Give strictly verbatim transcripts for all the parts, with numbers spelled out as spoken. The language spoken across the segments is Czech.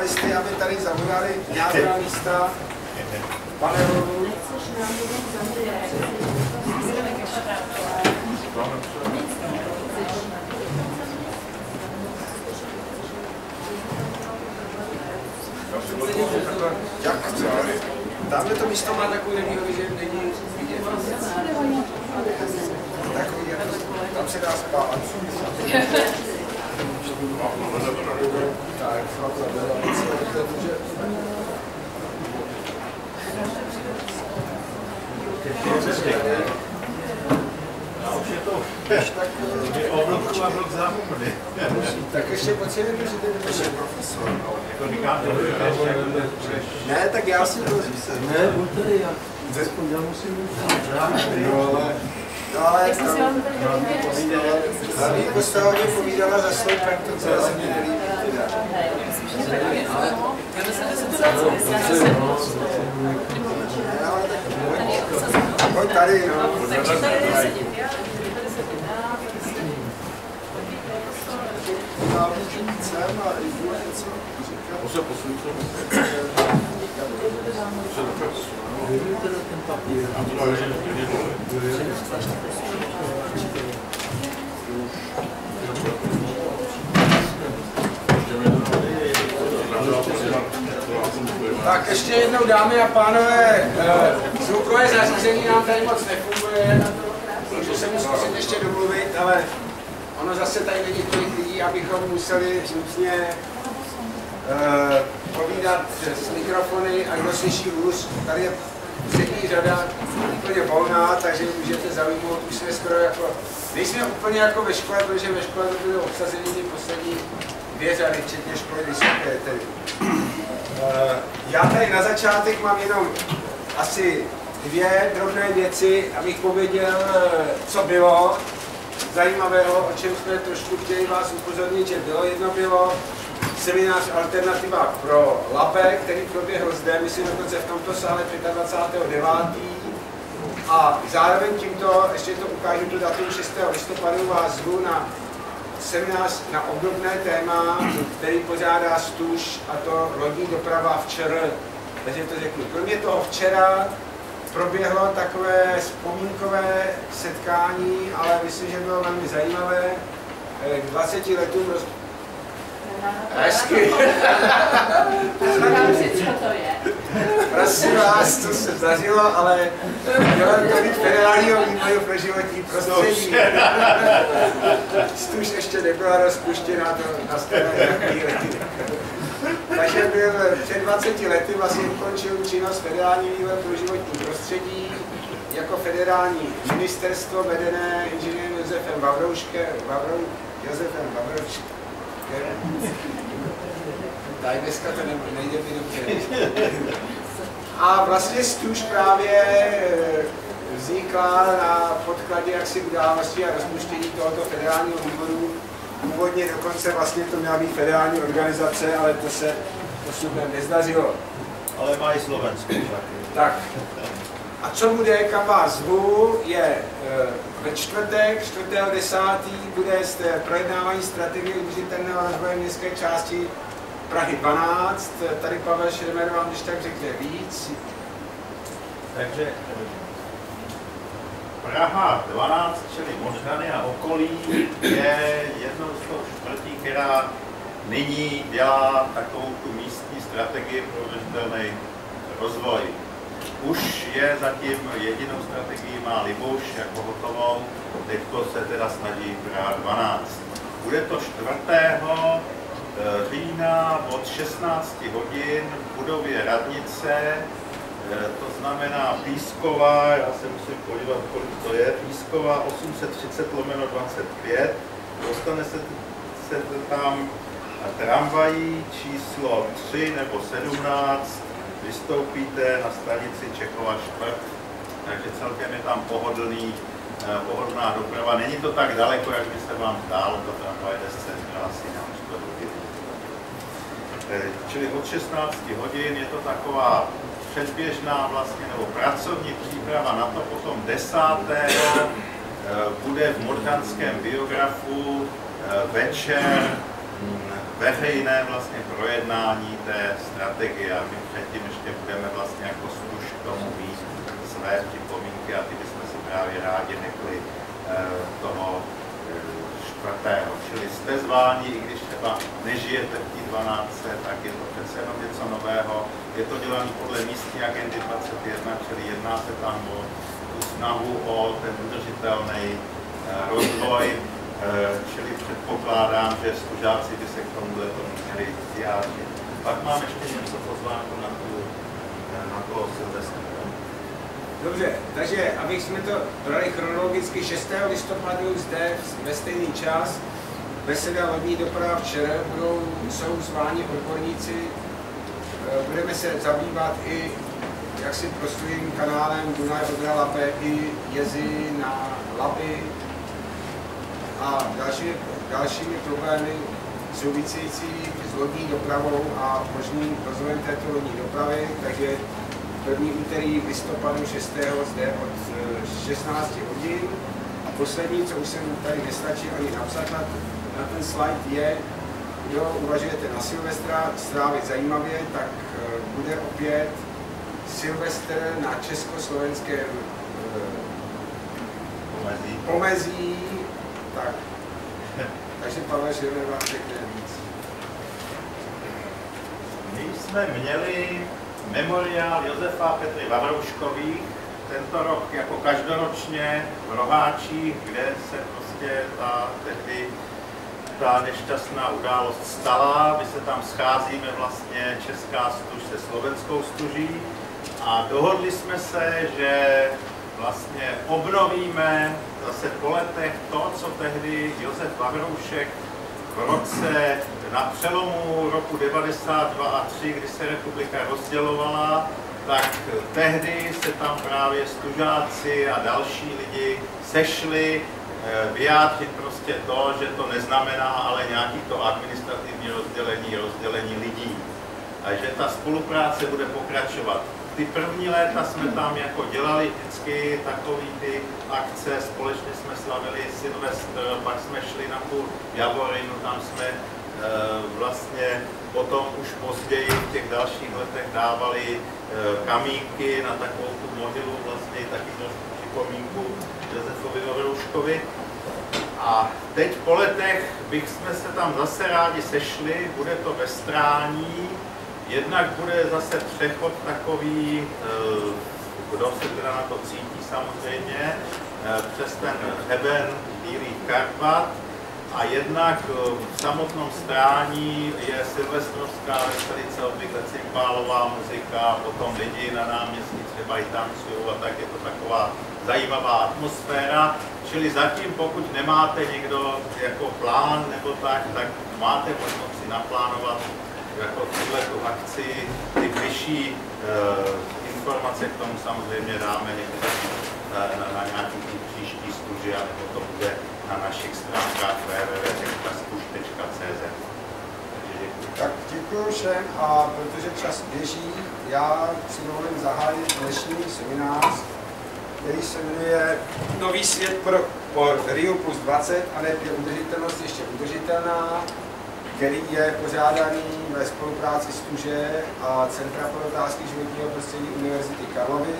finalisty, aby tady zaujali nějaká místa panelu. Jak chce? Tamhle to místo má takový nevýhody, že není vidět. Takový, jako, tam se dá spát. Tak, tak ještě potřebujeme, že ty je profesor. Ne, tak já si to říct. Ne, buď tady, já musím být. No ale... No ale hlavní postava mě povídala za svou praktu, co se mi nelíbí. Pojď tady, no. Musím posunout ten papír. Tak ještě jednou, dámy a pánové, zvukové zařízení nám tady moc nefunguje, takže se musím zkusit ještě domluvit, ale ono zase tady není tolik lidí, abychom museli různě uh, povídat s mikrofony a kdo slyší hůř. Tady je třetí řada úplně volná, takže můžete zaujmout, už jsme skoro jako, nejsme úplně jako ve škole, protože ve škole to bylo obsazení ty poslední dvě řady, včetně školy vysoké tedy. Uh, já tady na začátek mám jenom asi dvě drobné věci, abych pověděl, co bylo zajímavého, o čem jsme trošku chtěli vás upozornit, že bylo. Jedno bylo seminář Alternativa pro Labe, který proběhl zde, myslím dokonce v tomto sále dvacátého pátého devátého A zároveň tímto, ještě to ukážu tu datum šestého listopadu, vás zvu na seminář na obdobné téma, který pořádá Stuž, a to lodní doprava v ČR. Takže to řeknu. Kromě toho včera proběhlo takové vzpomínkové setkání, ale myslím, že bylo velmi zajímavé. K dvaceti letům roz... Hezky. Prosím vás, to se zdařilo, ale mělo to být federálního výboru pro životní prostředí. Stuž ještě nebyla rozpuštěna, to nastane nějaký lety. Takže byl před dvaceti lety vlastně ukončil činnost federální výbor pro životní prostředí jako federální ministerstvo vedené inženýrem Josefem Vavrouškem, Vavrou, Josefem Vavrouškem. Tady dneska to nejde mi dobře. A vlastně Stuž právě vznikla na podkladě jaksi události a rozpuštění tohoto federálního výboru. Původně dokonce vlastně to měla být federální organizace, ale to se postupem nezdařilo. Ale mají Slovensko. Tak. A co bude, kam vás zvu, je ve čtvrtek, čtvrtého desátého bude projednávání strategie udržitelného rozvoje městské části Prahy dvanáct. Tady Pavel Šremer vám když tak řekne víc. Takže Praha dvanáct, čili Modřany a okolí, je jednou z toho čtvrtí, která nyní dělá takovou tu místní strategii pro udržitelný rozvoj. Už je zatím jedinou strategii má Libuš jako hotovou, teďko se teda snaží Praha dvanáct. Bude to čtvrtého října od šestnácti hodin v budově radnice, to znamená Pískova, já se musím podívat, kolik to je, Pískova osm set třicet lomeno dvacet pět, dostane se, se tam tramvají číslo tři nebo sedmnáct, vystoupíte na stanici Čechova čtvrt, takže celkem je tam pohodlný, pohodlná doprava. Není to tak daleko, jak by se vám zdálo, to tramvaj jde z centra asi na čtvrt hodiny. Čili od šestnácti hodin je to taková předběžná vlastně, nebo pracovní příprava na to. Potom desátého bude v Modřanském biografu večer veřejné vlastně projednání té strategie a my předtím ještě budeme vlastně jako služ k tomu mít své připomínky a ty bychom si právě rádi řekli toho čtvrtého. Čili jste zváni, i když třeba nežijete v té dvanáctce, tak je to přece jenom něco nového. Je to dělané podle místní agendy dvacet jedna, čili jedná se tam o tu snahu o ten udržitelný rozvoj, čili předpokládám, že stužáci by se k tomuhle měli vyjádřit. Pak mám ještě něco pozvánku na tu, na toho Silvestra. Dobře, takže abych jsme to brali chronologicky, šestého listopadu zde ve stejný čas beseda lodní doprava včera, budou, jsou zváni odborníci, budeme se zabývat i jaksi proslulým kanálem Dunaj Odra Labe i jezy na Labi a další, dalšími problémy související s lodní dopravou a možným rozvojem této lodní dopravy, takže první úterý listopadu šestého zde od šestnácti hodin. A poslední, co už jsem tady nestačil ani napsat na, na ten slide, je, kdo uvažujete na Silvestra strávit zajímavě, tak bude opět Silvestr na československém pomezí. pomezí. Tak. Takže Pavel Žilner vám řekne víc. My jsme měli memoriál Josefa a Petry Vavrouškových tento rok jako každoročně v Roháčích, kde se prostě ta tehdy ta nešťastná událost stala. My se tam scházíme vlastně česká stuž se slovenskou stuží a dohodli jsme se, že vlastně obnovíme zase po letech to, co tehdy Josef Vavroušek v roce na přelomu roku devadesát dva a tři, kdy se republika rozdělovala, tak tehdy se tam právě stužáci a další lidi sešli vyjádřit prostě to, že to neznamená ale nějaký to administrativní rozdělení, rozdělení lidí. A že ta spolupráce bude pokračovat. Ty první léta jsme tam jako dělali vždycky takový ty akce, společně jsme slavili Silvestr, pak jsme šli na tu Javorinu, tam jsme e, vlastně potom už později v těch dalších letech dávali e, kamínky na takovou tu mohylu, vlastně taky trošku připomínku Josefovi Vavrouškovi. A teď po letech bychom se tam zase rádi sešli, bude to ve Strání. Jednak bude zase přechod takový, kdo se teda na to cítí samozřejmě, přes ten heben Bílých Karpat. A jednak v samotnom Strání je silvestrovská veselice, obvykle cymbálová muzika, potom lidi na náměstí třeba i tancují a tak je to taková zajímavá atmosféra. Čili zatím, pokud nemáte někdo jako plán nebo tak, tak máte možnost si naplánovat jako tuto akci, ty bližší uh, informace k tomu samozřejmě dáme někde na, na, na nějaký příští stuži, nebo to bude na našich stránkách w w w tečka stuž tečka c z. Tak děkuji všem a protože čas běží, já si dovolím zahájit dnešní seminář, který se jmenuje Nový svět pro, po Rio plus dvacet a ne je udržitelnost ještě udržitelná, který je pořádaný ve spolupráci stuže a Centra pro otázky životního prostředí Univerzity Karlovy.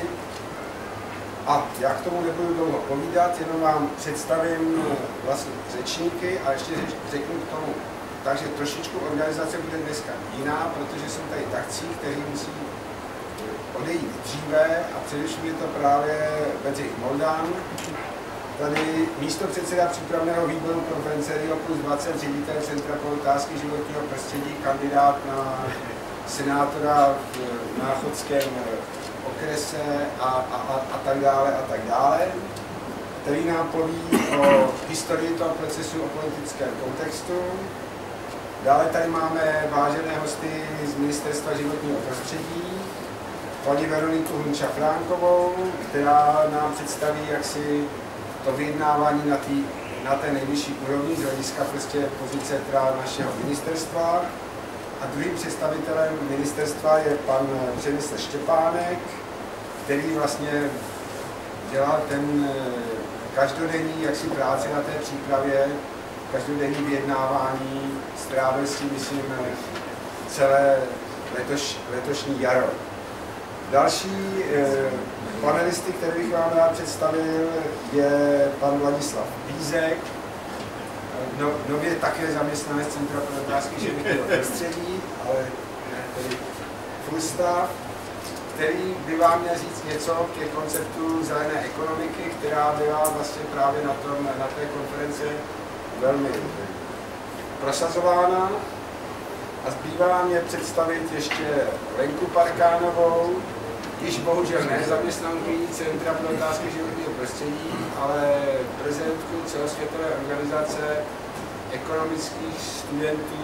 A já k tomu nebudu dlouho povídat, jenom vám představím vlastně řečníky a ještě řeknu k tomu. Takže trošičku organizace bude dneska jiná, protože jsou tady takcí, kteří musí odejít dříve a především je to právě Bedřich Moldán, tady místo předseda přípravného výboru konference Rio plus dvacet, ředitel Centra pro otázky životního prostředí, kandidát na senátora v Náchodském okrese a, a, a, a tak dále a tak dále, který nám poví o historii toho procesu, o politickém kontextu. Dále tady máme vážené hosty z Ministerstva životního prostředí, paní Veroniku Hunča-Fránkovou, která nám představí jaksi to vyjednávání na, tý, na té nejvyšší úrovni z hlediska prostě pozice teda našeho ministerstva. A druhým představitelem ministerstva je pan Přemysl Štěpánek, který vlastně dělal ten každodenní jaksi práci na té přípravě každodenní vyjednávání. Strávil s tím, myslím, celé letoš, letošní jaro. Další eh, panelisty, který bych vám rád představil, je pan Vladislav Vízek, no, nově také zaměstnanec Centra pro otázky životního prostředí, ale tedy full staff, který by vám měl říct něco ke konceptu zelené ekonomiky, která byla vlastně právě na, tom, na té konferenci velmi prosazována. A zbývá mě představit ještě Lenku Parkánovou, již bohužel ne zaměstnankyní Centra pro otázky životního prostředí, ale prezidentku celosvětové organizace ekonomických studentů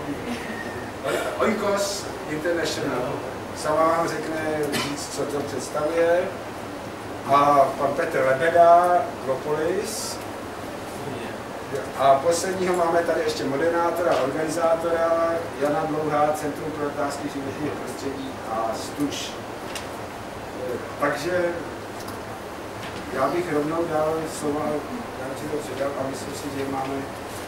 Oikos International. Sama vám řekne víc, co to představuje. A pan Petr Lebeda, Glopolis. A posledního máme tady ještě moderátora a organizátora Jana Dlouhá, Centrum pro otázky životního prostředí a STUŽ. Takže já bych rovnou dal slova, já si to předal a myslím si, že máme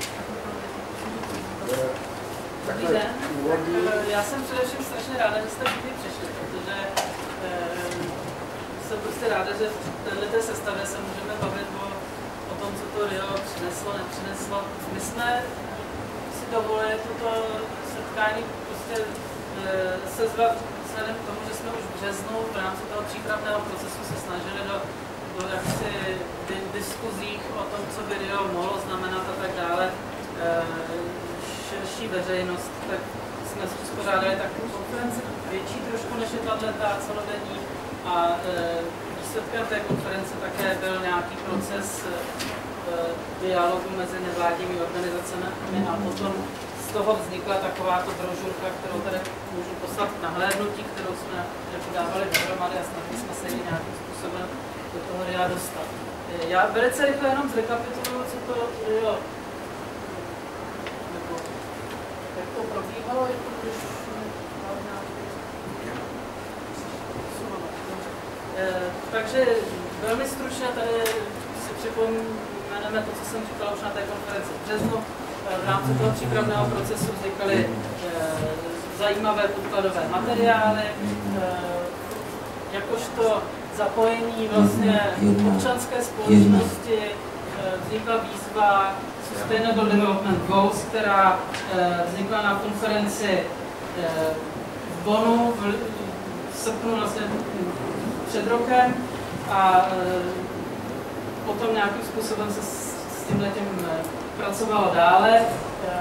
takhle úvodní. Já jsem především strašně ráda, že jste všichni přišli, protože eh, jsem prostě ráda, že v této sestavě se můžeme bavit o, o tom, co to Rio přineslo, nepřineslo. My jsme si dovolili toto setkání prostě eh, sezvat vzhledem k tomu, že jsme už v březnu v rámci toho přípravného procesu se snažili do, do jaksi di, diskuzích o tom, co by Rio mohlo znamenat a tak dále, eh, širší veřejnost, tak jsme uspořádali takovou konferenci větší trošku než je tato celodenní a e, výsledkem té konference také byl nějaký proces e, dialogu mezi nevládními organizacemi a potom z toho vznikla takováto brožurka, kterou tady můžu poslat k nahlédnutí, kterou jsme jako dávali dohromady a snažili jsme se ji nějakým způsobem do toho R I A dostat. E, já velice rychle jenom zrekapituluji, co to jo, jak to probíhalo, jako když e, takže velmi stručně tady si připomeneme to, co jsem říkala už na té konferenci v březnu. V rámci toho přípravného procesu vznikaly e, zajímavé podkladové materiály, e, jakožto zapojení vlastně občanské společnosti e, vznikla výzva Sustainable Development Goals, která e, vznikla na konferenci e, v Bonnu v, v srpnu vlastně před rokem a e, potom nějakým způsobem se s, s tímhletím e, pracovalo dále. E,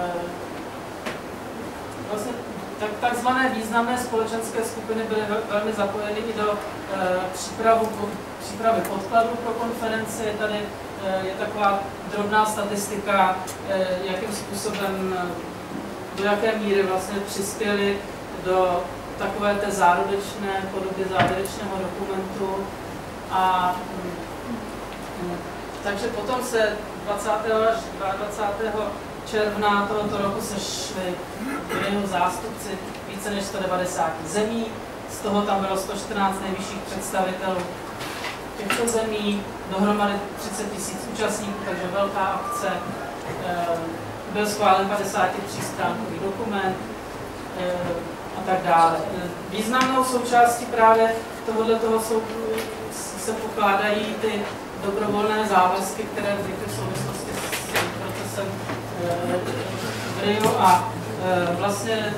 vlastně tak, takzvané významné společenské skupiny byly velmi zapojeny i do e, přípravu, pod, přípravy podkladů pro konferenci. Tady e, je taková drobná statistika, e, jakým způsobem, do jaké míry vlastně přispěli do takové té zárodečné podoby závěrečného dokumentu. A mm, takže potom se dvacátého až dvacátého druhého června tohoto roku sešli jeho zástupci více než sto devadesát zemí, z toho tam bylo sto čtrnáct nejvyšších představitelů těchto zemí, dohromady třicet tisíc účastníků, takže velká akce. Byl schválen padesátitřístránkový dokument a tak dále. Významnou součástí právě tohoto toho jsou, se pokládají ty dobrovolné závazky, které vznikly v souvislosti s tím procesem v Riu a vlastně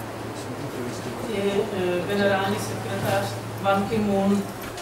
i generální sekretář Ban Ki-moon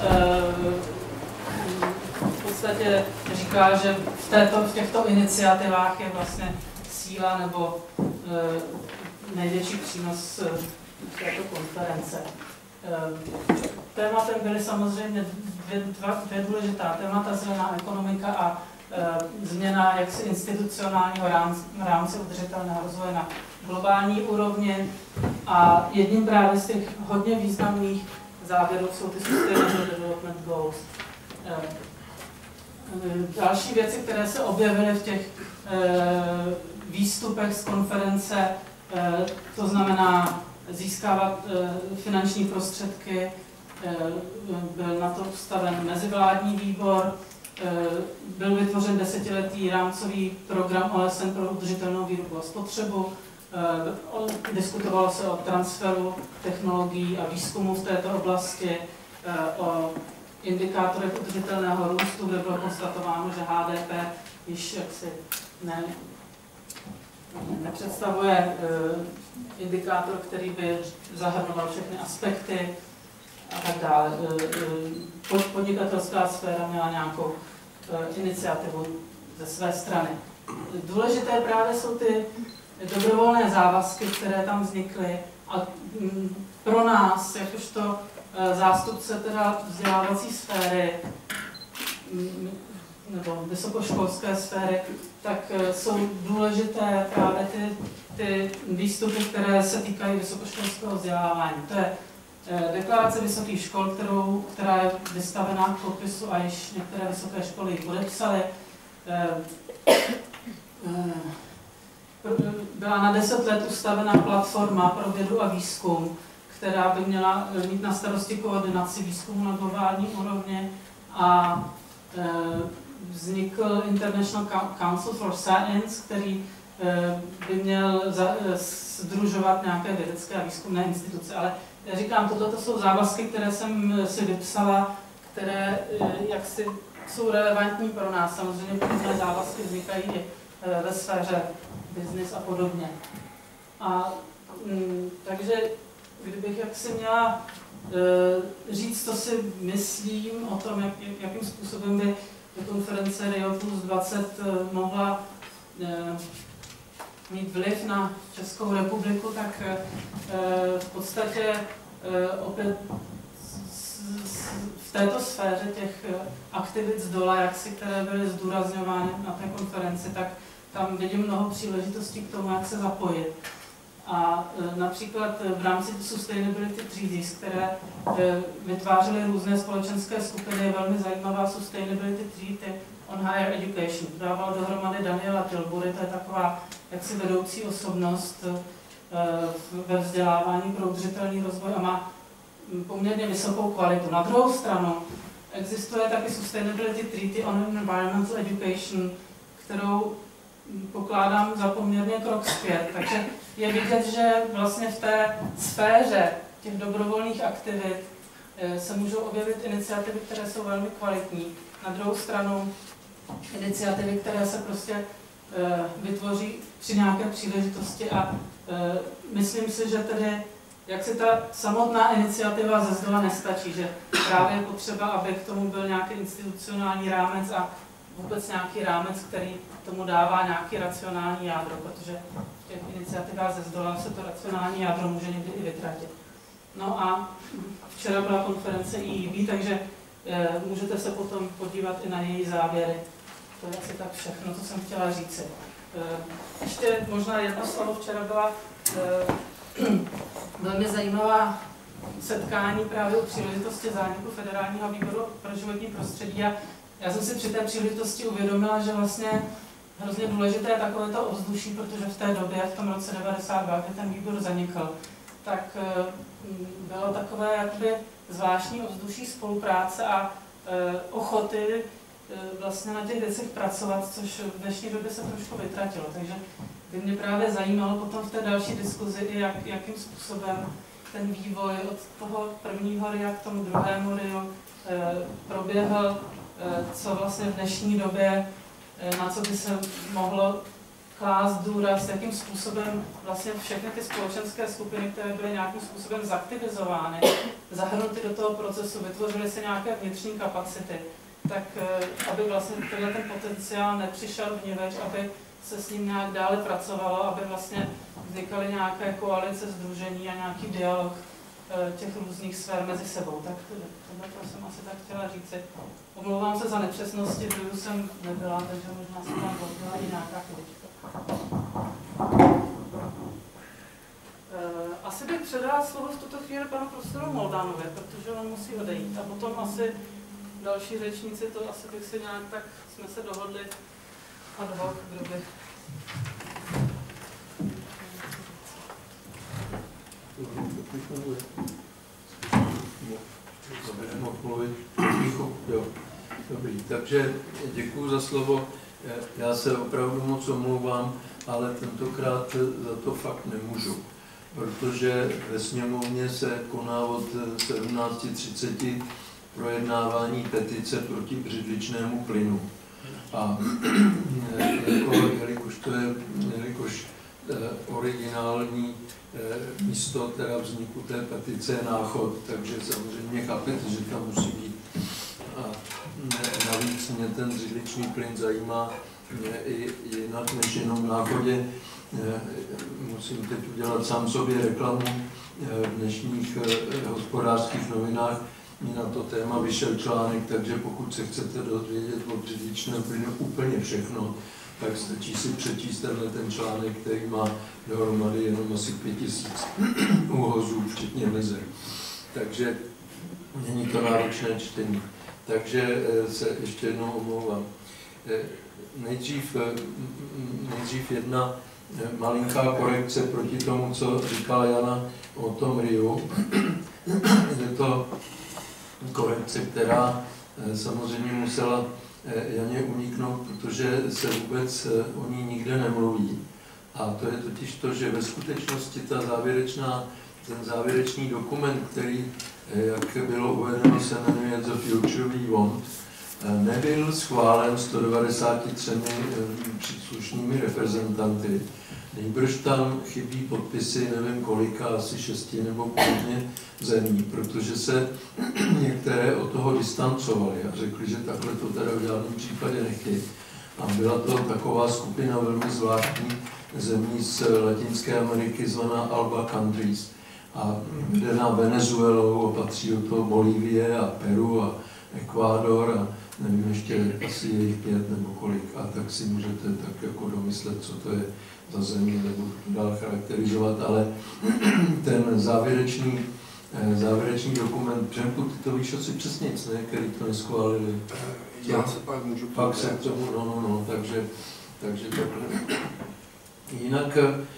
v podstatě říká, že v, této, v těchto iniciativách je vlastně síla nebo největší přínos této konference. Tématem byly samozřejmě dvě, dva, dvě důležitá témata, zelená ekonomika a e, změna jaksi institucionálního rámce, rámce udržitelného rozvoje na globální úrovni. A jedním právě z těch hodně významných závěrů jsou ty Sustainable Development Goals. E, e, další věci, které se objevily v těch e, výstupech z konference, e, to znamená získávat e, finanční prostředky, e, byl na to ustaven mezivládní výbor, byl vytvořen desetiletý rámcový program O S N pro udržitelnou výrobu a spotřebu. Diskutovalo se o transferu technologií a výzkumu v této oblasti, o indikátorech udržitelného růstu, kde bylo konstatováno, že H D P již jaksi ne, nepředstavuje indikátor, který by zahrnoval všechny aspekty a tak dále. Podnikatelská sféra měla nějakou iniciativu ze své strany. Důležité právě jsou ty dobrovolné závazky, které tam vznikly a pro nás, jakožto zástupce teda vzdělávací sféry nebo vysokoškolské sféry, tak jsou důležité právě ty, ty výstupy, které se týkají vysokoškolského vzdělávání. To je deklarace vysokých škol, kterou, která je vystavená k podpisu a již některé vysoké školy ji podepsaly. Byla na deset let ustavena platforma pro vědu a výzkum, která by měla mít na starosti koordinaci výzkumu na globální úrovni a vznikl International Council for Science, který by měl sdružovat nějaké vědecké a výzkumné instituce. Ale já říkám, tohle jsou závazky, které jsem si vypsala, které jaksi jsou relevantní pro nás. Samozřejmě podobné závazky vznikají i ve sféře business a podobně. A m, takže kdybych jaksi měla e, říct, co si myslím o tom, jak, jakým způsobem by konference Rio plus dvacet e, mohla e, mít vliv na Českou republiku, tak e, v podstatě e, opět v této sféře těch aktivit z dola, jaksi, které byly zdůrazňovány na té konferenci, tak tam vidím mnoho příležitostí k tomu, jak se zapojit. A e, například v rámci Sustainability Treaties, které e, vytvářely různé společenské skupiny, je velmi zajímavá Sustainability Treaty on Higher Education. Dával dohromady Daniela Tilbury, to je taková jaksi vedoucí osobnost e, ve vzdělávání pro udržitelný rozvoj a má poměrně vysokou kvalitu. Na druhou stranu existuje taky Sustainability Treaty on Environmental Education, kterou pokládám za poměrně krok zpět. Takže je vidět, že vlastně v té sféře těch dobrovolných aktivit se můžou objevit iniciativy, které jsou velmi kvalitní. Na druhou stranu iniciativy, které se prostě vytvoří při nějaké příležitosti a myslím si, že tedy jak si ta samotná iniciativa ze zdola nestačí, že právě je potřeba, aby k tomu byl nějaký institucionální rámec a vůbec nějaký rámec, který tomu dává nějaký racionální jádro, protože v těch iniciativách ze zdola se to racionální jádro může někdy i vytratit. No a včera byla konference I E B, takže e, můžete se potom podívat i na její závěry. To je asi tak všechno, co jsem chtěla říci. E, ještě možná jedno slovo, včera byla e, velmi zajímavá setkání právě u příležitosti zániku Federálního výboru pro životní prostředí a já jsem si při té příležitosti uvědomila, že vlastně hrozně důležité je takovéto ovzduší, protože v té době, v tom roce devadesát dva, kdy ten výbor zanikl, tak bylo takové jakoby zvláštní ovzduší spolupráce a ochoty vlastně na těch věcech pracovat, což v dnešní době se trošku vytratilo. Takže by mě právě zajímalo potom v té další diskuzi, jak, jakým způsobem ten vývoj od toho prvního RIA k tomu druhému RIA proběhl, co vlastně v dnešní době, na co by se mohlo klást důraz, jakým způsobem vlastně všechny ty společenské skupiny, které byly nějakým způsobem zaktivizovány, zahrnuty do toho procesu, vytvořily se nějaké vnitřní kapacity, tak aby vlastně tenhle ten potenciál nepřišel vniveč, aby se s ním nějak dále pracovalo, aby vlastně vznikaly nějaké koalice, sdružení a nějaký dialog těch různých sfér mezi sebou. Tak tohle jsem asi tak chtěla říci. Omlouvám se za nepřesnosti, protože jsem nebyla, takže možná jsem tam odbyla i nějaká chvílička. Asi bych předala slovo v tuto chvíli panu profesoru Moldanovi, protože on musí odejít. A potom asi další řečníci, to asi bych si nějak tak, jsme se dohodli ad hoc, kdo by... Dobrý, takže děkuji za slovo. Já se opravdu moc omlouvám, ale tentokrát za to fakt nemůžu, protože ve sněmovně se koná od sedmnáct třicet projednávání petice proti břidličnému plynu. A jako, jelikož to je jelikož originální místo teda vzniku té petice je Náchod, takže samozřejmě chápete, že tam musí být. A navíc mě ten břidličný plyn zajímá i jinak než jenom v Náchodě. Musím teď udělat sám sobě reklamu. V dnešních hospodářských novinách mi na to téma vyšel článek, takže pokud se chcete dozvědět o břidličném plynu úplně všechno, tak stačí si přečíst tenhle ten článek, který má dohromady jenom asi pět tisíc úhozů, včetně mezer. Takže není to náročné čtení. Takže se ještě jednou omlouvám. Nejdřív, nejdřív jedna malinká korekce proti tomu, co říkala Jana o tom Riu. Je to korekce, která samozřejmě musela Janě uniknout, protože se vůbec o ní nikde nemluví. A to je totiž to, že ve skutečnosti ta závěrečná, ten závěrečný dokument, který, jak bylo uvedeno, se jmenuje The Future We Want, nebyl schválen sto devadesáti třemi příslušnými reprezentanty. Nejbrž tam chybí podpisy, nevím kolika, asi šesti nebo podobně zemí, protože se některé od toho distancovali a řekli, že takhle to teda v žádném případě nechtějí. A byla to taková skupina velmi zvláštní zemí z Latinské Ameriky, zvaná Alba Countries. A jde na Venezuelu, patří do toho Bolívie a Peru a Ekvádor a nevím, ještě asi jejich pět nebo kolik. A tak si můžete tak jako domyslet, co to je za země, nebudu dál charakterizovat, ale ten závěrečný, závěrečný dokument, Přemku, ty to víš asi přesně, ne, který to neschválili. Já se pak můžu Pak se k tomu, no, no, no, takže, takže takhle. Jinak,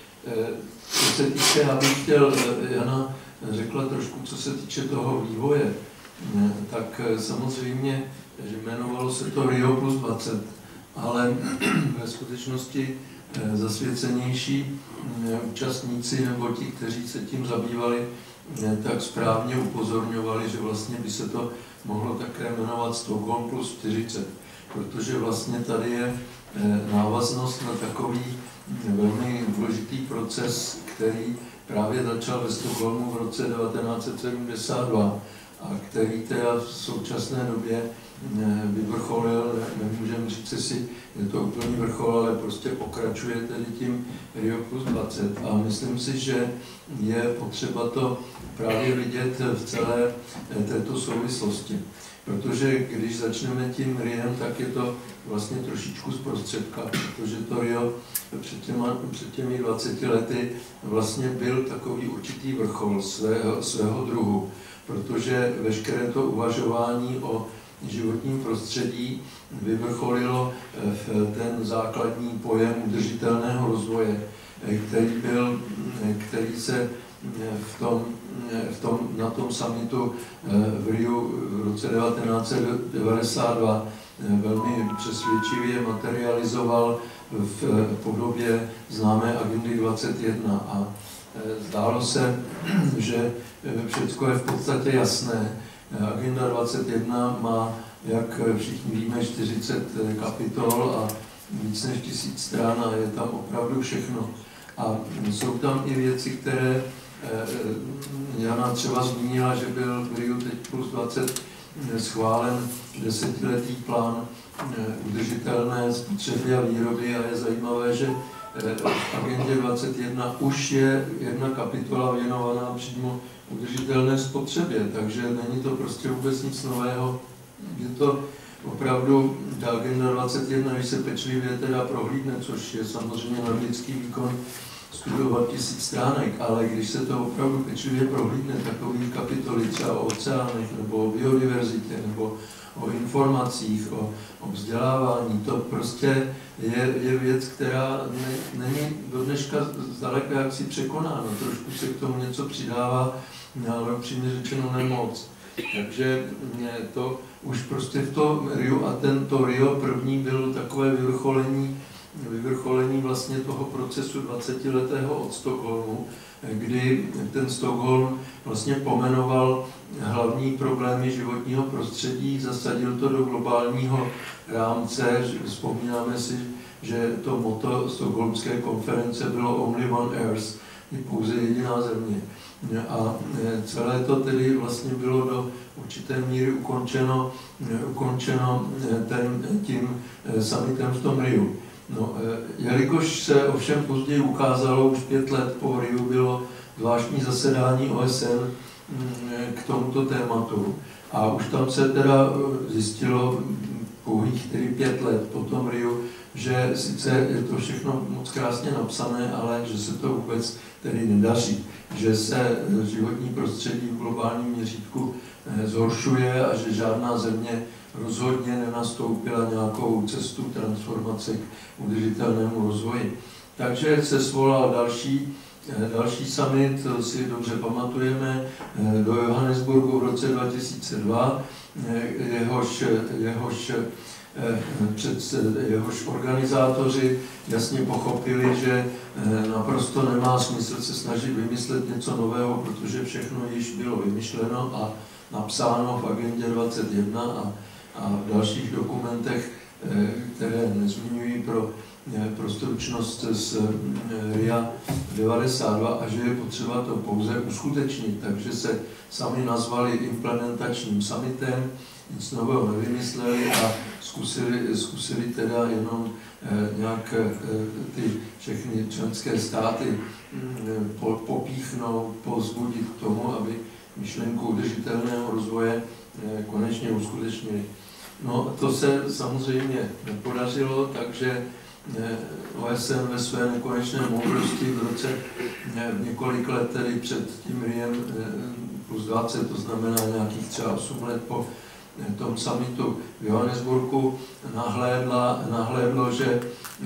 co se týče, já bych chtěl, Jana řekla trošku, co se týče toho vývoje, tak samozřejmě, že jmenovalo se to Rio plus dvacet, ale ve skutečnosti zasvěcenější účastníci nebo ti, kteří se tím zabývali, tak správně upozorňovali, že vlastně by se to mohlo také jmenovat Stockholm plus čtyřicet, protože vlastně tady je návaznost na takový velmi důležitý proces, který právě začal ve Stockholmu v roce devatenáct set sedmdesát dva a který teda v současné době vyvrcholil, nemůžeme říct si, je to úplný vrchol, ale prostě pokračuje tedy tím Rio plus dvacet. A myslím si, že je potřeba to právě vidět v celé této souvislosti. Protože když začneme tím Riem, tak je to vlastně trošičku zprostředka, protože to Rio před, těma, před těmi dvaceti lety vlastně byl takový určitý vrchol svého, svého druhu, protože veškeré to uvažování o životním prostředí vyvrcholilo v ten základní pojem udržitelného rozvoje, který, byl, který se v tom, v tom, na tom summitu v Riu v roce devatenáct set devadesát dva velmi přesvědčivě materializoval v podobě známé agendy dvacet jedna. A zdálo se, že všechno je v podstatě jasné. Agenda dvacet jedna má, jak všichni víme, čtyřicet kapitol a víc než tisíc stran a je tam opravdu všechno. A jsou tam i věci, které Jana třeba zmínila, že byl v Riu teď plus dvacet schválen desetiletý plán udržitelné spotřeby a výroby a je zajímavé, že v agendě dvacet jedna už je jedna kapitola věnovaná přímo udržitelné spotřebě, takže není to prostě vůbec nic nového. Je to opravdu ta agenda dvacet jedna, když se pečlivě teda prohlídne, což je samozřejmě na lidský výkon studovat tisíc stránek, ale když se to opravdu pečlivě prohlídne, takový kapitoly třeba o oceánech, nebo o biodiverzitě, nebo o informacích, o, o vzdělávání, to prostě je, je věc, která ne, není do dneška zdaleka jaksi překonána. Trošku se k tomu něco přidává, ale upřímně řečeno nemoc. Takže to už prostě v tom Riu, a tento Rio první bylo takové vyvrcholení, vyvrcholení vlastně toho procesu dvacetiletého od Stockholmu, kdy ten Stockholm vlastně pomenoval hlavní problémy životního prostředí, zasadil to do globálního rámce. Vzpomínáme si, že to motto stockholmské konference bylo Only one Earth, je pouze jediná země. A celé to tedy vlastně bylo do určité míry ukončeno, ukončeno ten, tím summitem v tom Riu. No, jelikož se ovšem později ukázalo, už pět let po Riu bylo zvláštní zasedání O S N k tomuto tématu a už tam se teda zjistilo pouhých tedy pět let po tom Riu, že sice je to všechno moc krásně napsané, ale že se to vůbec tedy nedaří, že se životní prostředí v globálním měřítku zhoršuje a že žádná země rozhodně nenastoupila nějakou cestu transformace k udržitelnému rozvoji. Takže se svolal další, další summit, to si dobře pamatujeme, do Johannesburgu v roce dva tisíce dva, jehož, jehož, před, jehož organizátoři jasně pochopili, že naprosto nemá smysl se snažit vymyslet něco nového, protože všechno již bylo vymyšleno a napsáno v agendě dvacet jedna a a v dalších dokumentech, které nezmiňují pro, pro stručnost z Ria devadesát dva, a že je potřeba to pouze uskutečnit. Takže se sami nazvali implementačním summitem, nic nového nevymysleli a zkusili, zkusili teda jenom nějak ty všechny členské státy popíchnout, povzbudit k tomu, aby myšlenku udržitelného rozvoje konečně uskutečnili. No, to se samozřejmě nepodařilo, takže O S N ve své nekonečné moudrosti v roce několik let, tedy před tím Riem plus dvacet, to znamená nějakých třeba osm let po tom summitu v Johannesburgu, nahlédla, nahlédlo, že,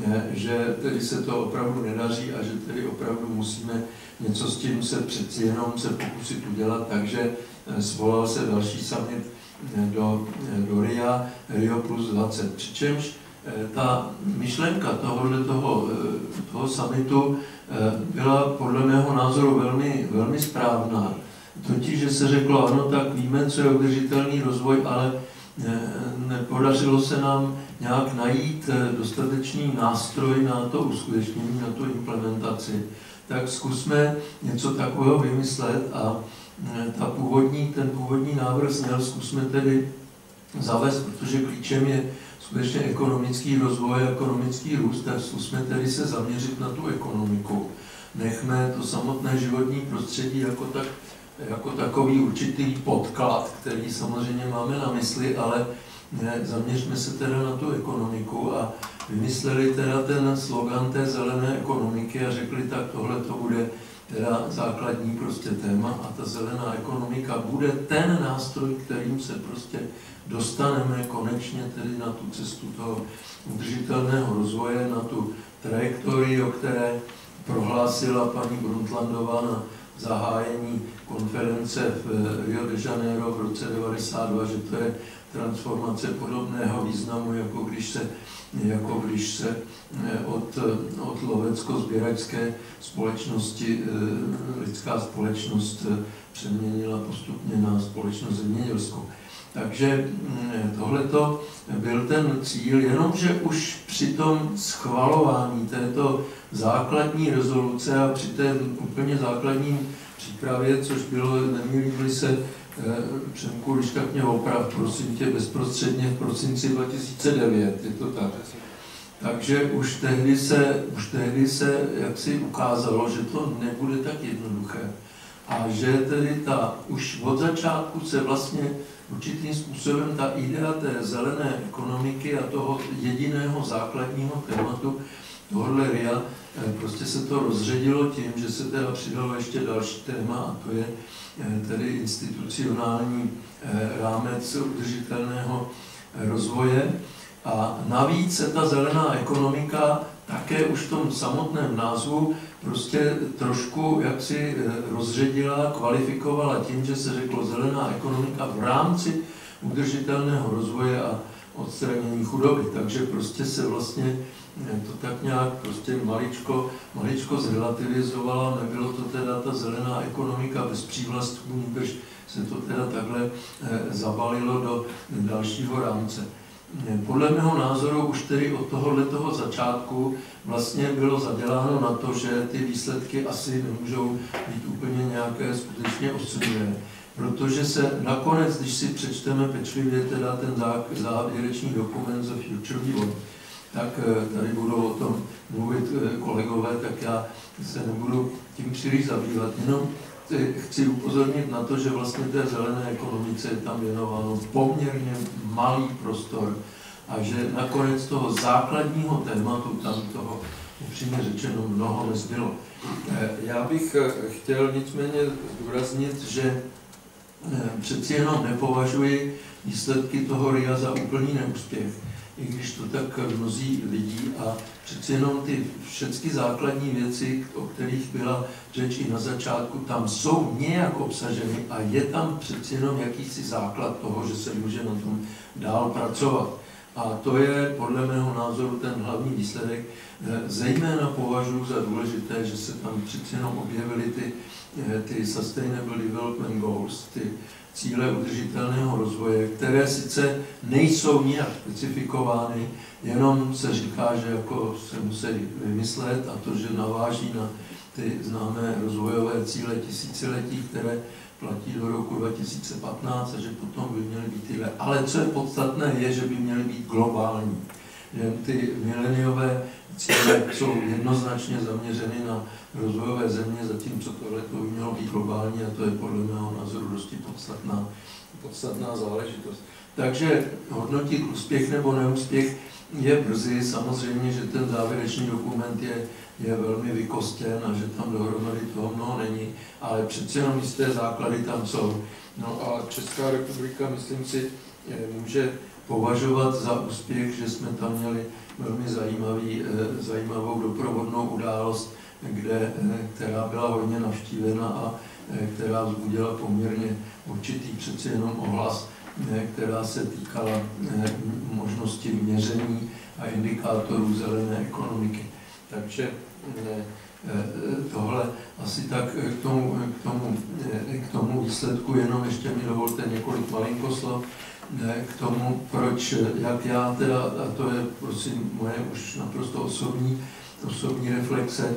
že tedy se to opravdu nedaří a že tedy opravdu musíme něco s tím se přeci jenom se pokusit udělat, takže svolal se další summit do, do Ria, Rio plus dvacet. Přičemž ta myšlenka tohohle toho, toho summitu byla podle mého názoru velmi, velmi správná. Totiž, že se řeklo, ano, tak víme, co je udržitelný rozvoj, ale nepodařilo se nám nějak najít dostatečný nástroj na to uskutečnění, na tu implementaci. Tak zkusme něco takového vymyslet a ta původní, ten původní návrh zněl, zkusme tedy zavést, protože klíčem je skutečně ekonomický rozvoj, ekonomický růst, tak zkusme tedy se zaměřit na tu ekonomiku. Nechme to samotné životní prostředí jako, tak, jako takový určitý podklad, který samozřejmě máme na mysli, ale ne, zaměřme se teda na tu ekonomiku a vymysleli teda ten slogan té zelené ekonomiky a řekli, tak tohle to bude teda základní prostě téma a ta zelená ekonomika bude ten nástroj, kterým se prostě dostaneme konečně tedy na tu cestu toho udržitelného rozvoje, na tu trajektorii, o které prohlásila paní Brundtlandová na zahájení konference v Rio de Janeiro v roce devadesát dva, že to je transformace podobného významu, jako když se, jako když se od, od lovecko-sběračské společnosti lidská společnost přeměnila postupně na společnost zemědělskou. Takže tohleto byl ten cíl, jenomže už při tom schvalování této základní rezoluce a při té úplně základním přípravě, což bylo, nemýlím se, Přemku, když tak mě oprav, prosím tě, bezprostředně v prosinci dva tisíce devět, je to tak. Takže už tehdy se, už tehdy se jaksi ukázalo, že to nebude tak jednoduché. A že tedy ta, už od začátku se vlastně určitým způsobem ta idea té zelené ekonomiky a toho jediného základního tématu tohohle Ria, prostě se to rozředilo tím, že se teda přidalo ještě další téma a to je tedy institucionální rámec udržitelného rozvoje. A navíc se ta zelená ekonomika také už v tom samotném názvu prostě trošku jaksi rozředila, kvalifikovala tím, že se řeklo zelená ekonomika v rámci udržitelného rozvoje a odstranění chudoby. Takže prostě se vlastně to tak nějak prostě maličko, maličko zrelativizovalo, nebylo to teda ta zelená ekonomika bez přívlastků, než se to teda takhle zabalilo do dalšího rámce. Podle mého názoru už tedy od tohoto začátku vlastně bylo zaděláno na to, že ty výsledky asi nemůžou být úplně nějaké skutečně osudivé. Protože se nakonec, když si přečteme pečlivě teda ten závěrečný dokument The Future We Want, tak tady budou o tom mluvit kolegové, tak já se nebudu tím příliš zabývat. Jenom chci upozornit na to, že vlastně té zelené ekonomice je tam věnováno poměrně malý prostor a že nakonec toho základního tématu tam toho upřímně řečeno mnoho nezbylo. Já bych chtěl nicméně zdůraznit, že přeci jenom nepovažuji výsledky toho R I A za úplný neúspěch, i když to tak mnozí lidí, a přeci jenom ty všechny základní věci, o kterých byla řeč i na začátku, tam jsou nějak obsaženy a je tam přeci jenom jakýsi základ toho, že se může na tom dál pracovat. A to je podle mého názoru ten hlavní výsledek. Zejména považuji za důležité, že se tam přeci jenom objevily ty, ty Sustainable Development Goals, ty cíle udržitelného rozvoje, které sice nejsou nijak specifikovány, jenom se říká, že jako se musí vymyslet a to, že naváží na ty známé rozvojové cíle tisíciletí, které platí do roku dva tisíce patnáct a že potom by měly být tyhle. Ale co je podstatné, je, že by měly být globální. Že ty mileniové cíle jsou jednoznačně zaměřeny na rozvojové země, zatímco tohle to by mělo být globální a to je podle mého názoru dosti podstatná, podstatná záležitost. Takže hodnotit úspěch nebo neúspěch je brzy. Samozřejmě, že ten závěrečný dokument je, je velmi vykostěn a že tam dohromady toho mnoho není, ale přece jenom jisté základy tam jsou. No a Česká republika, myslím si, může považovat za úspěch, že jsme tam měli velmi zajímavý, zajímavou doprovodnou událost, kde, která byla hodně navštívena a která vzbudila poměrně určitý přeci jenom ohlas, která se týkala možnosti měření a indikátorů zelené ekonomiky. Takže tohle asi tak k tomu, k tomu, k tomu výsledku, jenom ještě mi dovolte několik malinkoslov k tomu, proč, jak já teda, a to je prosím moje už naprosto osobní, osobní reflexe,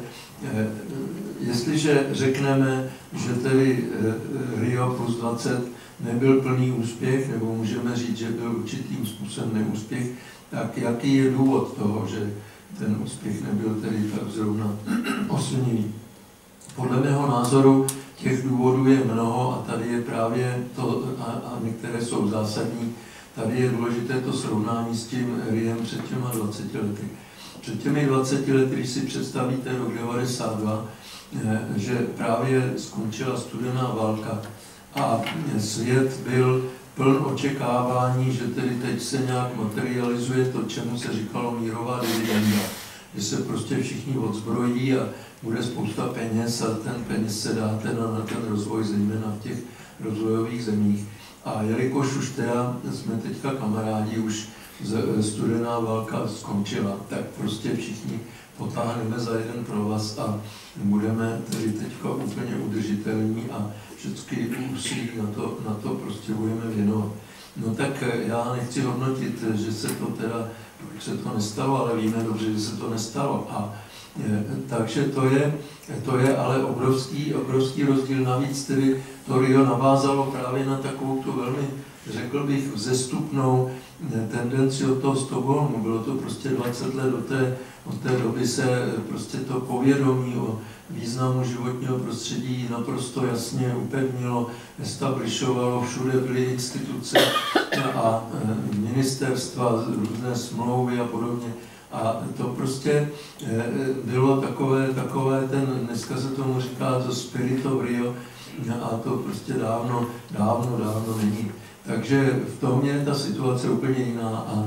jestliže řekneme, že tedy Rio plus dvacet nebyl plný úspěch, nebo můžeme říct, že byl určitým způsobem neúspěch, tak jaký je důvod toho, že ten úspěch nebyl tedy tak zrovna oslnivý? Podle mého názoru těch důvodů je mnoho a tady je právě to, a, a některé jsou zásadní, tady je důležité to srovnání s tím Riem před těma dvaceti lety. Před těmi dvaceti lety, když si představíte rok devadesát dva, že právě skončila studená válka a svět byl pln očekávání, že tedy teď se nějak materializuje to, čemu se říkalo mírová dividenda, že se prostě všichni odzbrojí a bude spousta peněz a ten peněz se dá teda na ten rozvoj, zejména v těch rozvojových zemích. A jelikož už teda jsme teďka kamarádi, už studená válka skončila, tak prostě všichni potáhneme za jeden provaz a budeme tedy teďka úplně udržitelní a všechny úsilí na to, na to prostě budeme věnovat. No tak já nechci hodnotit, že se to teda, proč se to nestalo, ale víme dobře, že se to nestalo. A je, takže to je, to je ale obrovský, obrovský rozdíl. Navíc tedy to Rio navázalo právě na takovou tu velmi, řekl bych, vzestupnou tendenci od toho Stockholmu. Bylo to prostě dvacet let od té, od té doby se prostě to povědomí o významu životního prostředí naprosto jasně upevnilo, establishovalo, všude byly instituce a ministerstva, různé smlouvy a podobně. A to prostě bylo takové, takové ten, dneska se tomu říká to spirit of Rio, a to prostě dávno, dávno, dávno není. Takže v tom je ta situace úplně jiná a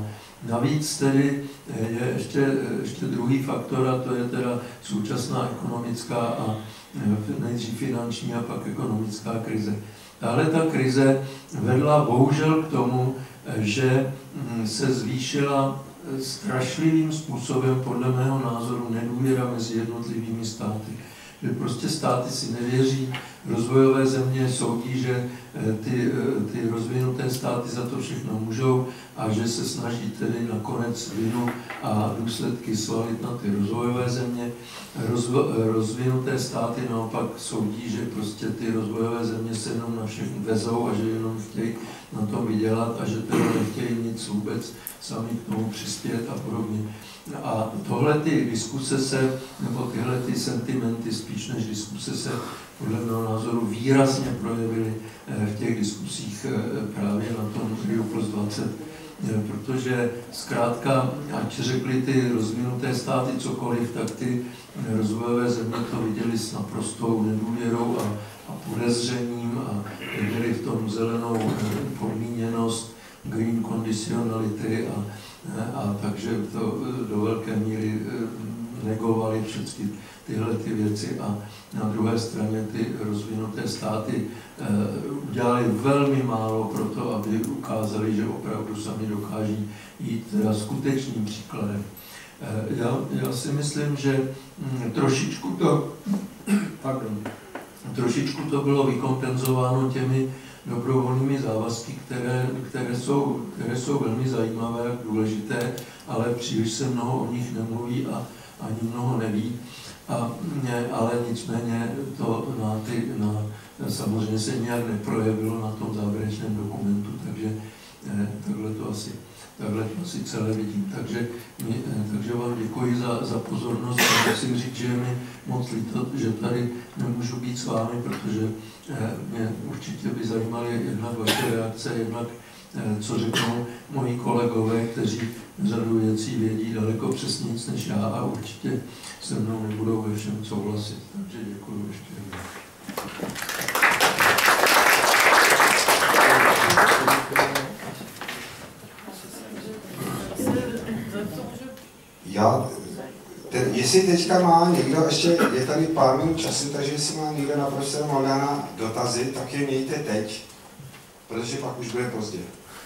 Navíc tedy je ještě, ještě druhý faktor, a to je teda současná ekonomická a nejdřív finanční a pak ekonomická krize. Tahle ta krize vedla bohužel k tomu, že se zvýšila strašlivým způsobem, podle mého názoru, nedůvěra mezi jednotlivými státy. Že prostě státy si nevěří, rozvojové země soudí, že ty, ty rozvinuté státy za to všechno můžou a že se snaží tedy nakonec vinu a důsledky svalit na ty rozvojové země. Rozvo, rozvinuté státy naopak soudí, že prostě ty rozvojové země se jenom na všechno vezou a že jenom chtějí na tom vydělat a že teda nechtějí nic vůbec sami k tomu přispět a podobně. A tohle ty diskuse se, nebo tyhle ty sentimenty spíš než diskuse se podle mého názoru výrazně projevily v těch diskusích právě na tom Rio plus dvacet, protože zkrátka, ať řekli ty rozvinuté státy cokoliv, tak ty rozvojové země to viděli s naprostou nedůvěrou a, a podezřením a viděli v tom zelenou podmíněnost, green conditionality a, a takže to do velké míry negovali všechny tyhle ty věci a na druhé straně ty rozvinuté státy udělali velmi málo pro to, aby ukázali, že opravdu sami dokáží jít teda skutečným příkladem. Já, já si myslím, že trošičku to, pardon, trošičku to bylo vykompenzováno těmi dobrovolnými závazky, které, které, jsou, které jsou velmi zajímavé a důležité, ale příliš se mnoho o nich nemluví a ani mnoho neví. A, ale nicméně to na ty, na, samozřejmě se nějak neprojevilo na tom závěrečném dokumentu, takže eh, takhle to asi, takhle to asi celé vidím. Takže, mě, takže vám děkuji za, za pozornost a musím říct, že je mi moc líto, že tady nemůžu být s vámi, protože eh, mě určitě by zajímaly jednak vaše reakce, jednak eh, co řeknou moji kolegové, kteří řadu věcí vědí daleko přesněji než já a určitě se mnou nebudou ve všem souhlasit. Takže děkuji ještě jednou. Já, ten, jestli teďka má někdo, ještě je tady pár minut času, takže jestli má někdo na profesora Maldána dotazy, tak je mějte teď, protože pak už bude pozdě.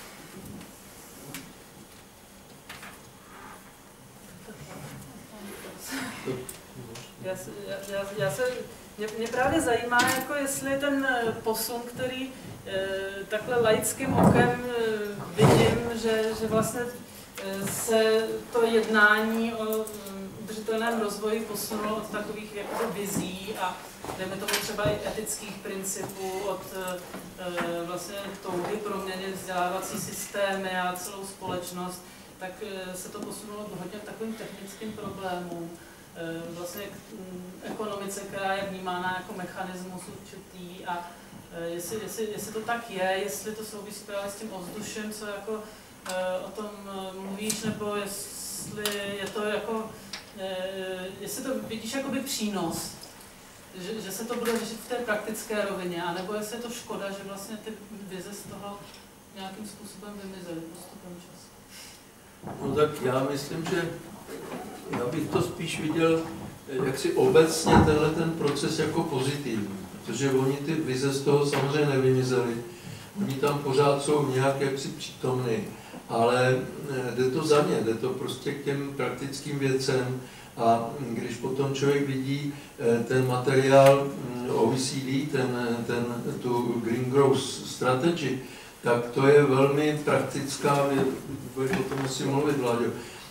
Já se, já, já, já se, mě, mě právě zajímá, jako jestli ten posun, který e, takhle laickým okem e, vidím, že, že vlastně e, se to jednání o e, udržitelném rozvoji posunulo od takových jako vizí a dejme tomu třeba i etických principů, od e, vlastně touhy proměnit vzdělávací systémy a celou společnost, tak e, se to posunulo hodně k takovým technickým problémům. Vlastně ekonomice, která je vnímána jako mechanismus určitý a jestli, jestli, jestli to tak je, jestli to souvisí právě s tím ovzdušem, co jako o tom mluvíš, nebo jestli je to jako, jestli to vidíš jakoby přínos, že, že se to bude řešit v té praktické rovině, anebo jestli je to škoda, že vlastně ty vize z toho nějakým způsobem vymizely postupem času. No tak já myslím, že já bych to spíš viděl jaksi obecně tenhle ten proces jako pozitivní, protože oni ty vize z toho samozřejmě nevymizely, oni tam pořád jsou nějak jaksi přítomny, ale jde to za ně, jde to prostě k těm praktickým věcem a když potom člověk vidí ten materiál O E C D, ten, ten, tu Green Growth Strategy, tak to je velmi praktická věc, o tom musím mluvit, Vláďo.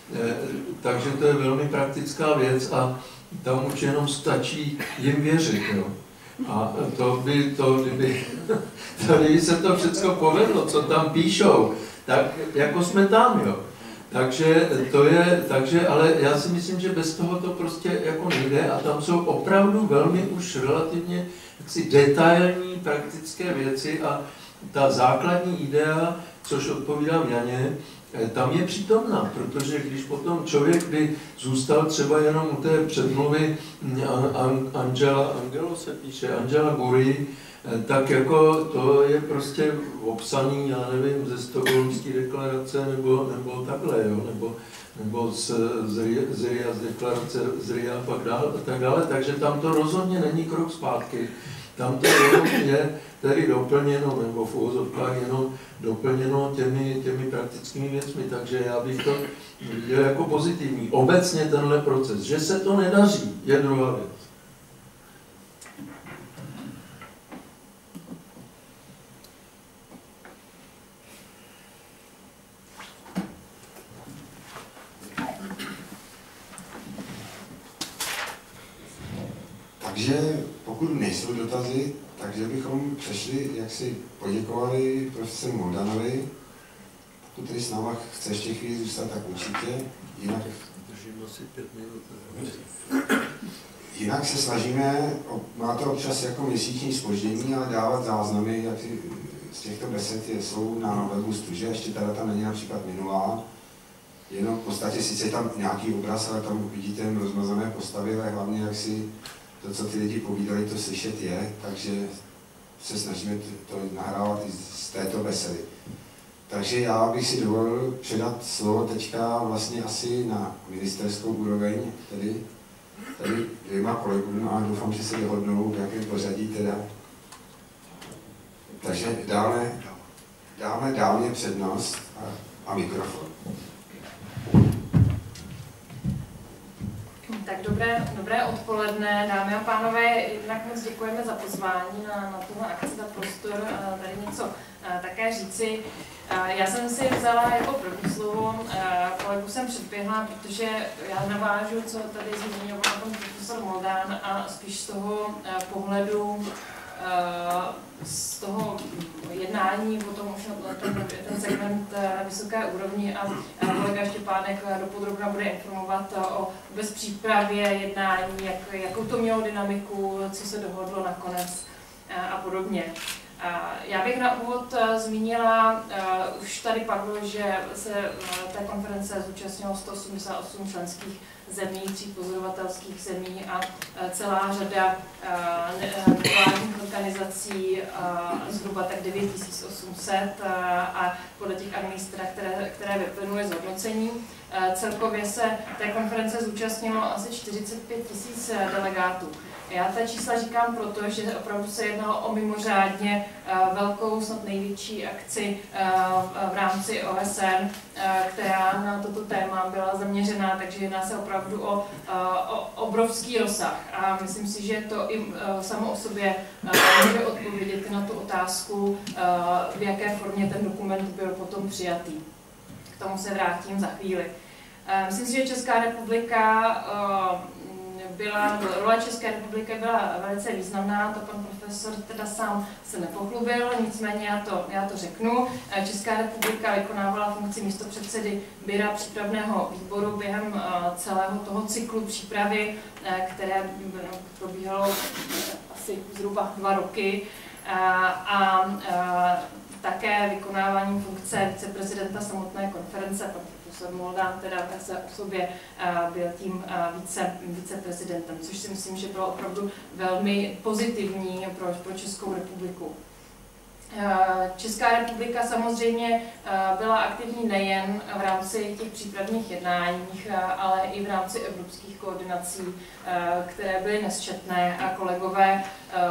Takže to je velmi praktická věc a tam už jenom stačí jim věřit. Jo. A to by, to, kdyby, to, kdyby se to všechno povedlo, co tam píšou, tak jako jsme tam, jo. Takže to je, takže, ale já si myslím, že bez toho to prostě jako nejde a tam jsou opravdu velmi už relativně jaksi detailní praktické věci a ta základní idea, což odpovídám Janě, tam je přítomná, protože když potom člověk by zůstal třeba jenom u té předmluvy Angela, Angelo se píše, Angela Gurry, tak jako to je prostě obsaný, já nevím, ze Stockholmské deklarace nebo, nebo takhle, jo, nebo, nebo z, z, z RIA, z deklarace z RIA a pak dále, a tak dále, takže tam to rozhodně není krok zpátky. Tam to jenom je tedy doplněno, nebo v uvozovkách jenom doplněno těmi, těmi praktickými věcmi, takže já bych to viděl jako pozitivní. Obecně tenhle proces, že se to nedaří, je druhá věc. Takže pokud nejsou dotazy, takže bychom přešli, jak si poděkovali profesoru Moldanovi. Pokud tady s náma chce ještě chvíli zůstat, tak určitě. Jinak, Držím asi pět minut. Jinak se snažíme, má to občas jako měsíční zpoždění, ale dávat záznamy, jak si, z těchto besed jsou na webu Stuže, ještě ta data není například minulá. Jenom v podstatě sice je tam nějaký obraz, ale tam vidíte jen rozmazané postavy, ale hlavně jak si to, co ty lidi povídali, to slyšet je, takže se snažíme to nahrávat i z této besedy. Takže já bych si dovolil předat slovo teďka vlastně asi na ministerskou úroveň, tedy tady dvěma kolegům a doufám, že se dohodnou, v jakém pořadí teda. Takže dáme, dáme dálně přednost a, a mikrofon. Tak dobré, dobré odpoledne, dámy a pánové, jednak moc děkujeme za pozvání na, na tuhle akci, za prostor tady něco také říci. Já jsem si vzala jako první slovo, kolegu jsem předběhla, protože já navážu, co tady zmiňoval pan profesor Moldán a spíš z toho pohledu z toho jednání, potom už ten, ten segment na vysoké úrovni a kolega Štěpánek dopodrobna bude informovat o vůbec přípravě jednání, jak, jakou to mělo dynamiku, co se dohodlo nakonec a podobně. Já bych na úvod zmínila, už tady padlo, že se té konference zúčastnilo sto osmdesát osm členských zemí, tří pozorovatelských zemí a celá řada nevládních organizací, zhruba tak devět tisíc osm set a podle těch administrativ, které, které vyplynuly z hodnocení. Celkově se té konference zúčastnilo asi čtyřicet pět tisíc delegátů. Já ta čísla říkám proto, že opravdu se jednalo o mimořádně velkou, snad největší akci v rámci O S N, která na toto téma byla zaměřená, takže jedná se opravdu o, o obrovský rozsah. A myslím si, že to i samo o sobě může odpovědět na tu otázku, v jaké formě ten dokument byl potom přijatý. K tomu se vrátím za chvíli. Myslím si, že Česká republika byla, role České republiky byla velice významná, to pan profesor teda sám se nepochlubil, nicméně já to, já to řeknu. Česká republika vykonávala funkci místopředsedy Bíra přípravného výboru během celého toho cyklu přípravy, které probíhalo asi zhruba dva roky. A, a, a také vykonávání funkce viceprezidenta samotné konference, pan profesor Moldán teda se o sobě byl tím více, viceprezidentem, což si myslím, že bylo opravdu velmi pozitivní pro, pro Českou republiku. Česká republika samozřejmě byla aktivní nejen v rámci těch přípravných jednáních, ale i v rámci evropských koordinací, které byly nesčetné a kolegové,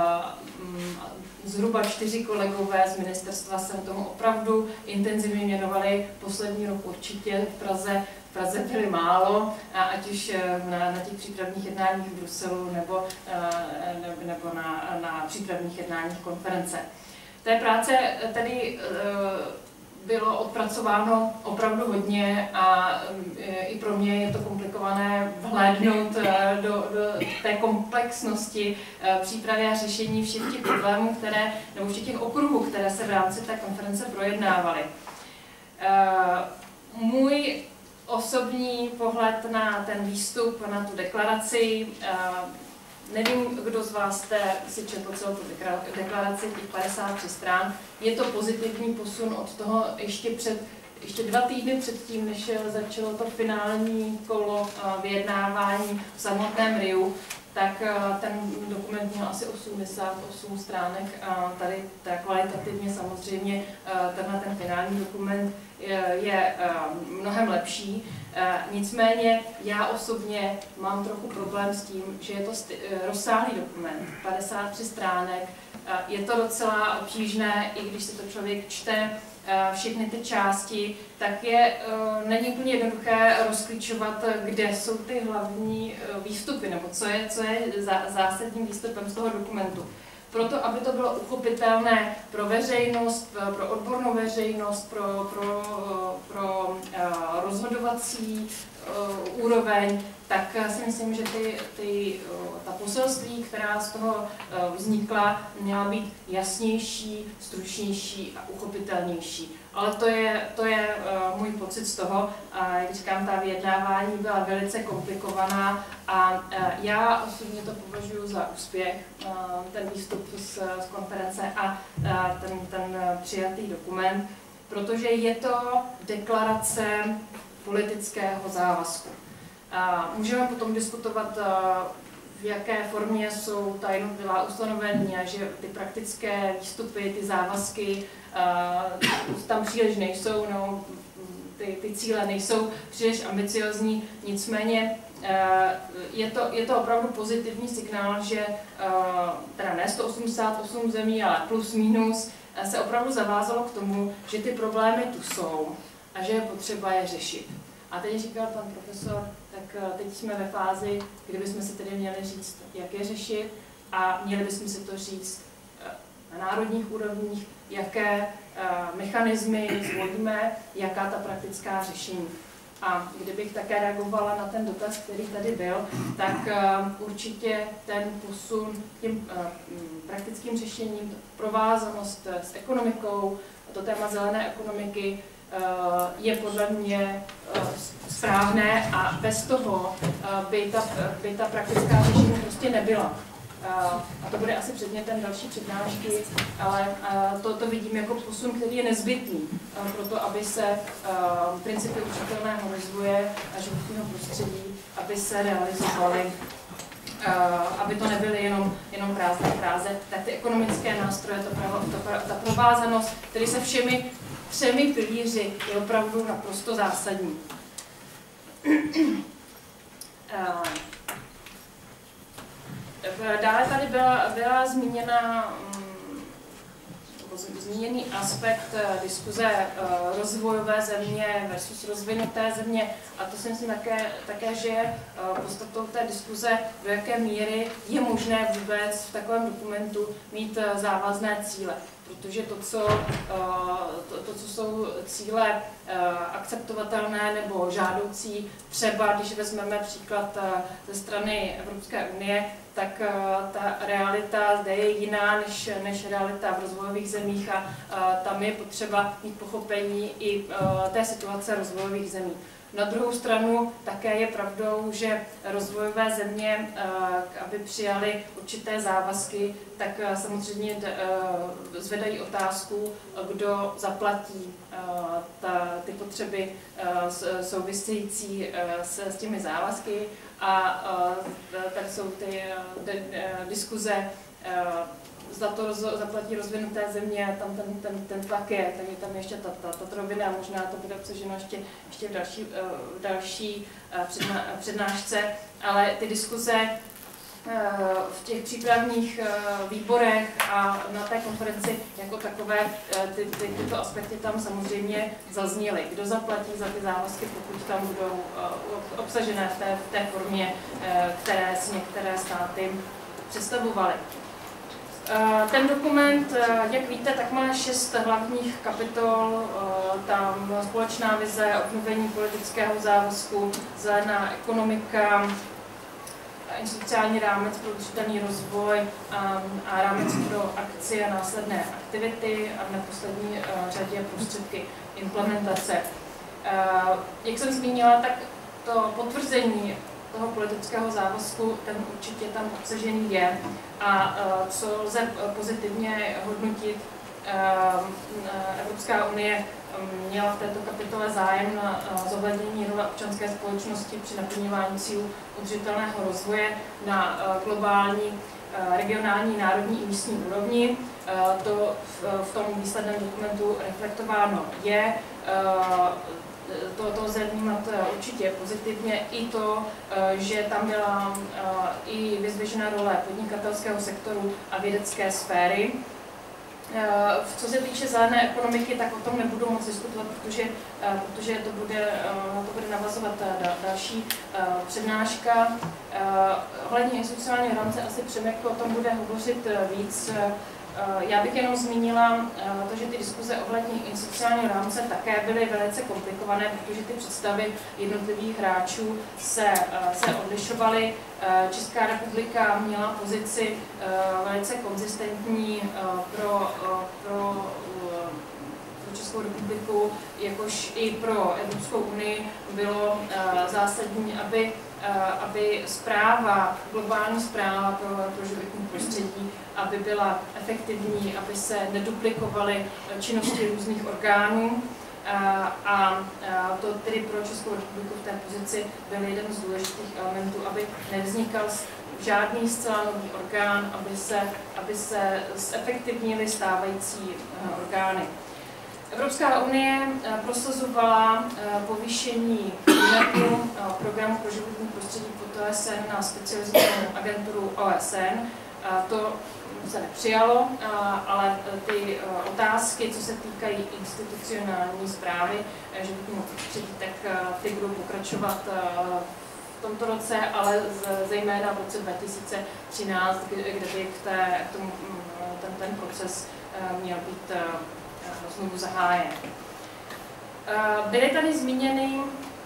zhruba čtyři kolegové z ministerstva se tomu opravdu intenzivně věnovali. Poslední rok určitě v Praze, v Praze byly málo, ať už na, na těch přípravných jednáních v Bruselu nebo, nebo na, na přípravných jednáních konference. Té práce tedy bylo odpracováno opravdu hodně a i pro mě je to komplikované vhlédnout do, do té komplexnosti přípravy a řešení všech těch problémů, které, nebo všech těch okruhů, které se v rámci té konference projednávaly. Můj osobní pohled na ten výstup, na tu deklaraci, nevím, kdo z vás jste si četl celou tu deklaraci, těch padesát tři strán. Je to pozitivní posun od toho ještě před, ještě dva týdny předtím, než začalo to finální kolo vyjednávání v samotném Riu, tak ten dokument měl asi osmdesát osm stránek. Tady kvalitativně samozřejmě tenhle ten finální dokument je mnohem lepší. Nicméně já osobně mám trochu problém s tím, že je to rozsáhlý dokument, padesát tři stránek. Je to docela obtížné, i když si to člověk čte všechny ty části, tak je, není úplně jednoduché rozklíčovat, kde jsou ty hlavní výstupy, nebo co je, co je zásadním výstupem z toho dokumentu. Proto, aby to bylo uchopitelné pro veřejnost, pro odbornou veřejnost, pro, pro, pro rozhodovací úroveň, tak si myslím, že ty, ty, ta poselství, která z toho vznikla, měla být jasnější, stručnější a uchopitelnější. Ale to je, to je uh, můj pocit z toho. A jak říkám, ta vyjednávání byla velice komplikovaná a uh, já osobně to považuji za úspěch, uh, ten výstup z, z konference a uh, ten, ten uh, přijatý dokument, protože je to deklarace politického závazku. Uh, můžeme potom diskutovat, uh, v jaké formě jsou ta jednotlivá ustanovení a že ty praktické výstupy, ty závazky uh, tam příliš nejsou, no, ty, ty cíle nejsou příliš ambiciozní, nicméně uh, je, to, je to opravdu pozitivní signál, že uh, teda ne sto osmdesát osm zemí, ale plus minus uh, se opravdu zavázalo k tomu, že ty problémy tu jsou a že je potřeba je řešit. A teď říkal pan profesor, tak teď jsme ve fázi, kdy bychom si tedy měli říct, jak je řešit a měli bychom si to říct na národních úrovních, jaké mechanismy zvolíme, jaká ta praktická řešení. A kdybych také reagovala na ten dotaz, který tady byl, tak určitě ten posun tím praktickým řešením, provázanost s ekonomikou, to téma zelené ekonomiky, je podle mě správné a bez toho by ta, by ta praktická řešení prostě nebyla. A to bude asi předmětem další přednášky, ale to, to vidím jako posun, který je nezbytný pro to, aby se principy udržitelného rozvoje a životního prostředí, aby se realizovaly, aby to nebyly jenom, jenom prázdné fráze, tak ty ekonomické nástroje, to pravo, to, ta provázanost, který se všemi třemi pilíři je opravdu naprosto zásadní. Dále tady byla, byla zmíněna, zmíněný aspekt diskuze rozvojové země versus rozvinuté země. A to si myslím také, také, že je podstatou té diskuze, do jaké míry je možné vůbec v takovém dokumentu mít závazné cíle. Protože to, co, to, to, co jsou cíle akceptovatelné nebo žádoucí, třeba když vezmeme příklad ze strany Evropské unie, tak ta realita zde je jiná než, než realita v rozvojových zemích a tam je potřeba mít pochopení i té situace rozvojových zemí. Na druhou stranu také je pravdou, že rozvojové země, aby přijaly určité závazky, tak samozřejmě zvedají otázku, kdo zaplatí ta, ty potřeby související s, s těmi závazky. A tady jsou ty diskuze, zda to roz, zaplatí rozvinuté země, a tam ten, ten, ten tlak je, tak je tam ještě ta, ta, ta trovina, možná to bude obsaženo ještě, ještě v další, v další předná, přednášce, ale ty diskuze v těch přípravných výborech a na té konferenci jako takové ty, ty, tyto aspekty tam samozřejmě zazněly. Kdo zaplatí za ty závazky, pokud tam budou obsažené v té, v té formě, které si některé státy představovaly. Ten dokument, jak víte, tak má šest hlavních kapitol, tam společná vize, obnovení politického závazku, zelená ekonomika, institucionální rámec pro udržitelný rozvoj a rámec pro akci a následné aktivity a v neposlední řadě prostředky implementace. Jak jsem zmínila, tak to potvrzení toho politického závazku, ten určitě tam obsažený je. A co lze pozitivně hodnotit, Evropská unie měla v této kapitole zájem na zohlednění role občanské společnosti při naplňování cílů udržitelného rozvoje na globální, regionální, národní i místní úrovni. To v tom výsledném dokumentu reflektováno je. To, to lze vnímat určitě pozitivně i to, že tam byla i vyzdvižena role podnikatelského sektoru a vědecké sféry. Co se týče zelené ekonomiky, tak o tom nebudu moc diskutovat, protože, protože to bude, to bude navazovat další přednáška. Ohledně institucionálního rámce asi Přemek o tom bude hovořit víc. Já bych jenom zmínila to, že ty diskuze ohledně institucionálního rámce také byly velice komplikované, protože ty představy jednotlivých hráčů se, se odlišovaly. Česká republika měla pozici velice konzistentní pro, pro, pro Českou republiku, jakož i pro Evropskou unii bylo zásadní, aby aby zpráva, globální zpráva pro, pro životní prostředí, aby byla efektivní, aby se neduplikovaly činnosti různých orgánů. A, a to tedy pro Českou republiku v té pozici byl jeden z důležitých elementů, aby nevznikal žádný zcela nový orgán, aby se, aby se zefektivnily stávající orgány. Evropská unie prosazovala povýšení významu programu pro životní prostředí pod O S N na specializovanou agenturu O S N. To se nepřijalo, ale ty otázky, co se týkají institucionální správy životního prostředí, tak ty budou pokračovat v tomto roce, ale zejména v roce dva tisíce třináct, kde by k, té, k tomu, ten, ten proces měl být znovu zahájen. Byly tady zmíněny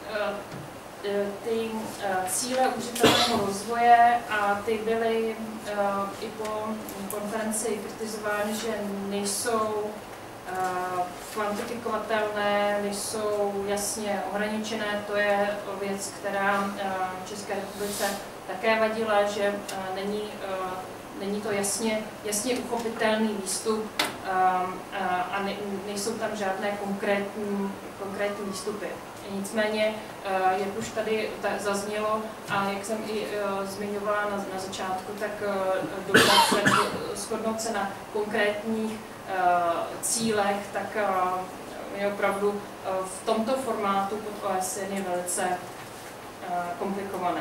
ty cíle udržitelného rozvoje a ty byly i po konferenci kritizovány, že nejsou kvantifikovatelné, nejsou jasně ohraničené. To je věc, která České republice také vadila, že není Není to jasně, jasně uchopitelný výstup a ne, nejsou tam žádné konkrétní, konkrétní výstupy. Nicméně, jak už tady zaznělo a jak jsem i zmiňovala na, na začátku, tak dobrat se, shodnout se na konkrétních cílech, tak je opravdu v tomto formátu pod O S N je velice komplikované.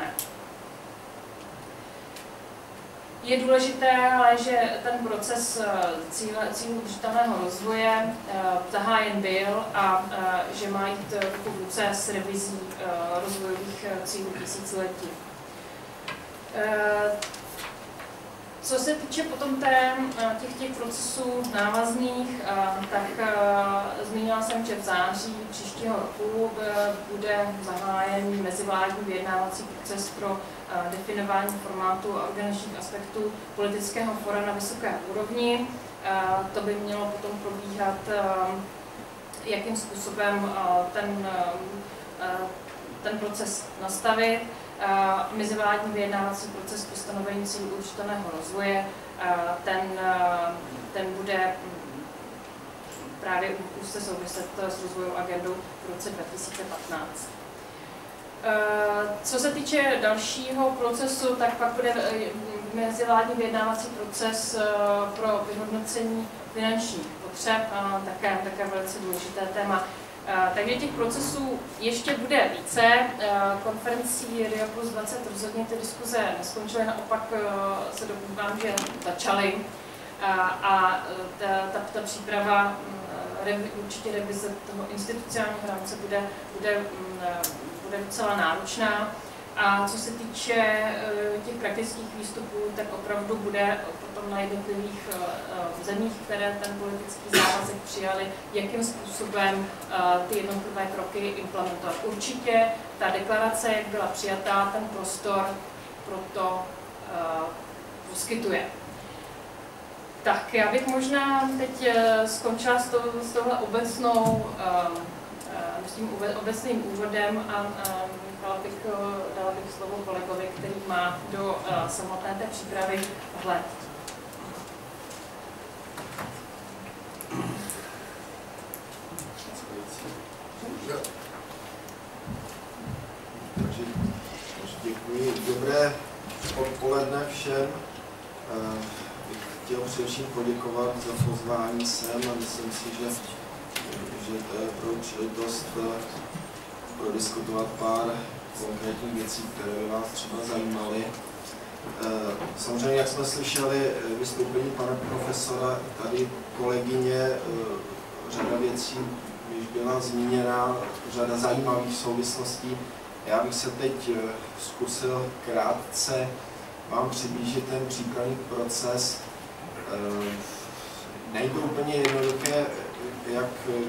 Je důležité, ale že ten proces cílů udržitelného rozvoje zahájen byl a že má jít ruku v ruce s revizí rozvojových cílů tisíciletí. Co se týče potom té, těch, těch procesů návazných, tak zmínila jsem, že v září příštího roku bude zahájen mezivládní vyjednávací proces pro definování formátu a organizačních aspektů politického fora na vysoké úrovni. To by mělo potom probíhat, jakým způsobem ten, ten proces nastavit. Mezivládní vyjednávací proces pro stanovení cílů udržitelného rozvoje, ten, ten bude právě úzce souviset s rozvojovou agendou v roce dva tisíce patnáct. Co se týče dalšího procesu, tak pak bude mezivládní vyjednávací proces pro vyhodnocení finančních potřeb, také, také velice důležité téma. Takže těch procesů ještě bude více. Konferencí Rio plus dvacet rozhodně ty diskuze neskončily, naopak se domnívám, že začaly. A ta, ta, ta příprava, určitě revize toho institucionálního rámce bude, bude, bude docela náročná. A co se týče těch praktických výstupů, tak opravdu bude potom na jednotlivých zemích, které ten politický závazek přijali, jakým způsobem ty jednotlivé kroky implementovat. Určitě ta deklarace, jak byla přijatá, ten prostor pro to poskytuje. Tak, já bych možná teď skončila s, to, s touhle obecnou s tím obecným úvodem a dala bych, dala bych slovo kolegovi, který má do samotné té přípravy vhled. Takže děkuji. Dobré odpoledne všem. Bych chtěl především poděkovat za pozvání sem a myslím si, že, že to je pro příležitost prodiskutovat pár konkrétních věcí, které by vás třeba zajímaly. Samozřejmě, jak jsme slyšeli vystoupení pana profesora, tady kolegyně, řada věcí již byla zmíněna, řada zajímavých souvislostí. Já bych se teď zkusil krátce vám přiblížit ten přípravný proces. Nejde úplně jednoduché, jak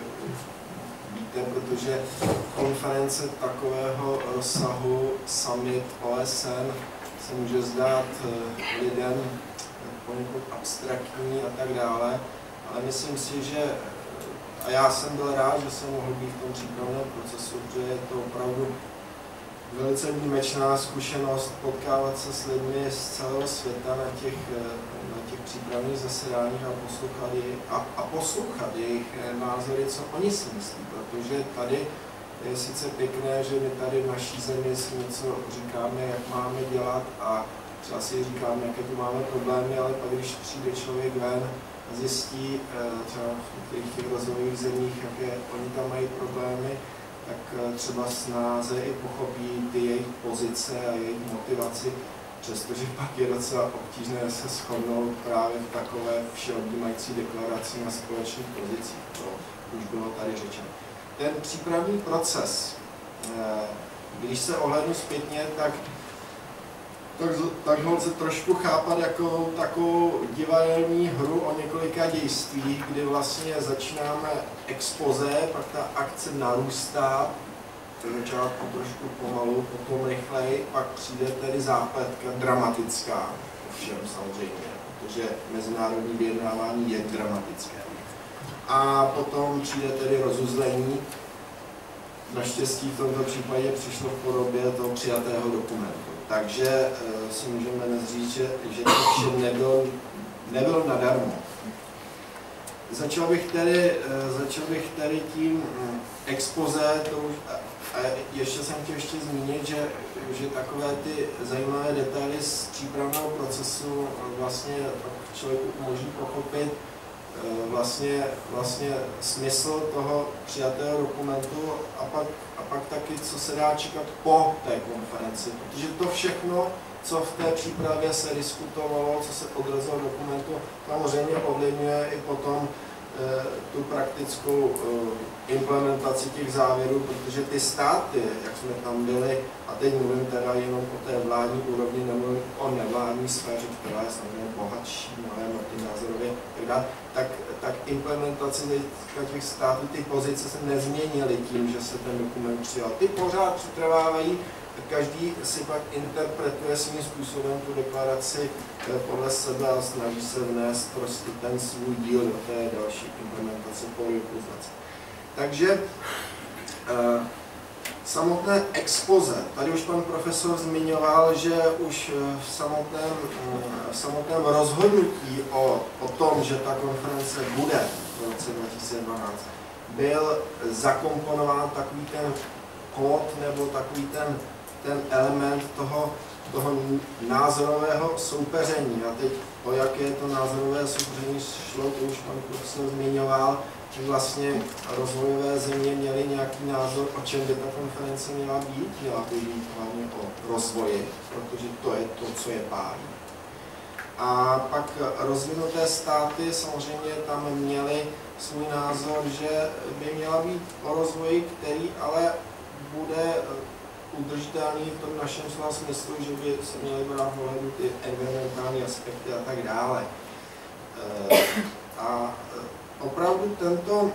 víte, protože konference takového rozsahu, summit O S N, se může zdát lidem poněkud abstraktní a tak dále, ale myslím si, že, a já jsem byl rád, že jsem mohl být v tom přípravném procesu, protože je to opravdu velice výjimečná zkušenost potkávat se s lidmi z celého světa na těch, na těch přípravných zasedáních a poslouchat, je, a, a poslouchat jejich názory, co oni si myslí, protože tady je sice pěkné, že my tady v naší zemi si něco říkáme, jak máme dělat a třeba si říkáme, jaké tu máme problémy, ale pak když přijde člověk ven a zjistí třeba v těch, těch rozvojových zemích, jaké oni tam mají problémy, tak třeba snáze i pochopí ty jejich pozice a jejich motivaci, přestože pak je docela obtížné se shodnout právě v takové všeobjímající deklaraci na společných pozicích. To už bylo tady řečeno. Ten přípravný proces, když se ohlédnu zpětně, tak, tak, tak ho lze trošku chápat jako takovou divadelní hru o několika dějstvích, kdy vlastně začínáme expoze, pak ta akce narůstá, to začátku trošku pomalu, potom rychleji, pak přijde tedy zápletka dramatická, ovšem samozřejmě, protože mezinárodní vyjednávání je dramatické. A potom přijde tedy rozuzlení. Naštěstí v tomto případě přišlo v podobě toho přijatého dokumentu. Takže e, si můžeme dnes říct, že, že to vše nebylo, nebylo nadarmo. Začal bych tedy, e, začal bych tedy tím e, expoze, to už, a, a ještě jsem chtěl ještě zmínit, že, že takové ty zajímavé detaily z přípravného procesu vlastně člověku umožní pochopit Vlastně, vlastně smysl toho přijatého dokumentu a pak, a pak taky, co se dá čekat po té konferenci. Protože to všechno, co v té přípravě se diskutovalo, co se odrazilo v dokumentu, samozřejmě ovlivňuje i potom e, tu praktickou e, implementaci těch závěrů, protože ty státy, jak jsme tam byli, a teď mluvím teda jenom o té vládní úrovni, nemluvím o nevládní sféře, která je samozřejmě bohatší, mnohem názorově, tak, tak, tak implementace těch států, ty pozice se nezměnily tím, že se ten dokument přijal. Ty pořád přetrvávají, každý si pak interpretuje svým způsobem tu deklaraci podle sebe a snaží se vnést prostě ten svůj díl do té další implementace politizace. Takže eh, samotné expoze. Tady už pan profesor zmiňoval, že už v samotném, v samotném rozhodnutí o, o tom, že ta konference bude v roce dva tisíce dvanáct, byl zakomponován takový ten kód nebo takový ten, ten element toho, toho názorového soupeření. A teď o jaké to názorové soupeření šlo, to už pan profesor zmiňoval, že vlastně rozvojové země měly nějaký názor, o čem by ta konference měla být. Měla by být hlavně o rozvoji, protože to je to, co je pálí. A pak rozvinuté státy samozřejmě tam měly svůj názor, že by měla být o rozvoji, který ale bude udržitelný v tom našem slova smyslu, že by se měly brát v ohledu ty environmentální aspekty a tak dále. A opravdu tento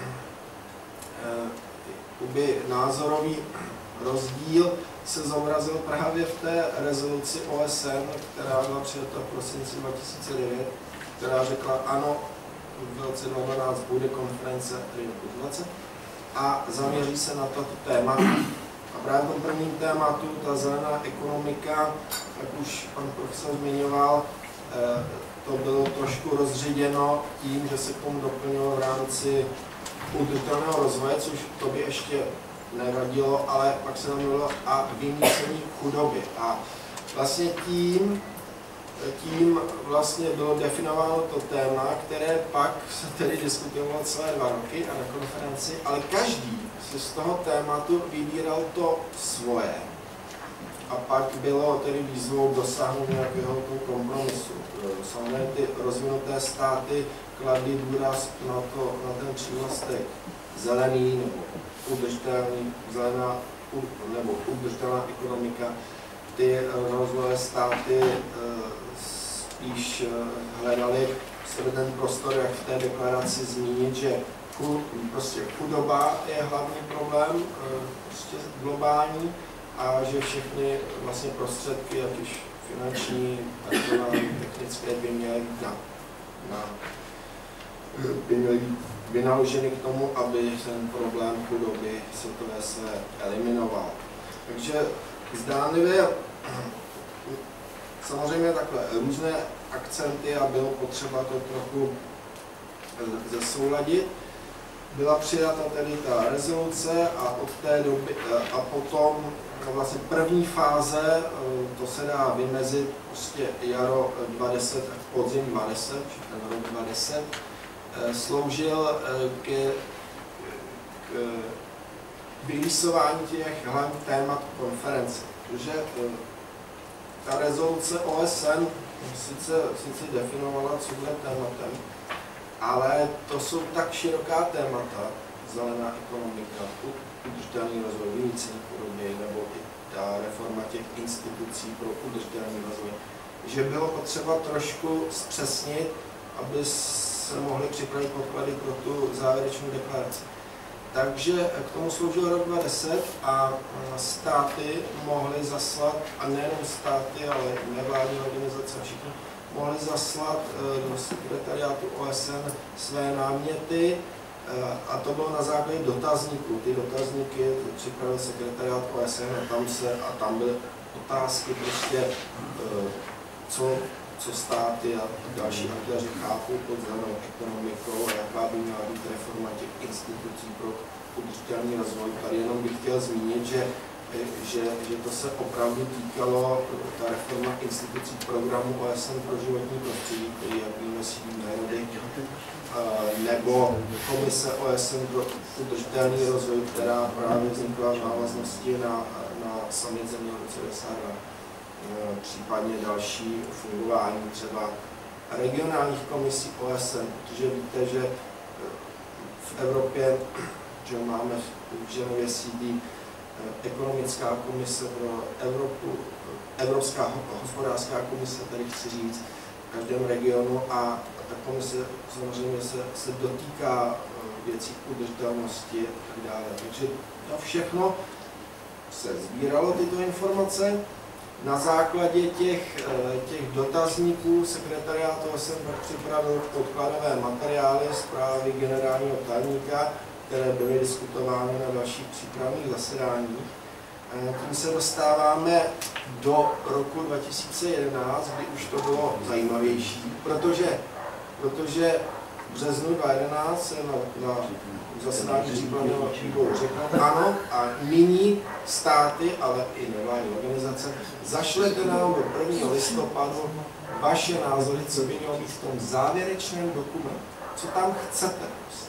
eh, názorový rozdíl se zobrazil právě v té rezoluci O S N, která byla přijata v prosinci dva tisíce devět, která řekla ano, v roce dva tisíce dvanáct bude konference Rio plus dvacet a zaměří se na tato témata. A právě v tom prvním tématu, ta zelená ekonomika, jak už pan profesor zmiňoval, to bylo trošku rozředěno tím, že se k tomu doplnilo v rámci udržitelného rozvoje, což to by ještě nevadilo, ale pak se tam mluvilo a vymýcení chudoby. A vlastně tím, tím vlastně bylo definováno to téma, které pak se tedy diskutovalo celé dva roky a na konferenci, ale každý si z toho tématu vybíral to svoje. A pak bylo tedy výzvou dosáhnout nějakého kompromisu. Samozřejmě ty rozvinuté státy kladly důraz na, to, na ten přívlastek zelený nebo udržitelný, zelená nebo udržitelná ekonomika. Ty rozvojové státy spíš hledali sebe ten prostor, jak v té deklaraci zmínit, že prostě chudoba je hlavní problém prostě globální, a že všechny vlastně prostředky, jak už finanční, personální, technické, by měly na, na, by měly vynaloženy k tomu, aby ten problém chudoby světové se eliminoval. Takže zdánlivě samozřejmě takhle různé akcenty a bylo potřeba to trochu zesouladit. Byla přijata tedy ta rezoluce a od té doby a potom vlastně první fáze, to se dá vymezit prostě jaro dvacet deset a podzim dvacet deset, ten rok dvacet deset, sloužil k, k vylísování těch hlavních témat konference. Protože ta rezoluce O S N sice, sice definovala, co bude tématem, ale to jsou tak široká témata, zelená ekonomika, udržitelný rozvoj, vymýcení chudoby nebo i ta reforma těch institucí pro udržitelný rozvoj, že bylo potřeba trošku zpřesnit, aby se mohly připravit podklady pro tu závěrečnou deklaraci. Takže k tomu sloužil rok dvacet deset a státy mohly zaslat, a nejenom státy, ale i nevládní organizace a všichni, mohli zaslat do sekretariátu O S N své náměty, a to bylo na základě dotazníků. Ty dotazníky připravil sekretariát O S N a tam, se, a tam byly otázky, prostě, co, co státy a další aktéři chápou pod zelenou ekonomikou a jaká by měla být reforma těch institucí pro udržitelný rozvoj. Tady jenom bych chtěl zmínit, že Že, že to se opravdu týkalo, ta reforma institucí programu O S N pro životní prostředí, který, jak víme, sídlí v Nairobi, nebo komise O S N pro udržitelný rozvoj, která právě vznikla v návaznosti na, na summit země v roce devadesát dva. Případně další fungování třeba regionálních komisí O S N, protože víte, že v Evropě, že máme v Ženevě sídlí ekonomická komise pro Evropu, Evropská hospodářská komise, tady chci říct, v každém regionu, a ta komise samozřejmě se, se dotýká věcí udržitelnosti a tak dále. Takže to všechno se sbíralo, tyto informace. Na základě těch, těch dotazníků sekretariát O S N pak připravil podkladové materiály zprávy generálního tajemníka, které byly diskutovány na dalších přípravných zasedáních. Tím se dostáváme do roku dva tisíce jedenáct, kdy už to bylo zajímavější, protože, protože v březnu dva tisíce jedenáct se na, na zasedání přípravného výboru řekl, ano, a nyní státy, ale i nevládní organizace, zašlete nám do prvního listopadu vaše názory, co by mělo být v tom závěrečném dokumentu, co tam chcete.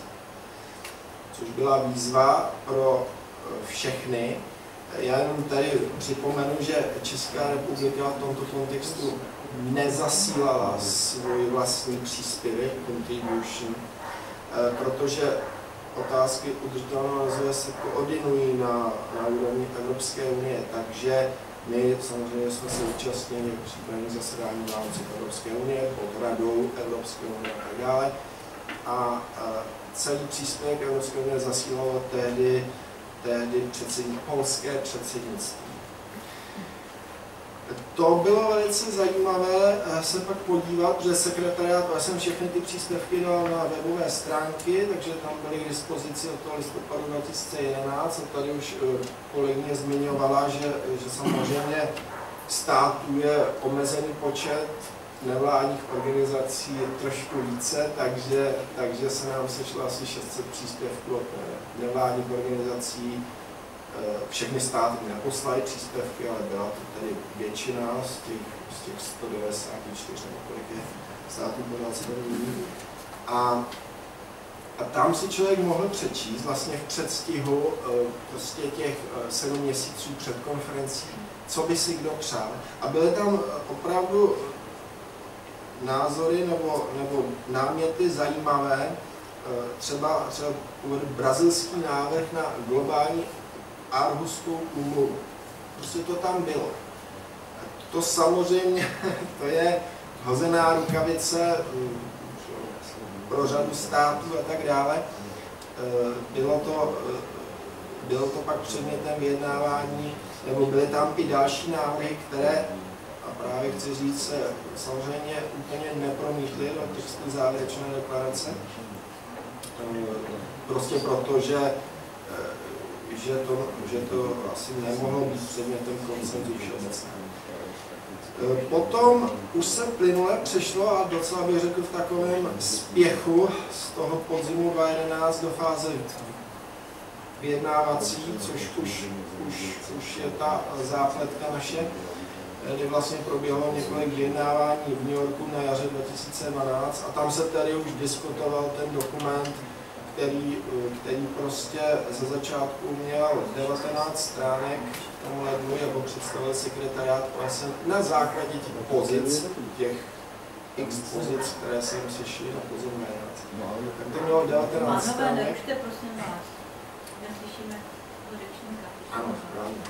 Což byla výzva pro všechny. Já jenom tady připomenu, že Česká republika v tomto kontextu nezasílala svůj vlastní příspěvek, contribution, protože otázky udržitelného rozvoje se koordinují na, na úrovni Evropské unie, takže my samozřejmě jsme se účastnili přípravných zasedání v rámci Evropské unie, pod radou Evropské unie a tak dále. A celý příspěvek Evropské unie zasílalo tehdy, tehdy předsední, polské předsednictví. to bylo velice zajímavé se pak podívat, protože sekretariát, já jsem všechny ty příspěvky dal na webové stránky, takže tam byly k dispozici od toho listopadu dva tisíce jedenáct a tady už kolegyně zmiňovala, že, že samozřejmě států je omezený počet, nevládních organizací je trošku více, takže, takže se nám sešlo asi šest set příspěvků od nevládních organizací. Všechny státy neposlaly příspěvky, ale byla to tedy většina z těch, z těch sto devadesát čtyři, nebo kolik je států podal světový. A, a tam si člověk mohl přečíst vlastně v předstihu prostě těch sedm měsíců před konferencí, co by si kdo přál. A byly tam opravdu názory nebo, nebo náměty zajímavé, třeba, třeba brazilský návrh na globální Aarhuskou úmluvu. Prostě to tam bylo. To samozřejmě, to je hozená rukavice pro řadu států a tak dále. Bylo to, bylo to pak předmětem vyjednávání, nebo byly tam i další návrhy, které, a právě chci říct, se samozřejmě úplně nepromítly do textu závěrečné deklarace. Prostě proto, že Že to, že to asi nemohlo být předmětem konsenzu všeobecného. Potom už se plynule přešlo, a docela bych řekl v takovém spěchu z toho podzimu dva tisíce jedenáct do fáze vyjednávací, což už, už, už je ta zápletka naše, kdy vlastně proběhlo několik vyjednávání v New Yorku na jaře dva tisíce dvanáct a tam se tady už diskutoval ten dokument, Který, který prostě ze začátku měl devatenáct stránek v tom lednu, jako představil sekretariát O S N na základě těch pozic, těch x pozic, které se jim sešly na podzim jedenáct. Tak to mělo devatenáct stránek. Pánové, nerušte, prosím vás. Neslyšíme řečníka. Ano, správně.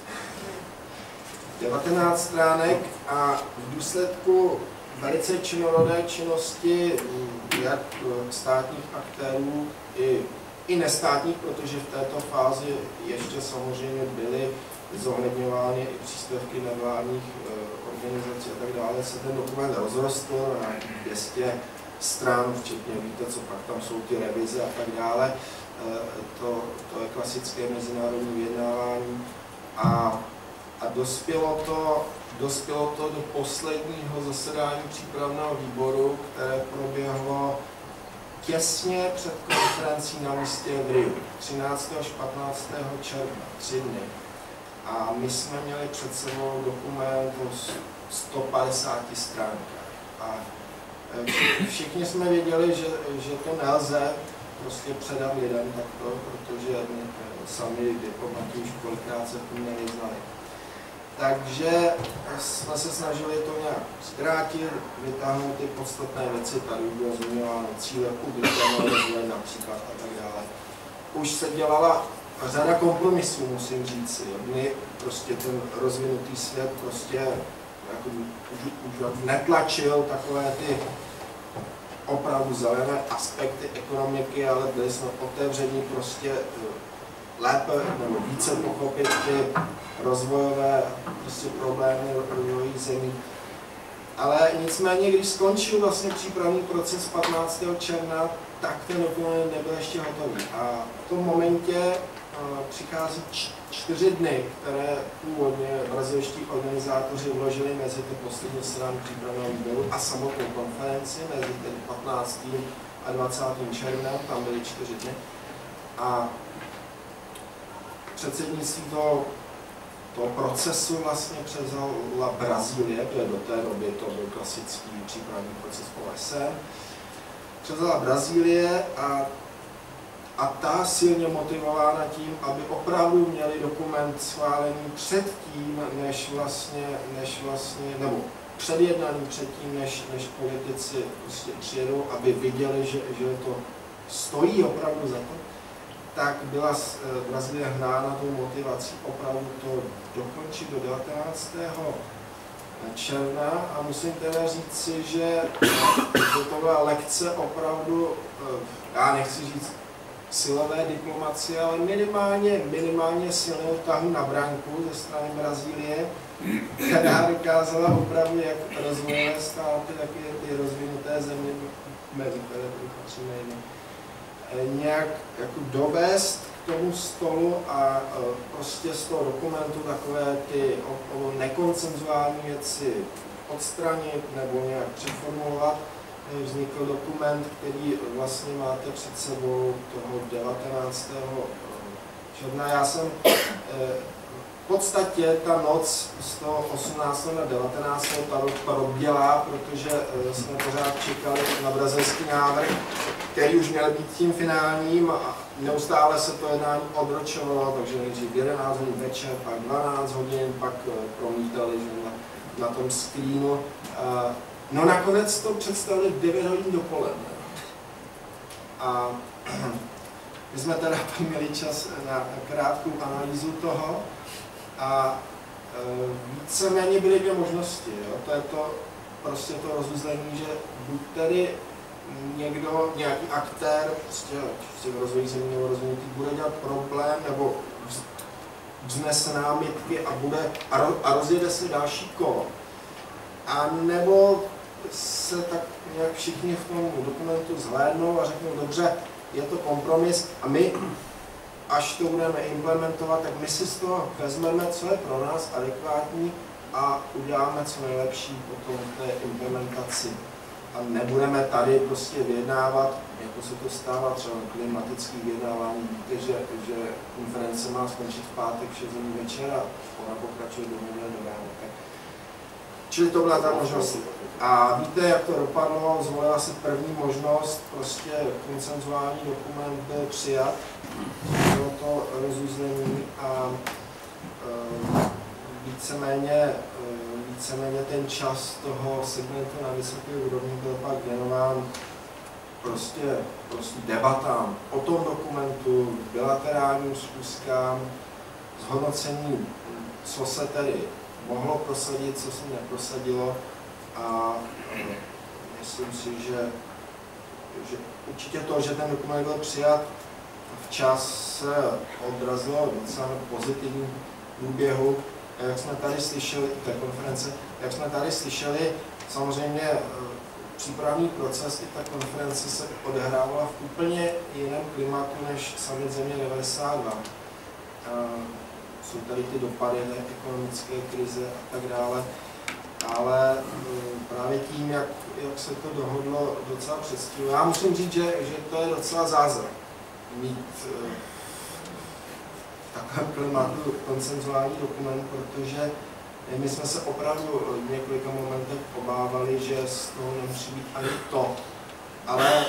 devatenáct stránek a v důsledku velice činorodé činnosti jak státních aktérů i, i nestátních, protože v této fázi ještě samozřejmě byly zohledňovány i příspěvky nevládních e, organizací a tak dále, se ten dokument rozrostl na dvě stě stran, včetně víte, co pak tam jsou ty revize a tak dále. E, to, to je klasické mezinárodní vyjednávání a, a dospělo to Dospělo to do posledního zasedání přípravného výboru, které proběhlo těsně před konferencí na místě v Riu, třináctého až patnáctého června, tři dny. A my jsme měli před sebou dokument o sto padesáti stránkách. A všichni jsme věděli, že, že to nelze prostě předat lidem takto, protože sami diplomati už kolikrát se tím nevyznali. Takže jsme se snažili to nějak zkrátit, vytáhnout ty podstatné věci, tady bylo zmiňováno cíle udržitelného rozvoje například a tak dále. Už se dělala řada kompromisů, musím říct. My prostě ten rozvinutý svět prostě jako už, už netlačil takové ty opravdu zelené aspekty ekonomiky, ale byli jsme otevření prostě lépe nebo více pochopit ty rozvojové prostě problémy rozvojových zemí. Ale nicméně, když skončil vlastně přípravný proces patnáctého června, tak ten dokument nebyl ještě hotový. A v tom momentě uh, přichází čtyři dny, které původně brazilští organizátoři vložili mezi ty poslední strany přípravného výboru a samotnou konferenci, mezi tedy patnáctým a dvacátým červnem, tam byly čtyři dny. A předsednictví toho, toho procesu vlastně převzala Brazílie, protože do té doby to byl klasický přípravný proces O S N. Převzala Brazílie a, a ta silně motivována tím, aby opravdu měli dokument schválený předtím, než vlastně, než vlastně nebo předjednaný předtím, než, než politici prostě přijedou, aby viděli, že, že to stojí opravdu za to. Tak byla Brazílie hnána tou motivací opravdu to dokončit do devatenáctého června a musím teda říci, že, že to byla lekce opravdu, já nechci říct silové diplomacie, ale minimálně, minimálně silného tahu na branku ze strany Brazílie, která dokázala opravdu jak rozvojové státy, tak i ty rozvinuté země, mezi které tady patříme jiné, nějak jako dovést k tomu stolu a prostě z toho dokumentu takové ty nekonsenzuální věci odstranit nebo nějak přeformulovat. Vznikl dokument, který vlastně máte před sebou toho devatenáctého června. Já jsem v podstatě ta noc z toho osmnáctého na devatenáctého ta proběhla, protože jsme pořád čekali na brazilský návrh, který už měl být tím finálním a neustále se to jednání odročovalo, takže nejdřív jedenáct hodin večer, pak dvanáct hodin, pak promítali na, na tom screenu. No nakonec to představili v devět hodin dopoledne. A my jsme teda měli čas na krátkou analýzu toho a víceméně byly dvě možnosti. Jo. To je to prostě to rozuzlení, že buď tedy někdo, nějaký aktér, prostě v rozvoji země nebo rozvoji bude dělat problém nebo vznese námitky a, bude, a, ro, a rozjede se další kolo. A nebo se tak nějak všichni v tom dokumentu zhlédnou a řeknou, dobře, je to kompromis a my, až to budeme implementovat, tak my si z toho vezmeme, co je pro nás adekvátní a uděláme co nejlepší potom v té implementaci. A nebudeme tady prostě vyjednávat, jako se to stává třeba klimatický vyjednávání. Víte, že, že konference má skončit v pátek v šest hodin večer a ona pokračuje do hodiny do rána. Čili to byla ta možnost. A víte, jak to dopadlo, zvolila si první možnost, prostě konsenzuální dokument byl přijat, bylo to rozuzlení a e, víceméně, e, víceméně ten čas toho segmentu na vysoké úrovni byl pak věnován prostě, prostě debatám o tom dokumentu, bilaterálním schůzkám, zhodnocení, co se tedy mohlo prosadit, co se neprosadilo. A myslím si, že, že určitě to, že ten dokument byl přijat včas, se odrazilo docela pozitivním průběhu. Jak jsme tady slyšeli, té konference, jak jsme tady slyšeli, samozřejmě přípravný proces i ta konference se odehrávala v úplně jiném klimatu než summit země devadesát dva. Jsou tady ty dopady té ekonomické krize a tak dále. Ale právě tím, jak, jak se to dohodlo docela předstihu, já musím říct, že, že to je docela zázrak mít v takovém klimatu konsenzuální dokument, protože my jsme se opravdu v několika momentech obávali, že z toho nemusí být ani to. Ale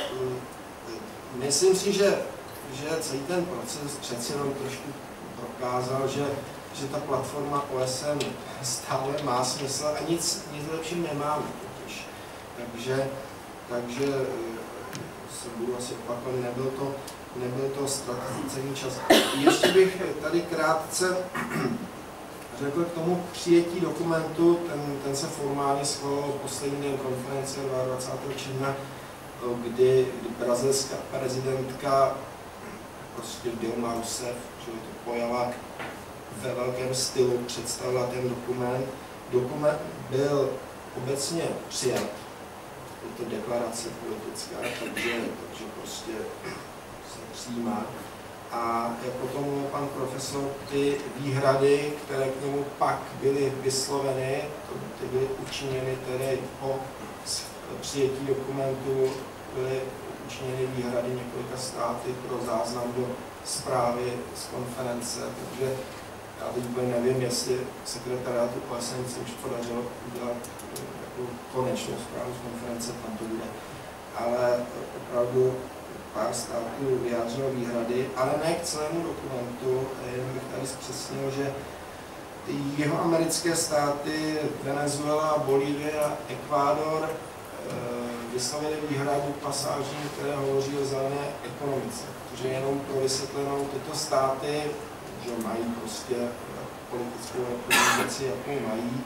myslím si, že, že celý ten proces přeci jenom trošku prokázal, že že ta platforma O S N stále má smysl a nic, nic lepším nemáme totiž. Takže, takže se budu asi opakovat, nebyl to, nebyl to strategický čas. Ještě bych tady krátce řekl k tomu přijetí dokumentu, ten, ten se formálně schválil poslední den konference dvacátého druhého června, kdy, kdy brazilská prezidentka prostě Dilma Rousseff, že to pojala ve velkém stylu, představila ten dokument. Dokument byl obecně přijat. Je to deklarace politická, takže, takže prostě se přijímá. A jak potom mluvil pan profesor, ty výhrady, které k němu pak byly vysloveny, ty byly učiněny tedy po přijetí dokumentu, byly učiněny výhrady několika státy pro záznam do zprávy z konference, takže já teď úplně nevím, jestli sekretariátu O S N se už podařilo udělat jako konečnou zprávu z konference, tam to bude. Ale opravdu pár států vyjádřilo výhrady, ale ne k celému dokumentu, jenom bych tady zpřesnil, že jeho americké státy, Venezuela, Bolívie a Ekvádor vyslovili výhradu pasáží, které hovoří o zelené ekonomice. Protože jenom pro vysvětlenou tyto státy, že mají prostě politickou reprezentaci, jakou mají,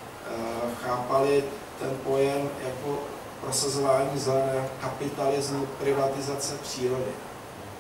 chápali ten pojem jako prosazování zeleného kapitalismu, privatizace přírody.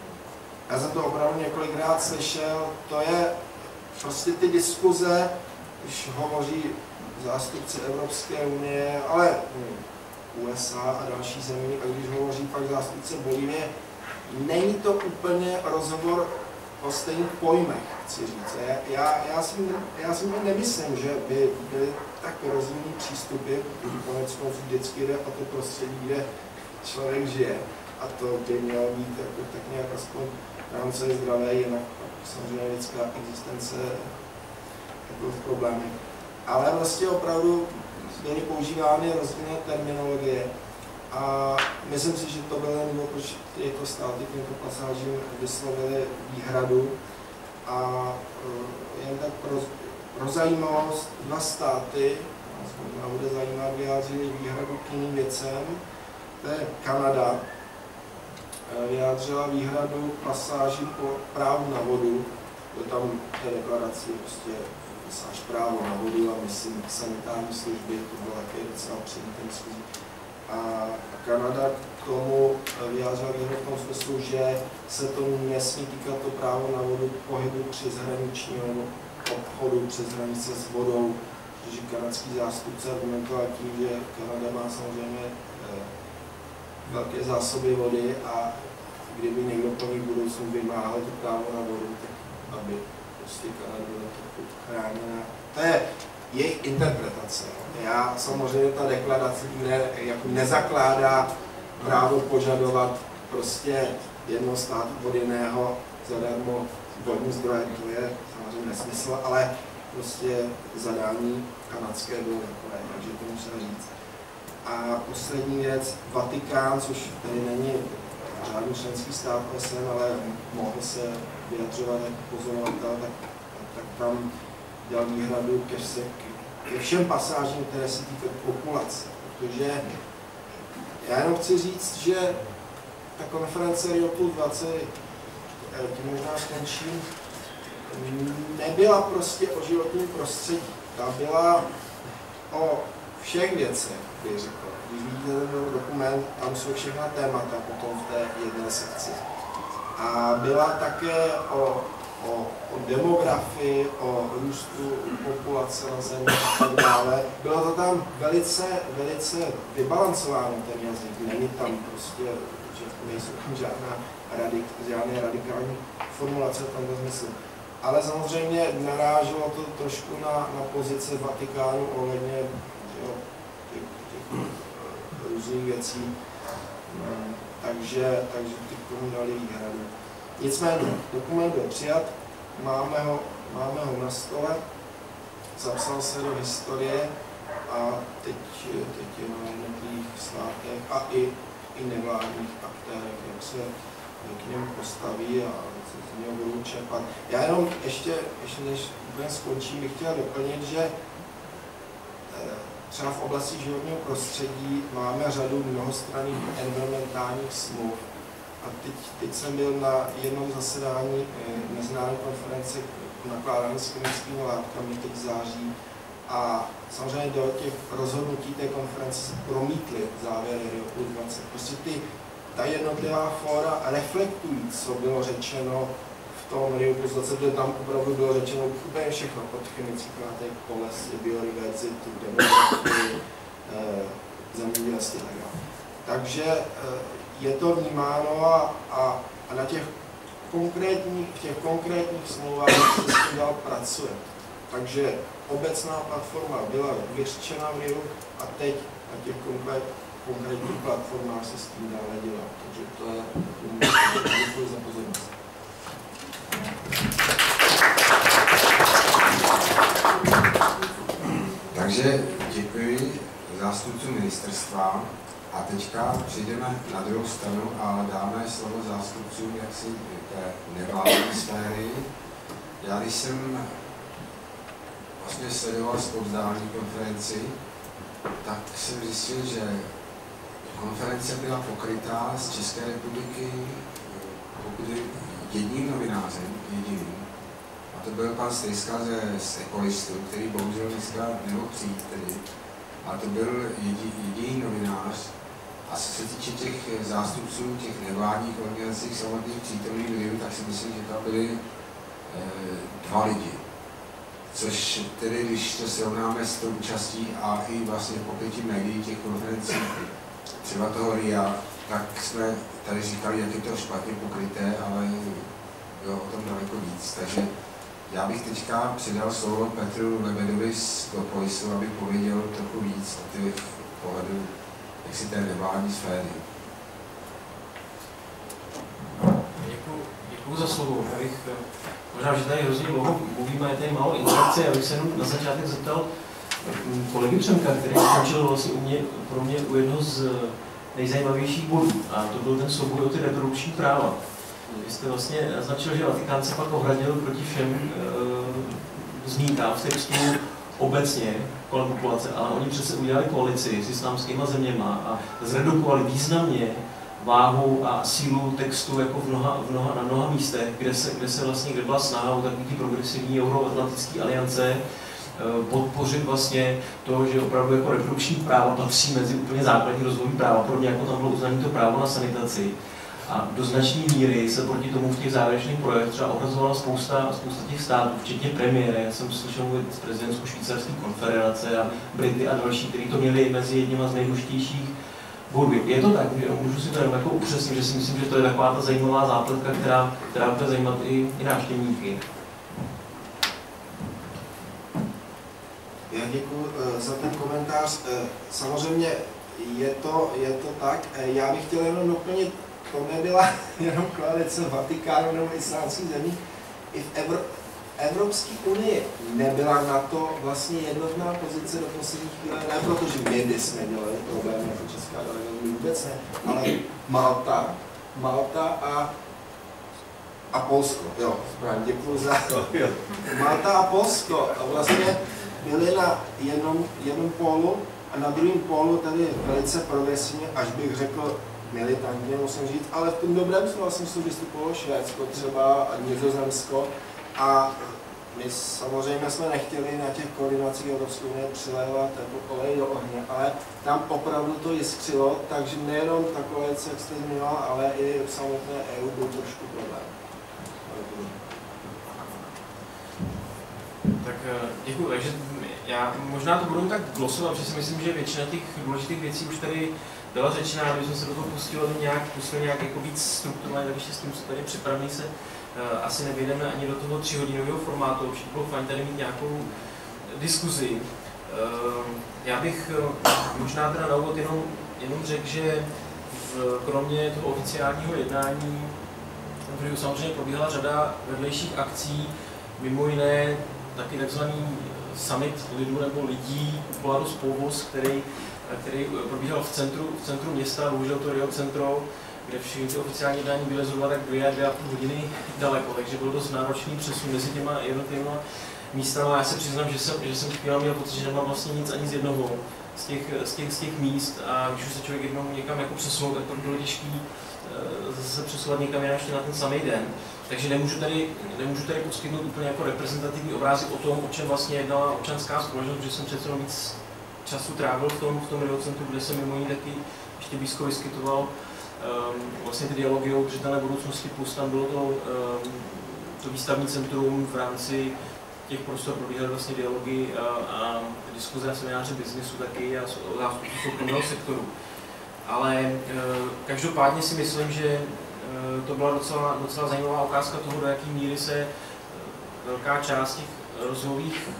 Já jsem to opravdu několikrát slyšel, to je prostě ty diskuze když hovoří zástupci Evropské unie, ale U S A a další země, a když hovoří pak zástupce Bolívie, není to úplně rozhovor o stejných pojmech, chci říct. Já, já, si, já si nemyslím, že by byly tak rozumný přístupy, protože konec konců vždycky jde o to prostředí, kde člověk žije. A to by mělo být jako, tak nějak aspoň rámce zdravé, jinak samozřejmě lidská existence jako v problémech. Ale vlastně opravdu byly používány rozdílné terminologie. A myslím si, že to bylo jen proč tyto státy těmto pasážím vyslovili výhradu. A jen tak pro, pro zajímavost, dva státy, nás možná bude zajímat, vyjádřili výhradu k jiným věcem. To je Kanada, vyjádřila výhradu k pasážím po právu na vodu. To tam v té deklaraci prostě pasáž právo na vodu a myslím sanitární služby, to bylo také docela předmětem diskuzí. A Kanada k tomu vyjádřila výhradu v tom smyslu, že se tomu nesmí týkat to právo na vodu pohybu přeshraničního nebo obchodu přes hranice s vodou, protože kanadský zástupce argumentoval tím, že Kanada má samozřejmě velké zásoby vody a kdyby někdo po nich v budoucnu vymáhal to právo na vodu, tak aby prostě Kanada byla trochu chráněna. To je jejich interpretace. Já samozřejmě ta deklarace ne, jako nezakládá právo požadovat prostě jedno státu od jiného zadarmo vodní zdroje, to je samozřejmě nesmysl, ale prostě zadání kanadské bylo takové, takže to musím říct. A poslední věc, Vatikán, což tady není žádný členský stát O S N, ale mohl se vyjadřovat jako pozorovatel, tak, tak tam dělal výhradu ke, se, ke všem pasážím, které se týkají populace. Protože já jenom chci říct, že ta konference Rio plus dvacet, tím možná skončím, nebyla prostě o životním prostředí. Ta byla o všech věcech, bych řekl. Když vidíte ten dokument, tam jsou všechna témata potom v té jedné sekci. A byla také o, o, o demografii, o růstu populace na Zemi a tak dále. Bylo to tam velice, velice vybalancováno ten jazyk. Není tam prostě, že nejsou tam žádná radik, žádné radikální formulace v tomto smyslu. Ale samozřejmě naráželo to trošku na, na pozice Vatikánu ohledně jo, těch, těch různých věcí. No, takže, takže ty k tomu dali výhradu. Nicméně, dokument byl přijat, máme ho, máme ho na stole, zapsal se do historie a teď, teď je na jednotlivých státech a i, i nevládních aktérech, jak se k němu postaví a se z něho budou čerpat. Já jenom ještě, ještě než úplně skončím, bych chtěl doplnit, že třeba v oblasti životního prostředí máme řadu mnohostranných environmentálních smluv. A teď, teď jsem byl na jednom zasedání mezinárodní konference o nakládání s chemickými látkami teď v září. A samozřejmě do těch rozhodnutí té konference se promítly závěry Rio plus dvacet. Prostě ty, ta jednotlivá fóra reflektují, co bylo řečeno v tom Rio plus dvacet, kde tam opravdu bylo řečeno úplně všechno od chemických látek po lesy, biodiverzitu, demografii, zemědělství a tak dále. Takže je to vnímáno a, a, a na těch konkrétních, v těch konkrétních smlouvách se s tím dál pracuje. Takže obecná platforma byla vyřčena v Riu a teď na těch konkrét, konkrétních platformách se s tím dále dělá. Takže to je, děkuji za pozornost. Takže děkuji zástupcům ministerstva a teďka přejdeme na druhou stranu a dáme slovo zástupcům jaksi té nevládní sféry. Já když jsem vlastně sledoval zpovzdální konferenci, tak jsem zjistil, že konference byla pokrytá z České republiky pokud je jedním novinářem, jediným. A to byl pan Stejska z Ekolistů, který bohužel dneska nemohl přijít tedy. A to byl jedi, jediný novinář. A co se týče těch zástupců, těch nevládních organizací samotných přítomných lidí, tak si myslím, že tam byli e, dva lidi. což tedy, když to srovnáme s tou účastí a i vlastně pokrytím médií těch konferencí, třeba toho R I A, tak jsme tady říkali, jak je to špatně pokryté, ale bylo o tom daleko víc. Takže já bych teďka předal slovo Petru Lebedovi z Glopoisu, aby pověděl trochu víc o těch pohledu, jak si té nevládní sféry. Děkuji, děkuji za slovo. Já bych, možná, že tady hrozně dlouho mluvíme, je tady málo interakce, já bych se jenom na začátek zeptal kolegy Přemka, který skončil vlastně u mě, pro mě u jednoho z nejzajímavějších bodů, a to byl ten souboj o ty reprodukční práva. Vy jste vlastně naznačil, že Vatikán se pak ohradil proti všem e, zmínkám v textu obecně kolem populace, ale oni přece udělali koalici s islámskýma zeměma a zredukovali významně váhu a sílu textu jako v mnoha, v mnoha, na mnoha místech, kde se, kde se vlastně, kde byla snaha o takový progresivní euroatlantické aliance podpořit vlastně to, že opravdu jako reprodukční práva patří mezi úplně základní rozvojové práva, podobně jako tam bylo uznané to právo na sanitaci. A do značné míry se proti tomu v těch závěrečných projektech třeba ohrazovala spousta, spousta těch států, včetně premiéry. Já jsem slyšel mluvit z prezidentskou švýcarské konfederace a Brity a další, kteří to měli mezi jedněma z nejdůležitějších bodů. Je to tak, že můžu si to jenom jako upřesnit, že si myslím, že to je taková ta zajímavá zápletka, která, která bude zajímat i, i návštěvníky. Já děkuji za ten komentář. Samozřejmě je to, je to tak. Já bych chtěl jenom doplnit, to nebyla jenom koalice Vatikánu nebo islámských zemí. I v Evro, Evropské unii nebyla na to vlastně jednotná pozice do posledních chvíle, ne protože my jsme dělali problémy jako Česká delegace, vůbec ne, ale Malta, Malta a, a Polsko. Jo, správně, děkuji za to. Malta a Polsko vlastně byli na jednom, jednom pólu a na druhém pólu tady velice progresivně, až bych řekl militantně, musím říct, ale v tom dobrém slova smyslu vystupovalo Švédsko třeba a Nizozemsko a my samozřejmě jsme nechtěli na těch koordinacích Evropské unie přilévat jako olej do ohně, ale tam opravdu to jiskřilo, takže nejenom ta koalice, jak jste zmínila, ale i v samotné E U byl trošku problém. Tak děkuji, takže já možná to budu tak glosovat, protože si myslím, že většina těch důležitých věcí už tady byla řečena, aby jsme se do toho pustili nějak, pustili nějak jako víc strukturovaně, tak ještě s tím, co tady připravený se uh, asi nevyjdeme ani do toho tříhodinového formátu, už bylo fajn tady mít nějakou diskuzi. Uh, já bych uh, možná teda na úvod jenom, jenom řekl, že v, kromě toho oficiálního jednání v Riu samozřejmě probíhala řada vedlejších akcí, mimo jiné taky takzvaný summit lidu nebo lidí, Polaris Povos, který, který probíhal v centru, v centru města, bohužel to Rio Centro, kde všichni ty oficiální jednání byly zhruba tak dvě, dvě a půl hodiny daleko, takže byl dost náročný přesun mezi těma jednotlivými místama. Já se přiznám, že jsem, že jsem chvíli měl pocit, že nemám vlastně nic ani z jednoho z těch, z těch, z těch míst a když už se člověk jednou někam jako přesunul, tak to bylo těžký zase přesouvat někam jen ještě na ten samý den. Takže nemůžu tady, nemůžu tady poskytnout úplně jako reprezentativní obrázek o tom, o čem vlastně jednala občanská společnost, protože jsem přece víc času trávil v tom, v tom Rio Centru, kde jsem mimo jiné taky ještě blízko vyskytoval um, vlastně ty dialogy o udržitelné budoucnosti, plus tam bylo to, um, to výstavní centrum v rámci těch prostor probíhaly vlastně dialogy a, a diskuze a semináře biznesu taky a zástupců soukromého sektoru. Ale e, každopádně si myslím, že e, to byla docela, docela zajímavá ukázka toho, do jaké míry se e, velká část těch rozvojových e,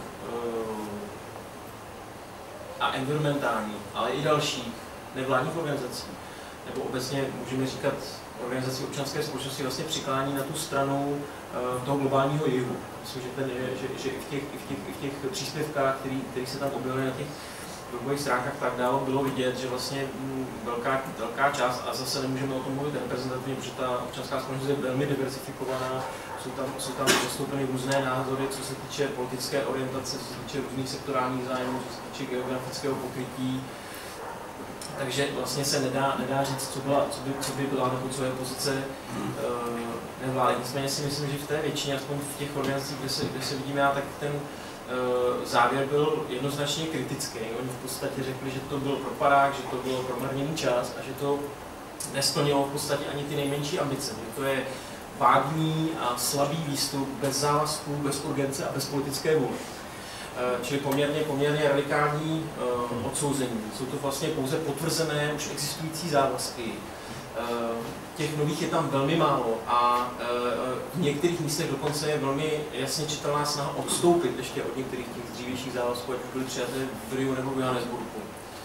a environmentálních, ale i dalších nevládních organizací, nebo obecně můžeme říkat organizací občanské společnosti, vlastně přiklání na tu stranu e, toho globálního jihu. Myslím, že, ten, že, že i, v těch, i, v těch, i v těch příspěvkách, které se tam objevily na těch webových stránkách, tak dále bylo vidět, že vlastně velká, velká část, a zase nemůžeme o tom mluvit reprezentativně, protože ta občanská společnost je velmi diversifikovaná, jsou tam, jsou tam zastoupeny různé názory, co se týče politické orientace, co se týče různých sektorálních zájmů, co se týče geografického pokrytí. Takže vlastně se nedá, nedá říct, co, byla, co, by, co by byla nebo co je pozice uh, nevlády. Nicméně si myslím, že v té většině, aspoň v těch organizacích, kde se, kde se vidíme já, tak ten závěr byl jednoznačně kritický. Oni v podstatě řekli, že to byl propadák, že to bylo promarněný čas a že to nesplnilo v podstatě ani ty nejmenší ambice. Že to je vágní a slabý výstup, bez závazků, bez urgence a bez politické vůle. čili poměrně, poměrně radikální odsouzení. Jsou to vlastně pouze potvrzené už existující závazky. Těch nových je tam velmi málo a v některých místech dokonce je velmi jasně čitelná snaha odstoupit ještě od některých těch dřívějších závazků, ať už byly přijaté v Riu nebo v Johannesburgu.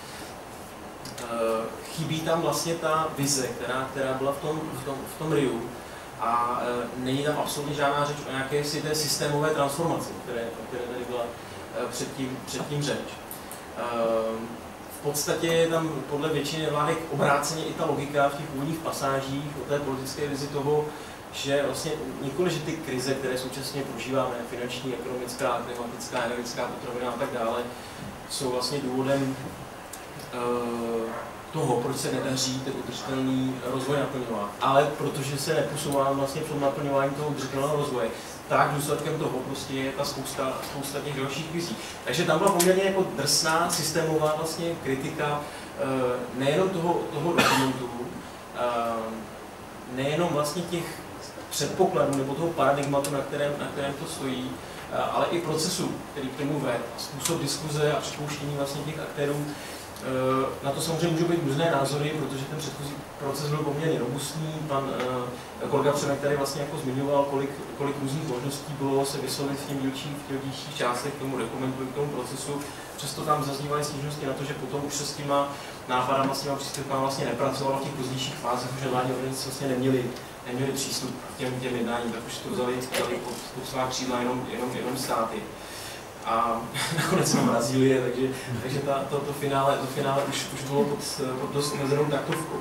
Chybí tam vlastně ta vize, která, která byla v tom, v tom, v tom Riu a není tam absolutně žádná řeč o nějaké si té systémové transformaci, které, které tady byla předtím, předtím řeč. V podstatě je tam podle většiny vládek obráceně i ta logika v těch úvodních pasážích o té politické vizi toho, že vlastně nikoli, že ty krize, které současně prožíváme, finanční, ekonomická, klimatická, energetická, potravinová a tak dále, jsou vlastně důvodem toho, proč se nedaří ten udržitelný rozvoj naplňovat. Ale protože se neposouvá vlastně v tom naplňování toho udržitelného rozvoje, tak důsledkem toho prostě je ta spousta, spousta těch dalších vizí. Takže tam byla poměrně jako drsná, systémová vlastně kritika nejenom toho, toho dokumentu, nejenom vlastně těch předpokladů nebo toho paradigmatu, na kterém, na kterém to stojí, ale i procesu, který k tomu vede, způsob diskuze a připouštění vlastně těch aktérů. Na to samozřejmě můžou být různé názory, protože ten předchozí proces byl poměrně robustní. Pan kolega Přemek tady vlastně jako zmiňoval, kolik, kolik různých možností bylo se vyslovit v těch dílčích, v těch dílčích částech k tomu dokumentu, k tomu procesu. Přesto tam zaznívaly stížnosti na to, že potom už se s těma nápadama, s těma příspěvkama vlastně nepracovalo v těch pozdějších fázích, že vládní organizace vlastně neměli, neměli přístup k těm, těm jednáním, tak už to vzali, vzali pod, pod svá křídla jenom, jenom, jenom státy. A nakonec jsme Brazílie, takže, takže ta, to, to, finále, to finále už, už bylo pod, pod dost omezenou taktovkou.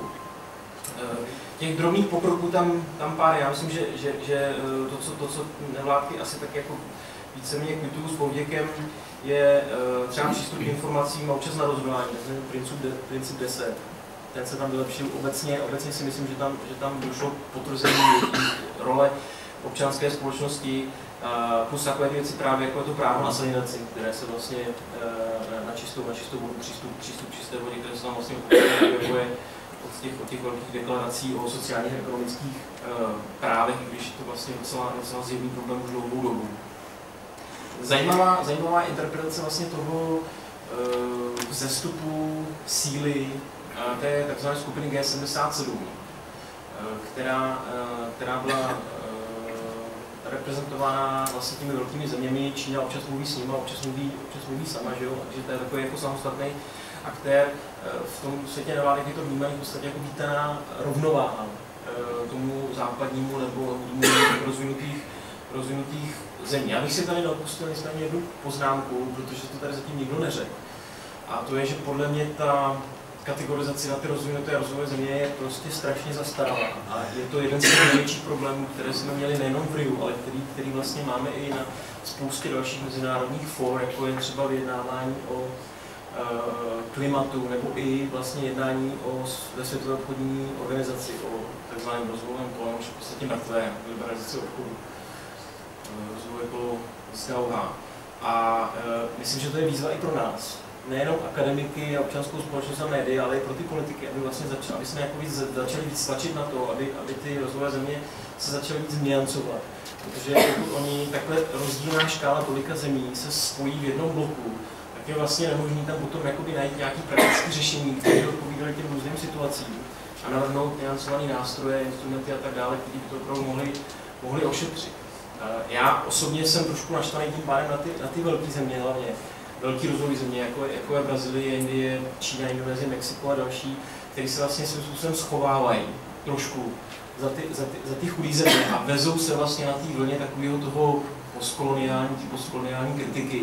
Těch drobných pokroků tam, tam pár, já myslím, že, že, že to, co, to, co nevládky asi tak jako víceméně kvitují s povděkem, je třeba přístup k informacím a účast na rozhodování, princip, princip deset. Ten se tam vylepšil obecně, obecně si myslím, že tam, že tam došlo k potvrzení role občanské společnosti, plus takové věci právě jako je to právo na sanitaci, které se vlastně na čistou, na čistou vodu, přístup, přístup čisté vody, které se tam vlastně objevuje od těch, od těch velkých deklarací o sociálních a ekonomických právech, i když je to vlastně docela, docela zjevný problém už dlouhou dobu. Zajímavá, zajímavá interpretace vlastně toho vzestupu síly té takzvané skupiny G sedmdesát sedm, která, která byla reprezentována vlastně těmi velkými zeměmi. Čína občas mluví s nimi, občas mluví, občas mluví sama, že jo? Takže to je takový jako samostatný aktér. V tom světě nevládek je to vnímaný v podstatě jako vítaná rovnováha tomu západnímu nebo tomu rozvinutých, rozvinutých zemí. Já bych si tady neodpustil nicméně jednu poznámku, protože to tady zatím nikdo neřekl. A to je, že podle mě ta kategorizace na ty rozvinuté a rozvojové země je prostě strašně zastaralá. A je to jeden z těch největších problémů, které jsme měli nejenom v Riu, ale který, který vlastně máme i na spoustě dalších mezinárodních fór, jako je třeba vyjednávání o e, klimatu, nebo i vlastně jednání o ve Světové obchodní organizaci, o takzvaném rozvojovém kole, už v podstatě mrtvé, liberalizaci obchodu, e, rozvojové kolo z Dauha. A e, myslím, že to je výzva i pro nás. Nejenom akademiky a občanskou společnost a média, ale i pro ty politiky, aby vlastně začali, aby jsme jako víc, začali víc tlačit na to, aby, aby ty rozvojové země se začaly víc niancovat. Protože pokud oni takhle rozdílná škála tolika zemí se spojí v jednom bloku, tak je vlastně nemožné tam potom jakoby najít nějaké praktické řešení, které by odpovídaly těm různým situacím a navrhnout niancované nástroje, instrumenty a tak dále, které by to opravdu mohli, mohli ošetřit. Já osobně jsem trošku naštvaný tím pádem na ty, na ty velké země hlavně. Velký rozvojové země, jako, jako je Brazílie, Indie, Čína, Indonésie, Mexiko a další, které se vlastně svým způsobem schovávají trošku za ty, za ty, za ty chudé země a vezou se vlastně na té vlně takového toho postkoloniální, postkoloniální kritiky.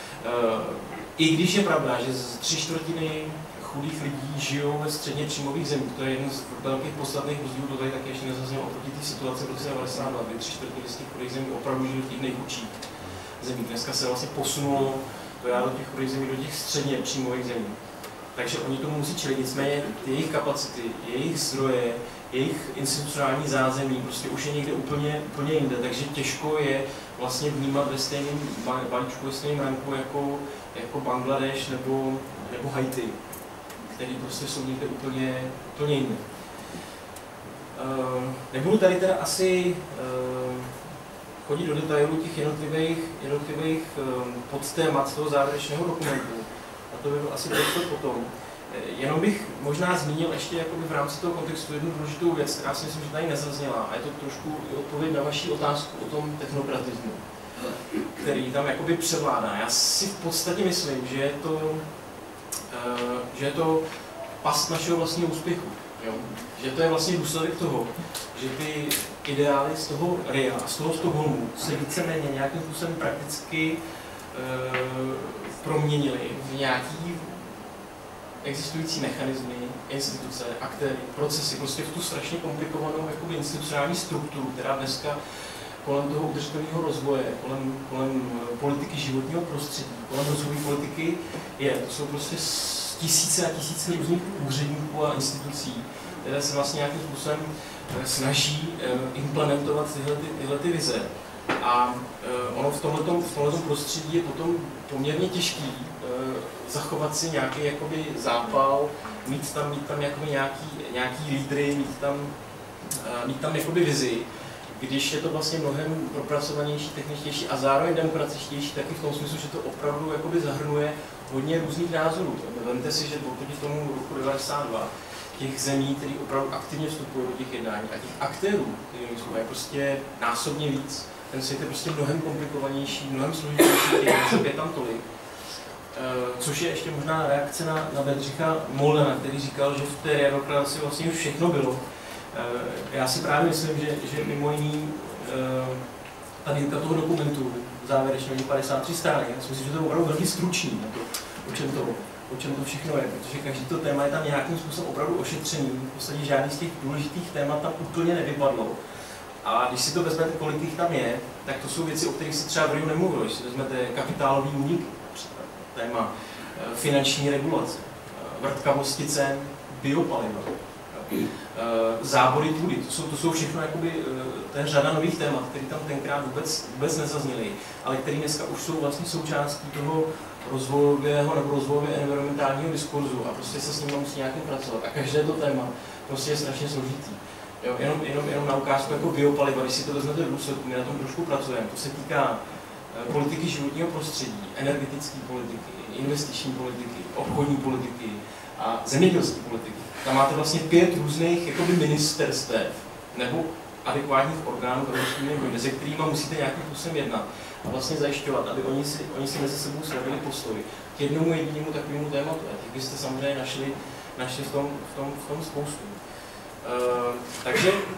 I když je pravda, že z tři čtvrtiny chudých lidí žijou ve středně příjmových zemích, to je jeden z velkých podstatných rozdílů, to tady taky ještě nezaznělo oproti té situaci v roce devadesát dva, kdy tři čtvrtiny z těch chudých zemí opravdu žili v těch nejchudších zemích. Dneska se vlastně posunulo to já do těch chudých zemí, do těch středně příjmových zemí. Takže oni tomu musí čelit, nicméně jejich kapacity, jejich zdroje, jejich institucionální zázemí prostě už je někde úplně, úplně jinde, takže těžko je vlastně vnímat ve stejném balíčku, ve stejném ranku jako, jako Bangladeš nebo, nebo Haiti, který prostě jsou někde úplně, úplně jinde. Uh, nebudu tady teda asi uh, chodit do detailů těch jednotlivých, jednotlivých podtémat toho závěrečného dokumentu. A to by byl asi prostor potom. Jenom bych možná zmínil ještě jakoby v rámci toho kontextu jednu důležitou věc, která si myslím, že tady nezazněla. A je to trošku odpověď na vaši otázku o tom technokratismu, který tam jakoby převládá. Já si v podstatě myslím, že je to, že je to past našeho vlastního úspěchu. Jo? Že to je vlastně důsledek toho, že ty ideály z toho R I A a z toho Stockholmu se víceméně nějakým způsobem prakticky e, proměnily v nějaký existující mechanismy, instituce, aktéry, procesy, prostě v tu strašně komplikovanou jakoby, institucionální strukturu, která dneska kolem toho udržitelného rozvoje, kolem, kolem politiky životního prostředí, kolem rozvojové politiky je. To jsou prostě tisíce a tisíce různých úředníků a institucí, které se vlastně nějakým způsobem snaží implementovat tyhle, ty, tyhle ty vize. A ono v tomhletom, v tomhletom prostředí je potom poměrně těžký zachovat si nějaký jakoby zápal, mít tam, mít tam jakoby nějaký, nějaký lídry, mít tam, mít tam jakoby vizi, když je to vlastně mnohem propracovanější, techničtější a zároveň demokratičtější, taky v tom smyslu, že to opravdu jakoby zahrnuje hodně různých názorů. Vemte si, že oproti tomu roku devadesát dva těch zemí, které opravdu aktivně vstupují do těch jednání a těch aktérů, kterými jsou, je prostě násobně víc. Ten svět je prostě mnohem komplikovanější, mnohem složitější, těch je tam tolik. Což je ještě možná reakce na, na Bedřicha Moldena, který říkal, že v té readokracii vlastně už všechno bylo. Já si právě myslím, že, že mimo jiný ta dílka toho dokumentu závěrečně padesát tři strany, já si myslím, že to je opravdu velmi stručný na to, o čem to, o čem to všechno je, protože každý to téma je tam nějakým způsobem opravdu ošetřený, v podstatě žádný z těch důležitých témat tam úplně nevypadlo. A když si to vezmete, kolik těch tam je, tak to jsou věci, o kterých si třeba v Riu nemluvilo. Když si vezmete kapitálový únik, téma finanční regulace, vrtkavosti cen, biopaliva, zábory půdy, to jsou, to jsou všechno jakoby, to je řada nových témat, které tam tenkrát vůbec, vůbec nezazněly, ale které dneska už jsou vlastně součástí toho rozvojového nebo rozvojově environmentálního diskurzu a prostě se s ním musí nějakým pracovat. A každé to téma prostě je strašně složitý. Jo, jenom, jenom, jenom na ukázku jako biopaliva, když si to vezmete v důsledku, my na tom trošku pracujeme, to se týká politiky životního prostředí, energetické politiky, investiční politiky, obchodní politiky a zemědělské politiky. Tam máte vlastně pět různých jakoby ministerstev nebo adekvátních orgánů, se kterými musíte nějakým způsobem jednat a vlastně zajišťovat, aby oni si, oni si mezi sebou sledili postoj k jednomu jedinému takovému tématu. A těch byste samozřejmě našli, našli v, tom, v, tom, v tom spoustu. Uh, takže uh,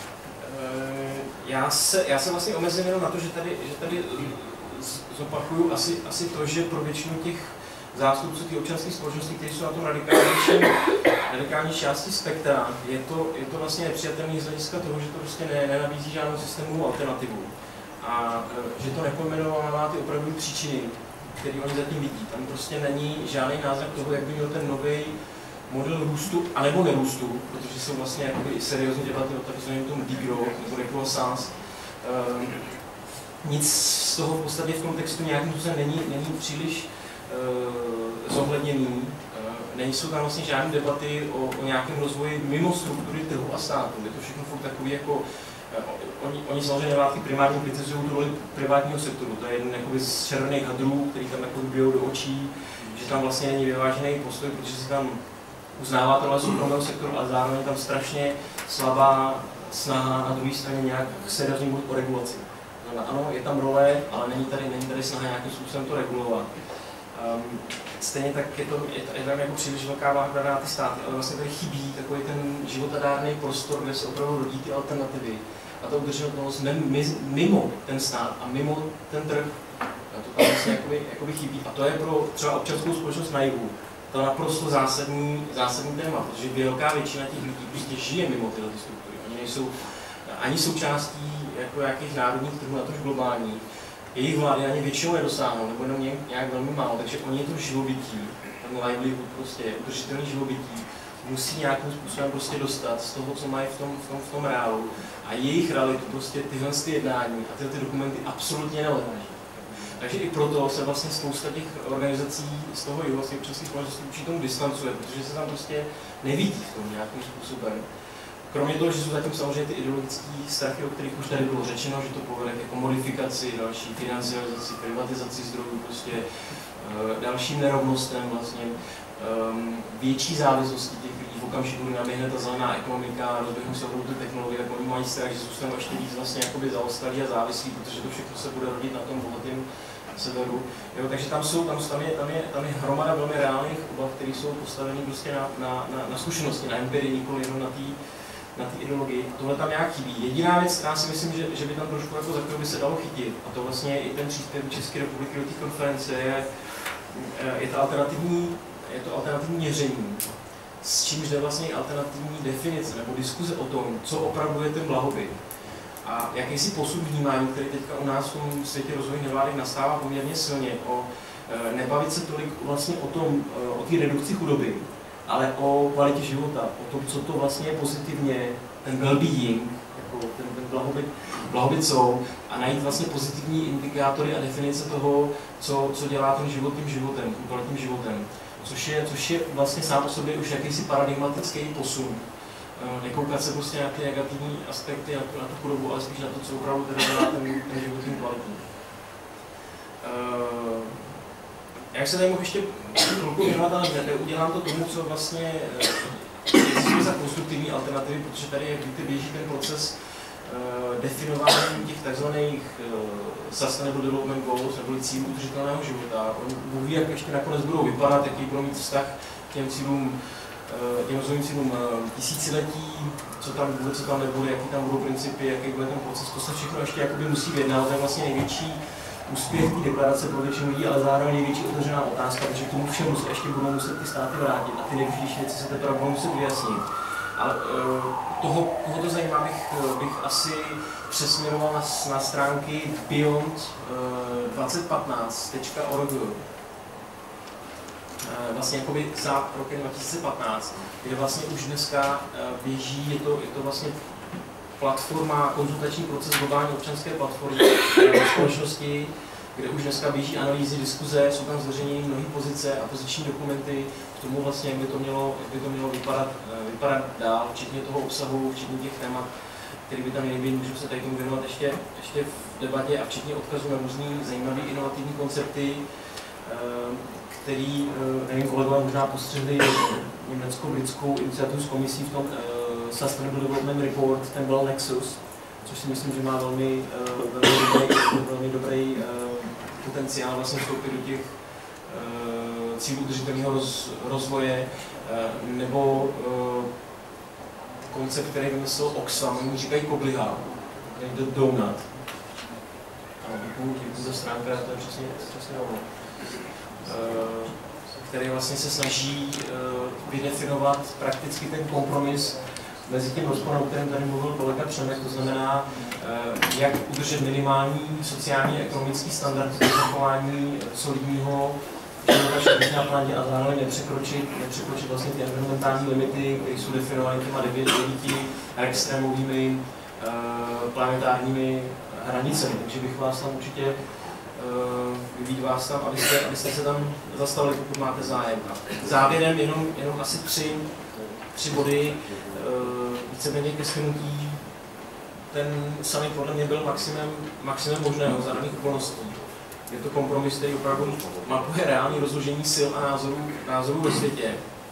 já, se, já se vlastně omezím jenom na to, že tady, že tady zopakuju asi, asi to, že pro většinu těch zástupců těch občanských společností, kteří jsou na tom radikálnější, radikální části spektra, je to, je to vlastně nepřijatelné z hlediska toho, že to prostě ne, nenabízí žádnou systémovou alternativu. A že to nepojmenovává ty opravdu příčiny, které oni zatím vidí. Tam prostě není žádný náznak toho, jak by měl ten nový model růstu, anebo nerůstu, protože jsou vlastně jakoby seriózní debaty o takzvaném tom degrowth nebo decroissance. Um, nic z toho v podstatě v tom textu nějakým způsobem není, není příliš uh, zohledněný. Uh, nejsou tam vlastně žádné debaty o, o nějakém rozvoji mimo struktury trhu a státu. Je to všechno fakt takový jako uh, oni, oni samozřejmě nevládky primárně kritizují tu roli privátního sektoru. To je jeden jakoby z červených hadrů, který tam jako bijou do očí, že tam vlastně není vyvážený postoj, protože si tam uznává to vlastně soukromého sektoru, ale zároveň tam strašně slabá snaha na druhé straně nějak seriózně mluvit o regulaci. Ano, je tam role, ale není tady, není tady snaha nějakým způsobem to regulovat. Um, stejně tak je, to, je, je tam jako příliš velká váha na ty státy, ale vlastně tady chybí takový ten životadárný prostor, kde se opravdu rodí ty alternativy. A ta udržitelnost mimo ten stát a mimo ten trh, a to tam vlastně jakoby, jakoby chybí. A to je pro třeba občanskou společnost na jihu to naprosto zásadní, zásadní téma, protože velká většina těch lidí prostě žije mimo tyhle struktury. Oni nejsou ani součástí jako jakých národních trhů, na tož globální. Jejich vlády ani většinou nedosáhnou, nebo jenom nějak velmi málo, takže oni to živobytí, ten livelihood, prostě udržitelný živobytí, musí nějakým způsobem prostě dostat z toho, co mají v tom, v tom, v tom reálu. A jejich realitu prostě tyhle ty jednání a tyhle ty dokumenty absolutně neodráží. Takže i proto se vlastně spousta těch organizací z toho jihu, vlastně občanských společností určitě tomu distancuje, protože se tam prostě nevidí v tom nějakým způsobem. kromě toho, že jsou zatím samozřejmě ty ideologické strachy, o kterých už tady bylo řečeno, že to povede k jako modifikaci, další financializaci, privatizaci zdrojů, prostě dalším nerovnostem, vlastně um, větší závislosti těch lidí v okamžiku, kdy naběhne ta zelená ekonomika, rozběhnou se ty technologie, tak oni mají strach, že zůstanou ještě víc vlastně jakoby zaostalí a závislí, protože to všechno se bude rodit na tom bohatém severu. Jo, takže tam jsou, tam, tam, je, tam, je, tam je hromada velmi reálných obav, které jsou postaveny prostě na, na, na, na zkušenosti, na empirii, nikoli jenom na té na té ideologii. Tohle tam nějak chybí. Jediná věc, která si myslím, že, že by tam trošku jako za by se dalo chytit, a to vlastně i ten příspěvek České republiky do té konference, je, je, to alternativní, je to alternativní měření, s čímž jde vlastně alternativní definice nebo diskuze o tom, co opravdu je ten blahobyt. A jakýsi posun vnímání, který teďka u nás v tom světě rozvojových nevládek nastává poměrně silně, o nebavit se tolik vlastně o tom, o té redukci chudoby, ale o kvalitě života, o tom, co to vlastně je pozitivně, ten well-being, jako ten, ten blahobyt, blahobyt jsou, a najít vlastně pozitivní indikátory a definice toho, co, co dělá ten život tím životem, tím kvalitním životem. Což je, což je vlastně sám o sobě už jakýsi paradigmatický posun. Nekoukat se prostě na ty negativní aspekty, na tu, na tu chudobu, ale spíš na to, co opravdu teda dělá ten, ten život tím kvalitním. Uh, Jak se tady mohl ještě chvilku věnovat, ale neudělám to tomu, co vlastně je za konstruktivní alternativy, protože tady, jak víte, běží ten proces uh, definování těch takzvaných uh, Sustainable Development Goals, nebo cílů udržitelného života. Oni Bůh ví, jak ještě nakonec budou vypadat, jaký budou mít vztah k těm cílům, uh, těm rozvojovým cílům uh, tisíciletí, co tam bude, co tam nebude, jaký tam budou principy, jaký bude ten proces, to se všechno ještě jakoby musí vyjednat, to je vlastně největší úspěch té deklarace pro většinu lidí, ale zároveň největší otevřená otázka, protože k tomu všemu se ještě budou muset ty státy vrátit a ty nejdůležitější věci se teprve budou muset vyjasnit. Ale toho, tohoto zajímá bych, bych asi přesměroval na, na stránky beyond dvacet patnáct tečka org. Vlastně jakoby za rokem dva tisíce patnáct, kde vlastně už dneska běží, je to, je to vlastně platforma, konzultační proces globální občanské platformy v společnosti, kde už dneska běží analýzy, diskuze, jsou tam zveřejněny mnohé pozice a poziční dokumenty k tomu vlastně, jak by to mělo, jak by to mělo vypadat, vypadat dál, včetně toho obsahu, včetně těch témat, které by tam měly být, můžu se tady tomu věnovat ještě, ještě v debatě, a včetně odkazu na různý zajímavé inovativní koncepty, který, nevím, kolegové možná postřehli německo-britskou iniciativu s komisí v tom Sustainable Development Report, ten byl Nexus, což si myslím, že má velmi, uh, velmi dobrý, velmi dobrý uh, potenciál vlastně vstoupit do těch uh, cílů udržitelného roz, rozvoje, uh, nebo uh, koncept, který vymyslel Oxfam, oni říkají kobliha, the donut. Děkuji za stránka, to je přesně, přesně ono. Uh, který vlastně se snaží uh, vydefinovat prakticky ten kompromis mezi tím rozporem, o kterém tady mluvil kolega Přemek, to znamená, jak udržet minimální sociální a ekonomický standard zachování solidního života všech na planetě a zároveň nepřekročit, nepřekročit vlastně ty environmentální limity, které jsou definovány těma devíti extrémovými planetárními hranicemi. Takže bych vás tam určitě vyvíjet vás tam, abyste, abyste se tam zastavili, pokud máte zájem. A závěrem jenom, jenom asi tři, tři body, víceméně ke shrnutí. Ten summit podle mě byl maximum, maximum možného za daných okolností. Je to kompromis, který opravdu mapuje reální rozložení sil a názorů, názorů ve světě.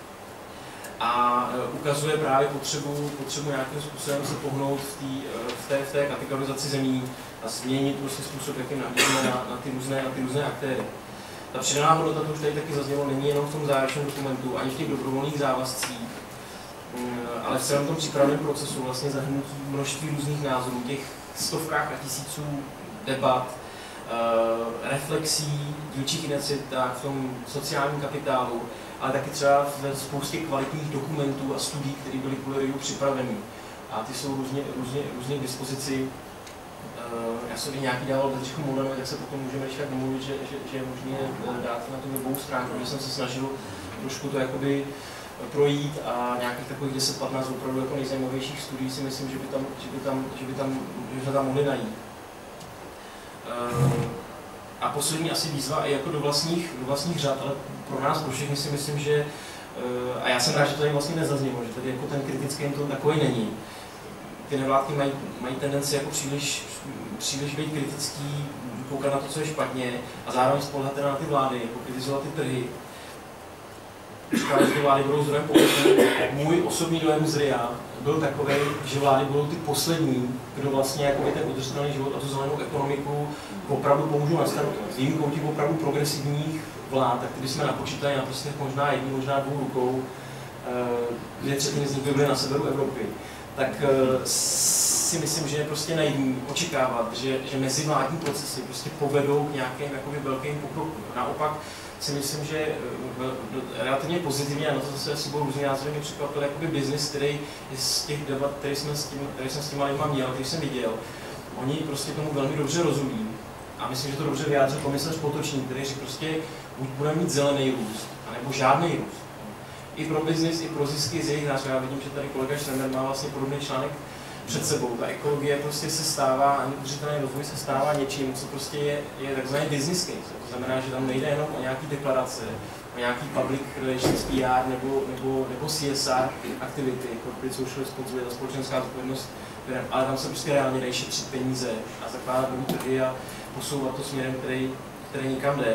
A ukazuje právě potřebu, potřebu nějakým způsobem se pohnout v, tý, v, té, v té kategorizaci zemí a změnit prostě způsob, jakým nahlížíme na, na, ty různé, na ty různé aktéry. Ta přidaná hodnota, to už tady taky zaznělo, není jenom v tom závěrečném dokumentu, ani v těch dobrovolných závazcích, ale v celém tom přípravném procesu vlastně zahrnutí množství různých názorů, těch stovkách a tisíců debat, reflexí, dílčích iniciativách v tom sociálním kapitálu, ale taky třeba ve spoustě kvalitních dokumentů a studií, které byly kvůli R I U připraveny. A ty jsou různě, různě, různě k dispozici. Já jsem i nějaký dával Bedřichu Moulanovi, tak se potom můžeme ještě tak domluvit, že, že, že je možné dát na tu webovou stránku, že jsem se snažil trošku to jakoby projít a nějakých takových deset patnáct opravdu jako nejzajímavějších studií si myslím, že by tam, že by tam, že by tam, že by tam mohli najít. A poslední asi výzva i jako do vlastních, do vlastních řad, ale pro nás, pro všechny si myslím, že A já jsem rád, že to tady vlastně nezaznělo, že tady jako ten kritický tón takový není. Ty nevládky mají, mají tendenci jako příliš, příliš být kritický, koukat na to, co je špatně a zároveň spoléhat teda na ty vlády, jako kritizovat ty trhy. Říkali, že ty vlády budou zdrojem pokusu. Můj osobní dojem z R I A byl takový, že vlády budou ty poslední, kdo vlastně jakoby ten udržitelný život a tu zelenou ekonomiku opravdu pomůžou nastartovat. S výjimkou těch opravdu progresivních vlád, tak když jsme napočítali na prostě možná jední, možná dvou rukou, dvě třetiny z nich by byly na severu Evropy, tak si myslím, že je prostě naivní očekávat, že, že mezivládní procesy prostě povedou k nějakým jakoby velkým pokrokům. Naopak si myslím, že relativně pozitivně, a na to zase asi budou různý názory, mě překvapil jakoby biznis, který z těch debat, který jsem s, tím, který jsem s těma lidma měl, který jsem viděl, oni prostě tomu velmi dobře rozumí. A myslím, že to dobře vyjádřil komisař Potočník, který řekl prostě, buď budeme mít zelený růst, anebo žádný růst. I pro biznis, i pro zisky z jejich nářů. Já vidím, že tady kolega Šremer má vlastně podobný článek před sebou. Ta ekologie prostě se stává, ani udržitelný rozvoj se stává něčím, co prostě je, je takzvaný business case. To znamená, že tam nejde jenom o nějaký deklarace, o nějaký public relations P R nebo, nebo, nebo C S R aktivity, corporate social responsibility, ta společenská zodpovědnost, ale tam se prostě reálně dají šetřit peníze a zakládat nový trhy a posouvat to směrem, který, který nikam jde.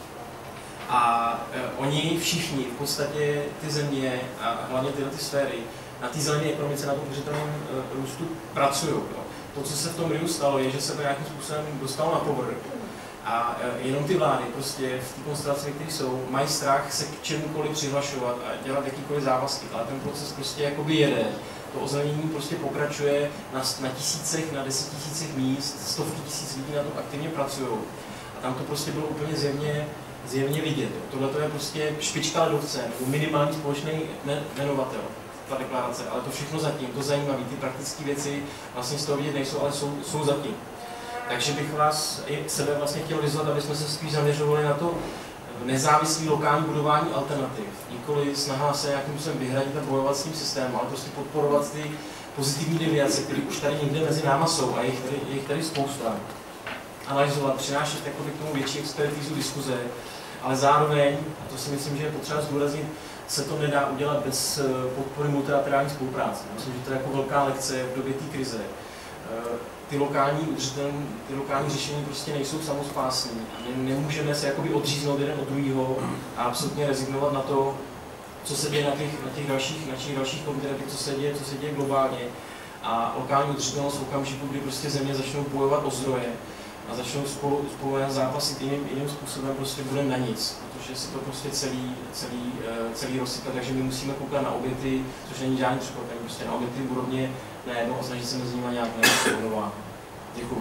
A e, oni všichni, v podstatě ty země a hlavně tyhle ty sféry, na té zelené ekonomice, na tom udržitelném e, růstu pracují. To, co se v tom R I U stalo, je, že se to nějakým způsobem dostalo na povrch. A e, jenom ty vlády prostě v té konstelaci, které jsou, mají strach se k čemukoliv přihlašovat a dělat jakýkoliv závazky, ale ten proces prostě jakoby jede. To ozelenění prostě pokračuje na, na tisícech, na desetitisících míst, stovky tisíc lidí na tom aktivně pracují. A tam to prostě bylo úplně zjevně zjevně vidět. Tohle to je prostě špička ledovce, nebo minimální společný jmenovatel, ta deklarace, ale to všechno zatím, to zajímavé, ty praktické věci vlastně z toho vidět nejsou, ale jsou, jsou zatím. Takže bych vás i sebe vlastně chtěl vyzvat, aby jsme se spíš zaměřovali na to nezávislé lokální budování alternativ. Nikoli snaha se nějakým způsobem vyhradit a bojovat s tím systémem, ale prostě podporovat ty pozitivní deviace, které už tady někde mezi náma jsou a je jich tady, je jich tady spousta. Analyzovat, přinášet k tomu větší expertízu diskuze, ale zároveň, a to si myslím, že je potřeba zdůraznit, se to nedá udělat bez podpory multilaterální spolupráce. Myslím, že to je jako velká lekce v době té krize. Ty lokální, ty lokální řešení prostě nejsou samospásní. My nemůžeme se jakoby odříznout jeden od druhého a absolutně rezignovat na to, co se děje na těch, na těch dalších, na těch dalších kontinentech, co se děje, co se děje globálně. A lokální udržitelnost v okamžiku, kdy prostě země začnou bojovat o zdroje, a začnou spolu, spolu zápasit jiným, jiným způsobem, prostě budeme na nic, protože se to prostě celý, celý, celý rozsype, takže my musíme koukat na oběty, což není žádný překvapení, prostě na oběty úrovně najednou a snažit se mezi nimi nějak nerovnováhu. Děkuju.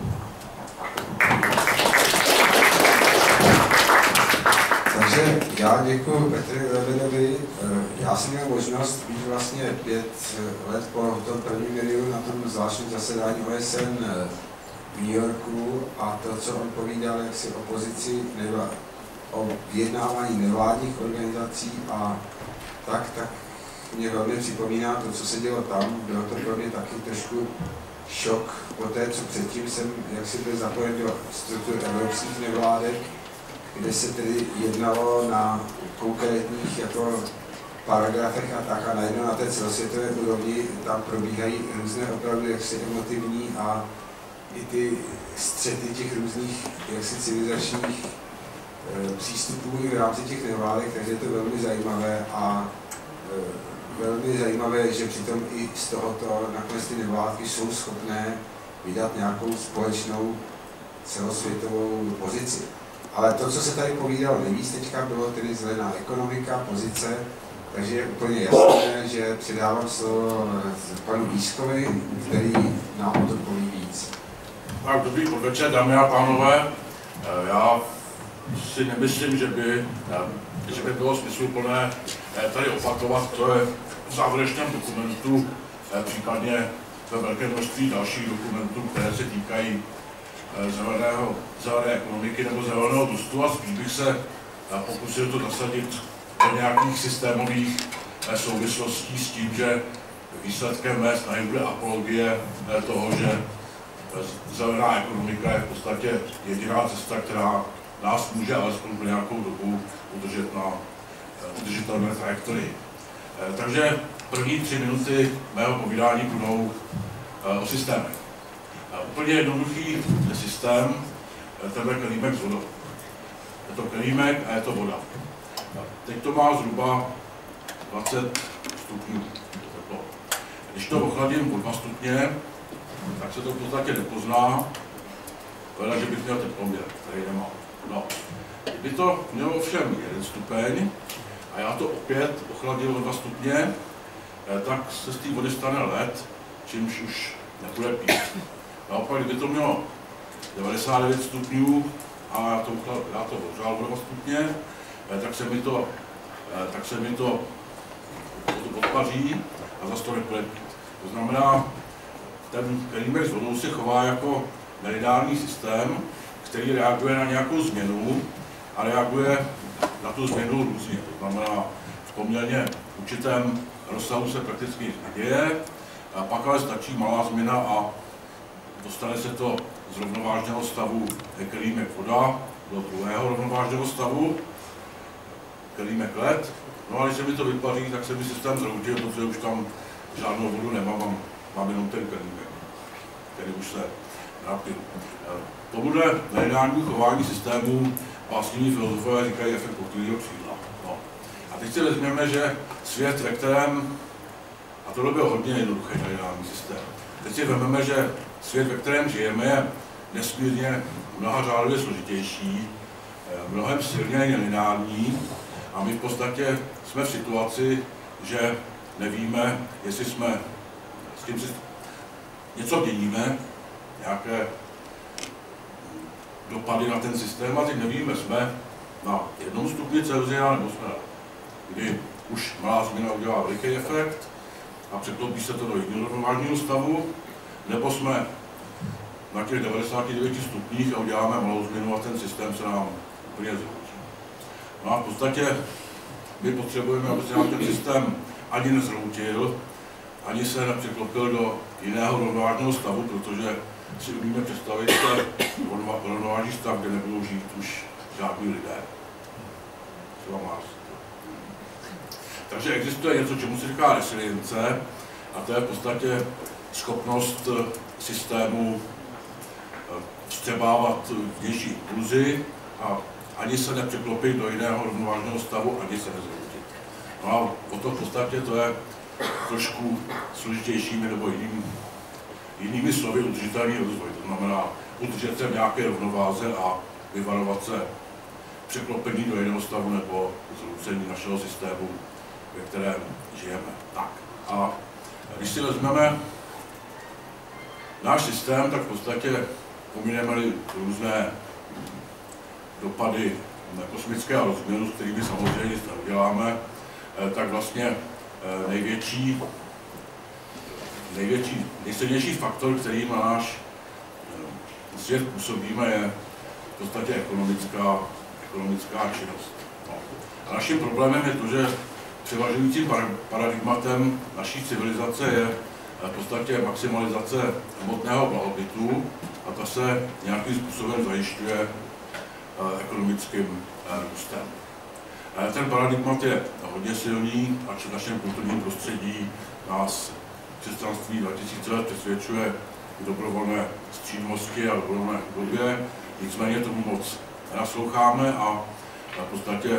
Takže já děkuji Petru Lebedovi. Já jsem měl možnost být vlastně pět let po tom prvním R I U na tom zvláštním zasedání O S N v New Yorku a to, co on povídal, jak si o pozici nevlá, o vyjednávání nevládních organizací a tak, tak mě velmi připomíná to, co se dělo tam. Bylo to pro mě taky trošku šok po té, co předtím jsem jaksi byl zapojen do struktur evropských nevládek, kde se tedy jednalo na konkrétních jako paragrafech a tak a najednou na té celosvětové úrovni tam probíhají různé opravdu jaksi emotivní a i ty střety těch různých jaksi civilizačních e, přístupů i v rámci těch nevládek, takže je to velmi zajímavé a e, velmi zajímavé, že přitom i z tohoto nakonec ty nevládky jsou schopné vydat nějakou společnou celosvětovou pozici. Ale to, co se tady povídalo nejvíc teďka, bylo tedy zelená ekonomika, pozice, takže je úplně jasné, že předávám slovo panu Bískovi, který nám o to poví víc. Tak, dobrý podvečer, dámy a pánové. Já si nemyslím, že by, že by bylo smysluplné tady opakovat, co je v závěrečném dokumentu, případně ve velké množství dalších dokumentů, které se týkají zeleného, zelené ekonomiky nebo zeleného růstu, a spíš bych se pokusil to zasadit do nějakých systémových souvislostí s tím, že výsledkem mé snahy bude apologie toho, že zelená ekonomika je v podstatě jediná cesta, která nás může alespoň po nějakou dobu udržet na udržitelné trajektorii. Takže první tři minuty mého povídání budou o systémech. Úplně jednoduchý systém, tenhle kelímek s vodou. Je to kelímek a je to voda. Teď to má zhruba dvacet stupňů teplo. Když to ochladím o dva stupně, tak se to v podstatě nepozná, ale že bych měl teploměr, který nemám. No. Kdyby to mělo ovšem jeden stupeň a já to opět ochladil o dva stupně, tak se z té vody stane led, čímž už nebude pít. Naopak, kdyby to mělo devadesát devět stupňů a já to, já to ohřál o dva stupně, tak se mi to, tak se mi to, to podpaří a zase to nebude pít. To znamená, ten kelímek s vodou se chová jako meridiální systém, který reaguje na nějakou změnu a reaguje na tu změnu různě. To znamená, v poměrně určitém rozsahu se prakticky nic neděje, a pak ale stačí malá změna a dostane se to z rovnovážného stavu kelímek voda do druhého rovnovážného stavu, kelímek led. No a když se mi to vypaří, tak se mi systém zroutil, protože už tam žádnou vodu nemám, mám, mám jenom ten kelímek, který už se napil. Tomuhle meridiální chování systému básniví filozofové říkají efekt koktýlního křídla. No. A teď si vezmeme, že svět, ve kterém, a tohle byl hodně jednoduchý meridiální systém, teď si vezmeme, že svět, ve kterém žijeme, je nesmírně mnohařádově složitější, mnohem silněji lineární a my v podstatě jsme v situaci, že nevíme, jestli jsme s tím si něco dělíme, nějaké dopady na ten systém a teď nevíme, jsme na jednom stupni Celsia nebo jsme na, kdy už malá změna udělá veliký efekt a překlopí se to do jiného rovnovážného stavu, nebo jsme na těch devadesáti devíti stupních a uděláme malou změnu a ten systém se nám úplně zhroutí. No a v podstatě my potřebujeme, aby se nám ten systém ani nezhroutil, ani se nepřeklopil do jiného rovnovážného stavu, protože si umíme představit rovnovážný stav, kde nebudou žít už žádní lidé. Třeba Mars. Takže existuje něco, čemu se říká resilience, a to je v podstatě schopnost systému vstřebávat vnější impulzy a ani se nepřeklopit do jiného rovnovážného stavu, ani se nezhroutit. No a o to v podstatě to je trošku složitějšími nebo jinými, jinými slovy udržitelný rozvoj. To znamená udržet se v nějaké rovnováze a vyvarovat se překlopení do jiného stavu nebo zhroucení našeho systému, ve kterém žijeme. Tak. A když si vezmeme náš systém, tak v podstatě pomineme-li různé dopady kosmického rozměru, s kterými samozřejmě nic neuděláme, tak vlastně největší, největší, nejsilnější faktor, který na náš svět působíme, je v podstatě ekonomická, ekonomická činnost. No. A naším problémem je to, že převažujícím paradigmatem naší civilizace je v podstatě maximalizace hmotného blahobytu a ta se nějakým způsobem zajišťuje ekonomickým růstem. Ten paradigmat je hodně silný, ač v našem kulturním prostředí nás křesťanství dva tisíce let přesvědčuje k dobrovolné střídmosti a dobrovolné chudobě, nicméně tomu moc nenasloucháme a v podstatě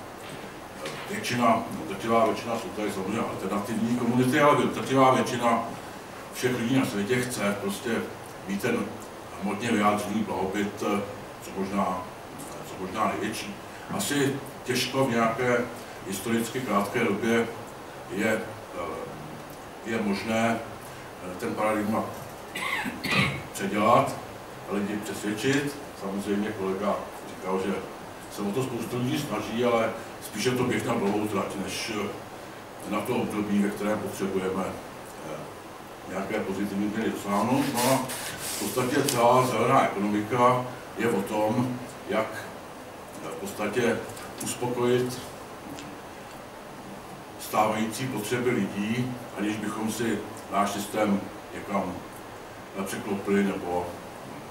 většina, drtivá většina, jsou tady samozřejmě alternativní komunity, ale drtivá většina všech lidí na světě chce prostě mít ten hmotně vyjádřený blahobyt co možná, co možná největší. Asi těžko v nějaké historicky krátké době je, je možné ten paradigma předělat a lidi přesvědčit. Samozřejmě kolega říkal, že se o to spoustu lidí snaží, ale spíše to běh na dlouhou trať, než na to období, ve kterém potřebujeme nějaké pozitivní změny dosáhnout. No a v podstatě celá zelená ekonomika je o tom, jak v podstatě uspokojit stávající potřeby lidí, aniž bychom si náš systém někam překlopili nebo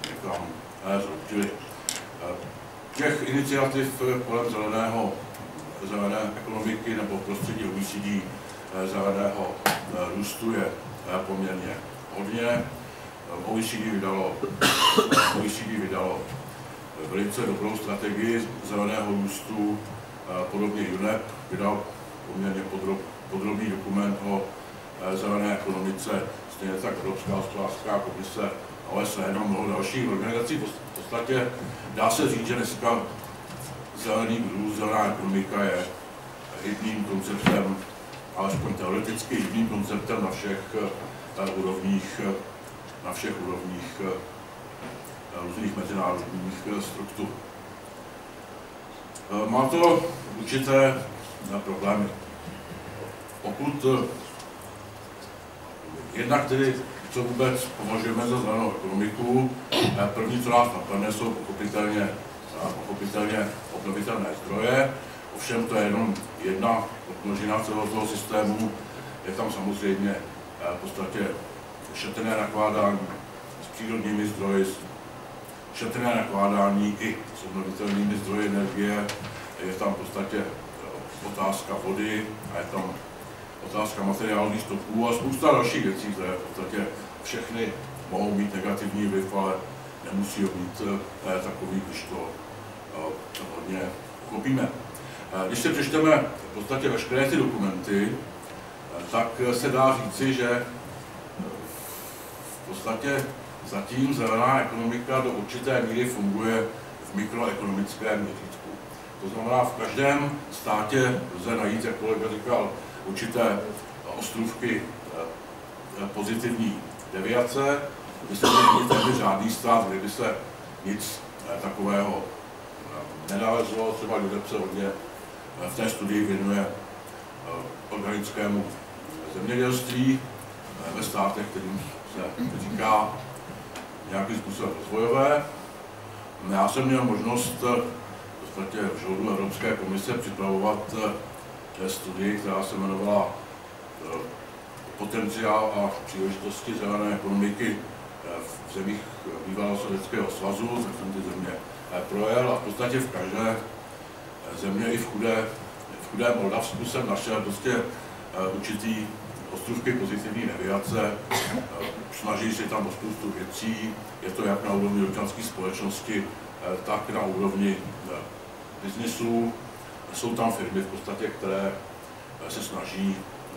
někam zhroutili. Těch iniciativ kolem zeleného zelené ekonomiky nebo prostředí O E C D zeleného růstu je poměrně hodně. O E C D vydalo, O E C D vydalo velice dobrou strategii zeleného růstu, podobně U N E P vydal poměrně podrob, podrobný dokument o zelené ekonomice, stejně tak Evropská hospodářská komise, O S N a mnoho dalších organizací. V podstatě dá se říct, že dneska zelený růst, zelená ekonomika je hybným konceptem, alespoň teoreticky hybným konceptem na všech úrovních, na všech úrovních různých mezinárodních struktur. Má to určité problémy. Pokud jednak tedy, co vůbec považujeme za zelenou ekonomiku, první, co nás napadne, jsou pochopitelně, pochopitelně obnovitelné zdroje. Ovšem to je jenom jedna odmnožina celého toho systému. Je tam samozřejmě v podstatě šetrné nakládání s přírodními zdroji, šetrné nakládání i s obnovitelnými zdroji energie. Je tam v podstatě otázka vody a je tam otázka materiálních stoků a spousta dalších věcí, které v podstatě všechny mohou mít negativní vliv, ale nemusí ho mít takový, když to hodně uchopíme. Když si přečteme v podstatě veškeré ty dokumenty, tak se dá říci, že v podstatě zatím zelená ekonomika do určité míry funguje v mikroekonomickém měřítku. To znamená, v každém státě lze najít, jak kolega říkal, určité ostrůvky pozitivní deviace. Myslím, že není žádný stát, kde by se nic takového nenalezlo. Třeba Judep se hodně v té studii věnuje organickému zemědělství ve státech, kterým se říká nějakým způsobem rozvojové. Já jsem měl možnost v podstatě v žoldu Evropské komise připravovat studii, která se jmenovala Potenciál a příležitosti zelené ekonomiky v zemích bývalého Sovětského svazu, tak jsem ty země projel a v podstatě v každé země i v chudé, v chudé Moldavsku jsem našel prostě určitý ostrůvky pozitivní deviace, snaží se tam o spoustu věcí, je to jak na úrovni občanské společnosti, tak na úrovni biznisu. Jsou tam firmy v podstatě, které se snaží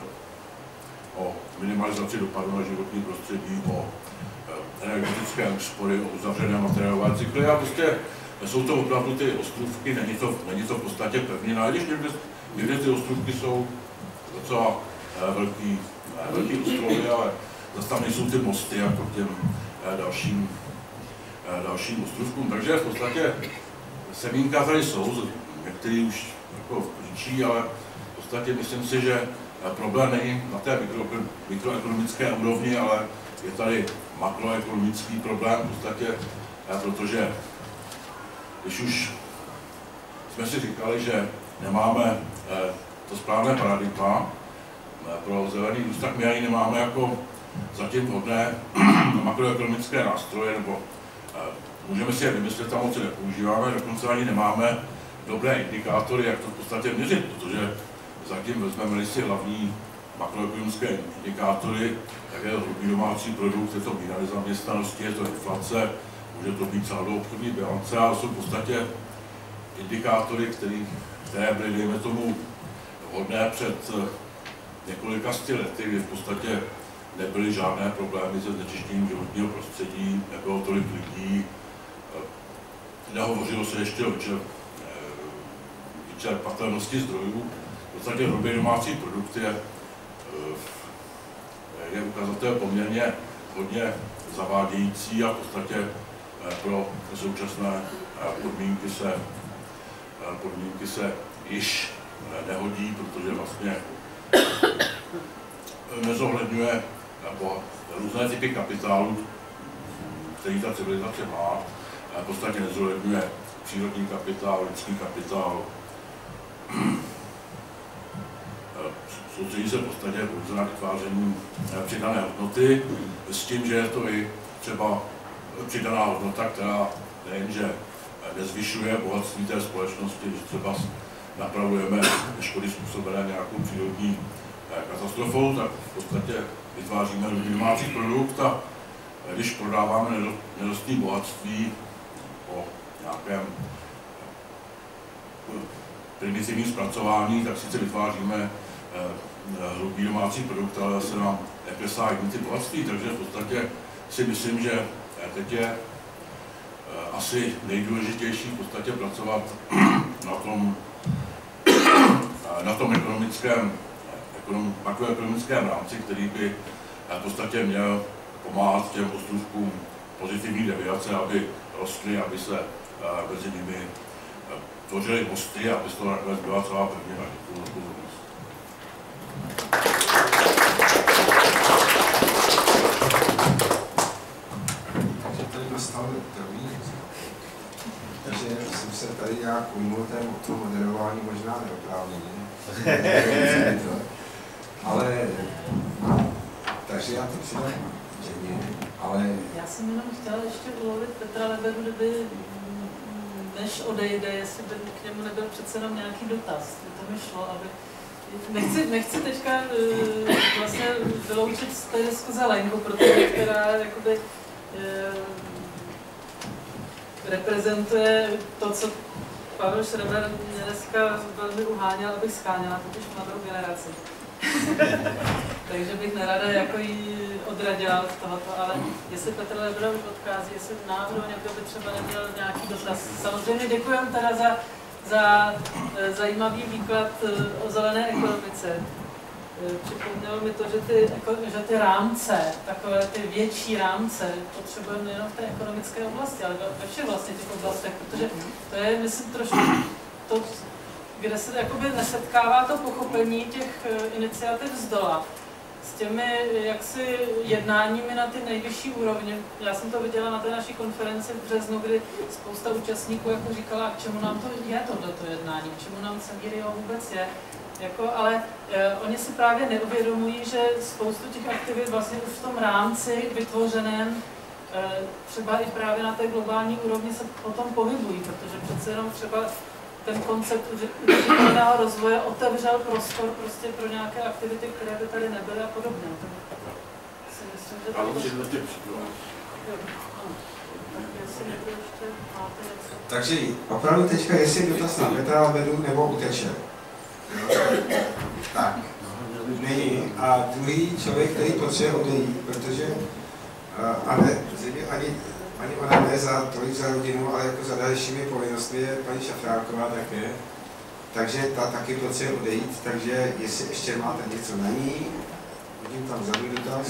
o minimalizaci dopadu na životní prostředí, o energetické úspory, o uzavřené materiálové cykly a prostě jsou to opravdu ty ostrůvky, není to, není to v podstatě pevnina, i když někde, někde ty ostrůvky jsou docela velký, velký ostrovy, ale zase tam nejsou ty mosty jako k těm dalším, dalším ostrůvkům. Takže v podstatě semínka tady jsou, některý už jako říčí, ale v podstatě myslím si, že problém není na té mikro, mikroekonomické úrovni, ale je tady makroekonomický problém v podstatě, protože když už jsme si říkali, že nemáme to správné paradigma pro zelený růst, tak my ani nemáme jako zatím vhodné makroekonomické nástroje, nebo můžeme si je vymyslet, tam moc nepoužíváme, dokonce ani nemáme dobré indikátory, jak to v podstatě měřit, protože zatím vezmeme si hlavní makroekonomické indikátory, jak je to hrubý domácí produkt, je to míra nezaměstnanosti, je to inflace, může to být saldo obchodní bilance, ale jsou v podstatě indikátory, který, které byly, dejme tomu, vhodné před několika sty lety, kdy v podstatě nebyly žádné problémy se znečištěním životního prostředí, nebylo tolik lidí, nehovořilo se ještě o vyčerpatelnosti zdrojů. V podstatě hrubý domácí produkt je, je ukazatel poměrně hodně zavádějící a v podstatě pro současné podmínky se, podmínky se již nehodí, protože vlastně nezohledňuje různé typy kapitálu, který ta civilizace má, v podstatě nezohledňuje přírodní kapitál, lidský kapitál. Soustředí se v podstatě pouze na vytváření přidané hodnoty, s tím, že je to i třeba přidaná hodnota, která nejenže nezvyšuje bohatství té společnosti, že třeba napravujeme škody způsobené nějakou přírodní katastrofou, tak v podstatě vytváříme domácí produkt a když prodáváme nerostné bohatství po nějakém primitivním zpracování, tak sice vytváříme hrubý domácí produkt, ale se nám neklesá jiný typ bohatství, takže v podstatě si myslím, že teď je asi nejdůležitější v podstatě pracovat na tom, na tom ekonomickém, ekonom, makroekonomickém rámci, který by v podstatě měl pomáhat těm ostrůvkům pozitivní deviace, aby rostly, aby se mezi nimi tvořily mosty a aby z toho nakonec byla celá pevnina. Děkuji za pozornost. Takže tady nastal druhý. Takže jsem se tady nějak umlul to moderování možná neoprávněně. Ale, takže já to přidám Ženě, ale... Já jsem jenom chtěla ještě ulovit Petra Leberu, kdyby, než odejde, jestli by k němu nebyl přece jenom nějaký dotaz. To mi šlo, aby... Nechci, nechci teďka uh, vlastně vyloučit z té diskuze Lenku, protože která jakoby uh, reprezentuje to, co Pavel Schreber mě dneska velmi uháněl, abych scháněla totiž mladou generaci. Takže bych nerada jako jí odradila z tohoto, ale jestli Petr Leber už odchází, jestli náhodou někdo by třeba neměl nějaký dotaz. Samozřejmě děkujeme teda za, za e, zajímavý výklad e, o zelené ekonomice. E, připomnělo mi to, že ty, jako, že ty rámce, takové ty větší rámce potřebujeme nejen v té ekonomické oblasti, ale ve všech vlastně těch oblastech, protože to je, myslím, trošku to, kde se jakoby nesetkává to pochopení těch iniciativ z dola s těmi jaksi jednáními na ty nejvyšší úrovni. Já jsem to viděla na té naší konferenci v březnu, kdy spousta účastníků jako říkala, k čemu nám to je tohleto jednání, k čemu nám Sangirio vůbec je. Jako, ale eh, oni si právě neuvědomují, že spoustu těch aktivit vlastně už v tom rámci vytvořeném eh, třeba i právě na té globální úrovni se potom pohybují, protože přece jenom třeba ten koncept udržitelného rozvoje otevřel prostor prostě pro nějaké aktivity, které by tady nebyly a podobně. Si myslím, že to je... Takže opravdu teďka, jestli dotaz na Petra Leberu nebo uteče. Tak, není. A druhý člověk, který potřebuje odejít, protože a ne, ani, ani ona ne za tolik za rodinu, ale jako za dalšími povinnostmi je paní Šafránková také. Takže ta taky potřebuje odejít, takže jestli ještě máte něco na ní, vidím tam za můj dotaz.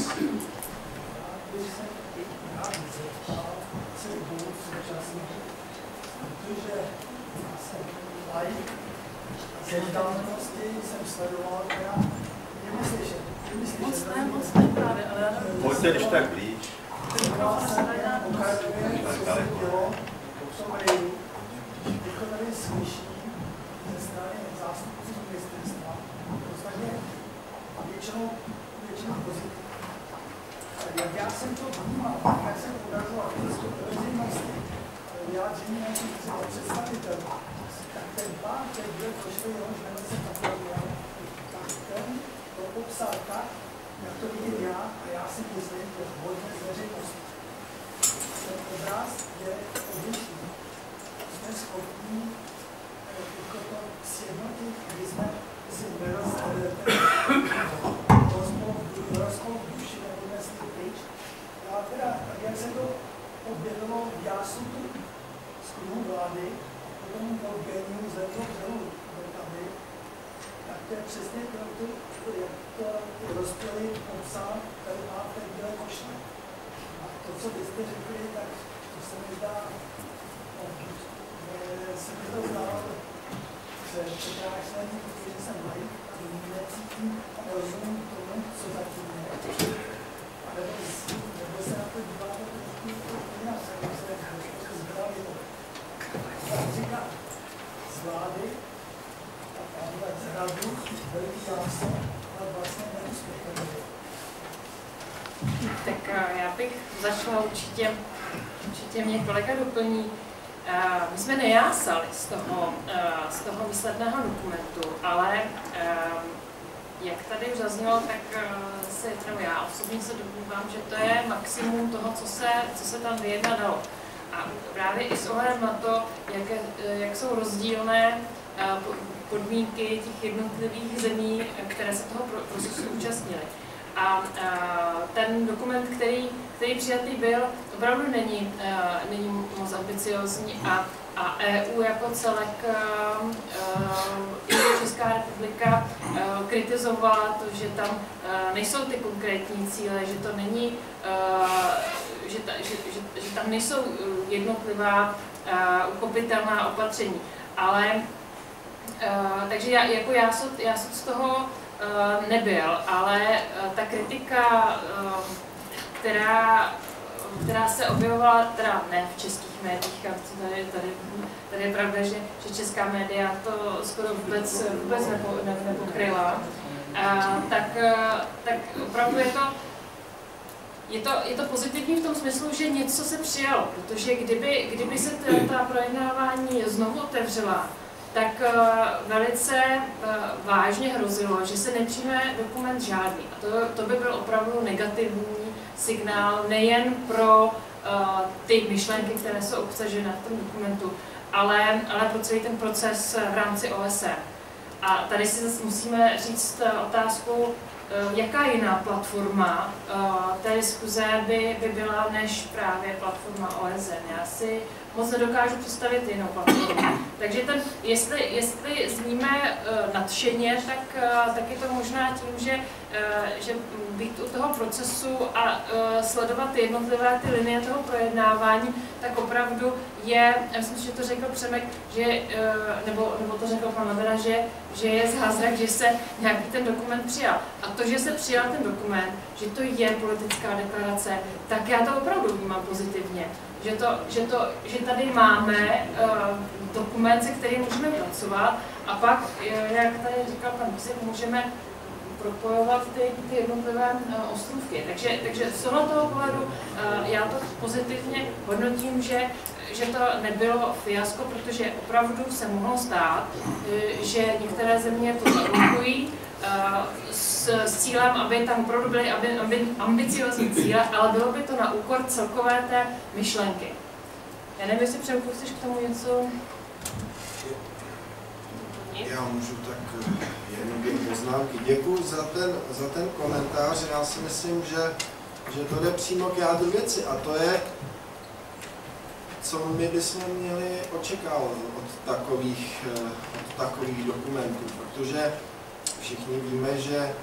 Zjednatelnosti jsem sledoval, která nemyslíš, moc ne, moc ne právě, ale já nevím. Pojďte když tak blíž. Ukazuje, co se dělo v tom reju, jako tady slyší ze strany zástupců ministerstva, vlastně většinou, většinou pozitivní. Jak já jsem to vnímal, jak jsem podařoval veřejnosti, vyjádření našich představitelů, tak ten plán, který byl prošli, jehož jméno jsem zapomněl, tak ten to popsal tak, jak to vidím já, a já si myslím, že hodně z veřejnosti. Ten obraz je odlišný. Jsme schopni to sjednotit, když jsme si nerozpol v duši nebo nesli pryč. A teda, jak se to objevilo v Jásutu z kruhu vlády, potom to genium zletlo vzhledu do tady, tak to je přesně to, jak to rozpěli popsal, tady má ten bílé košle. A to, co vy jste řekli, tak to se mi zdá, se mi to zdálo, že překrášlení, protože jsem laik a necítím a rozumím tomu, co zatím je. Nebo, nebo se na to díváte trošku jinak, nebo se trošku zbrali. Tak říká, z vlády, a udělat z radu, veliký jáso, ale vlastně neúspěch. Tak já bych začala určitě, určitě mě kolega doplní. my jsme nejásali z toho, z toho výsledného dokumentu, ale jak tady už zaznělo, tak si, nebo já osobně se domnívám, že to je maximum toho, co se, co se tam vyjednat dalo. A právě i s ohledem na to, jak, jak jsou rozdílné podmínky těch jednotlivých zemí, které se toho procesu účastnily. A ten dokument, který, který přijatý byl, opravdu není, není moc ambiciozní a, a E U jako celek, i Česká republika kritizovala to, že tam nejsou ty konkrétní cíle, že to není, že, ta, že, že, že tam nejsou jednotlivá uchopitelná opatření. Ale takže já, jako já, jsem, já jsem z toho nebyl, ale ta kritika, která, která se objevovala, teda ne v českých médiích, tady, tady, tady je pravda, že, že česká média to skoro vůbec, vůbec nepo, ne, nepokryla, tak, tak opravdu je to, je to, je to pozitivní v tom smyslu, že něco se přijalo, protože kdyby, kdyby se ta projednávání znovu otevřela, tak uh, velice uh, vážně hrozilo, že se nepřijme dokument žádný. A to, to by byl opravdu negativní signál nejen pro uh, ty myšlenky, které jsou obsažené v tom dokumentu, ale, ale pro celý ten proces v rámci O S N. A tady si zase musíme říct otázku, uh, jaká jiná platforma uh, té diskuze by, by byla než právě platforma O S N. Já si moc nedokážu představit jinou platformu. Takže ten, jestli, jestli zníme uh, nadšeně, tak, uh, tak je to možná tím, že, uh, že být u toho procesu a uh, sledovat jednotlivé ty linie toho projednávání, tak opravdu je, já myslím, že to řekl Přemek, že, uh, nebo, nebo to řekl pan Lavera, že, že je zázrak, že se nějaký ten dokument přijal. A to, že se přijal ten dokument, že to je politická deklarace, tak já to opravdu vnímám pozitivně. Že, to, že, to, že tady máme uh, dokument, se kterým můžeme pracovat a pak, jak tady říkal pan Bisek, můžeme propojovat ty, ty jednotlivé uh, ostrůvky. Takže, takže z tohoto pohledu uh, já to pozitivně hodnotím, že, že to nebylo fiasko, protože opravdu se mohlo stát, uh, že některé země to zablokují, S, s cílem, aby tam opravdu byly aby, aby ambiciozní cíle, ale bylo by to na úkor celkové té myšlenky. Já nevím, jestli Přemku, chceš k tomu něco? Já můžu tak jenom poznámky. Děkuji za ten, za ten komentář. Já si myslím, že, že to jde přímo k jádru věci a to je, co my bychom měli očekávat od takových, od takových dokumentů, protože všichni víme, že e,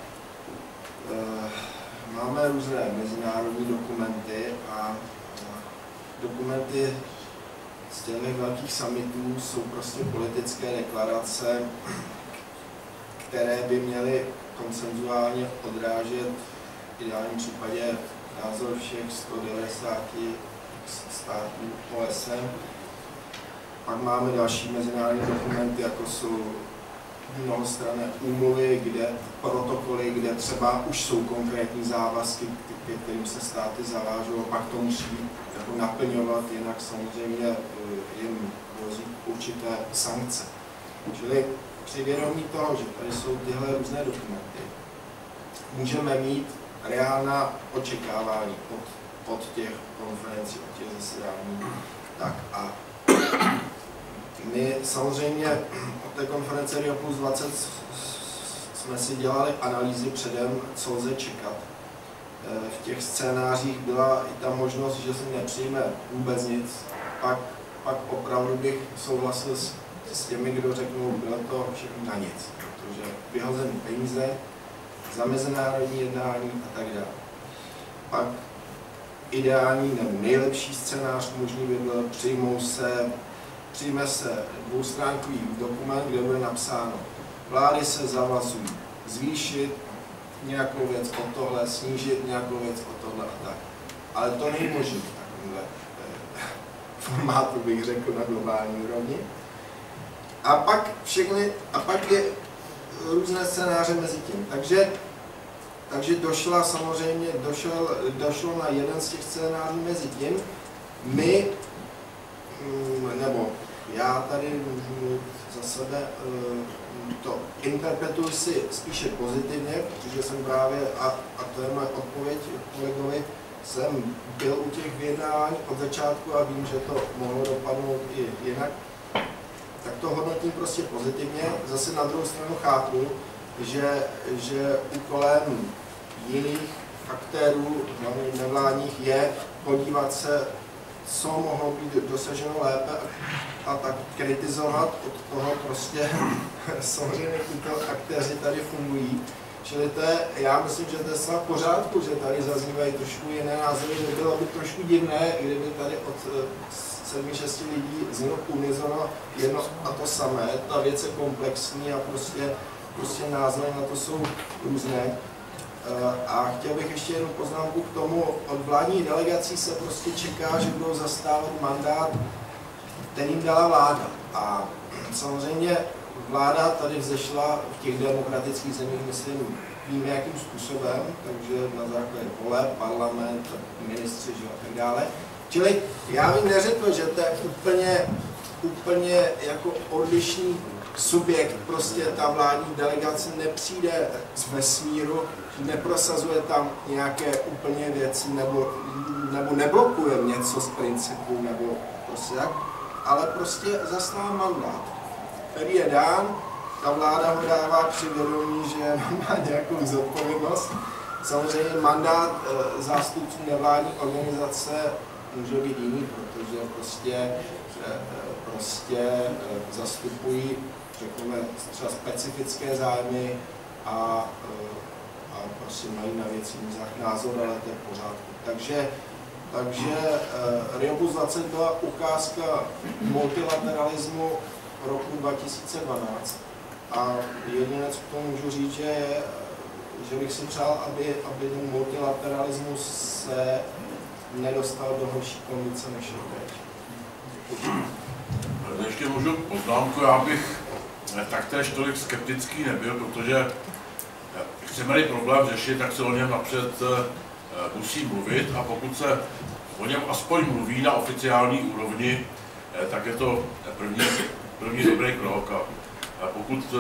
máme různé mezinárodní dokumenty a e, dokumenty z těch velkých summitů jsou prostě politické deklarace, které by měly konsenzuálně odrážet v ideálním případě názor všech sto devadesáti států O S N. Pak máme další mezinárodní dokumenty, jako jsou mnohostranné úmluvy, kde protokoly, kde třeba už jsou konkrétní závazky, ke kterým se státy zavážou, a pak to musí jako naplňovat, jinak samozřejmě jim hrozí určité sankce. Čili při vědomí toho, že tady jsou tyhle různé dokumenty, můžeme mít reálná očekávání od, od těch konferencí, od těch zasedání. Tak a my samozřejmě od té konference Rio plus dvacet jsme si dělali analýzy předem, co lze čekat. V těch scénářích byla i ta možnost, že se nepřijme vůbec nic. Pak, pak opravdu bych souhlasil s, s těmi, kdo řeknou, bylo to všechno na nic, protože vyhozené peníze za mezinárodní jednání a tak dále. Pak ideální nebo nejlepší scénář možný by byl, přijmou se Přijme se dvoustránkový dokument, kde bude napsáno, vlády se zavazují zvýšit nějakou věc o tohle, snížit nějakou věc o tohle a tak. Ale to není možné v takovémhle eh, formátu, bych řekl, na globální úrovni. A pak všechny, a pak je různé scénáře mezi tím. Takže, takže došla samozřejmě, došel, došlo na jeden z těch scénářů mezi tím. My nebo tady můžu mluvit za sebe, to interpretuji si spíše pozitivně, protože jsem právě, a, a to je moje odpověď kolegovi, jsem byl u těch vyjednávání od začátku a vím, že to mohlo dopadnout i jinak, tak to hodnotím prostě pozitivně. Zase na druhou stranu chápu, že, že úkolem jiných aktérů, hlavně nevládních, je podívat se, co mohlo být dosaženo lépe a tak kritizovat od toho prostě samozřejmě tyto aktéři tady fungují. Čili to je, já myslím, že to je snad v pořádku, že tady zaznívají trošku jiné názory, že bylo by trošku divné, kdyby tady od sedmi, šesti lidí znělo unizono jedno a to samé. Ta věc je komplexní a prostě, prostě názory na to jsou různé. A chtěl bych ještě jednu poznámku k tomu, od vládních delegací se prostě čeká, že budou zastávat mandát, který jim dala vláda. A samozřejmě vláda tady vzešla v těch demokratických zemích, myslím, víme jakým způsobem, takže na základě voleb, parlament, ministři, že a tak dále. Čili já bych neřekl, že to je úplně, úplně jako odlišný subjekt, prostě ta vládní delegace nepřijde z vesmíru, neprosazuje tam nějaké úplně věci, nebo, nebo neblokuje něco z principu, nebo prostě jak, ale prostě zastává mandát, který je dán, ta vláda ho dává při vědomí, že má nějakou zodpovědnost. Samozřejmě mandát e, zástupců nevládní organizace může být jiný, protože prostě, e, prostě e, zastupují, řekněme, třeba specifické zájmy a, e, a prostě mají na věci názor, ale to je v pořádku. Takže, takže e, Rio plus dvacet byla ukázka multilateralismu roku dva tisíce dvanáct. A jediné, co k tomu můžu říct, že, že bych si přál, aby, aby ten multilateralismus se nedostal do horší kondice než je teď. Ještě můžu poznámku, já bych taktéž tolik skeptický nebyl, protože chceme-li problém řešit, tak se o něm napřed musí mluvit a pokud se o něm aspoň mluví na oficiální úrovni, tak je to první, první dobrý krok. A pokud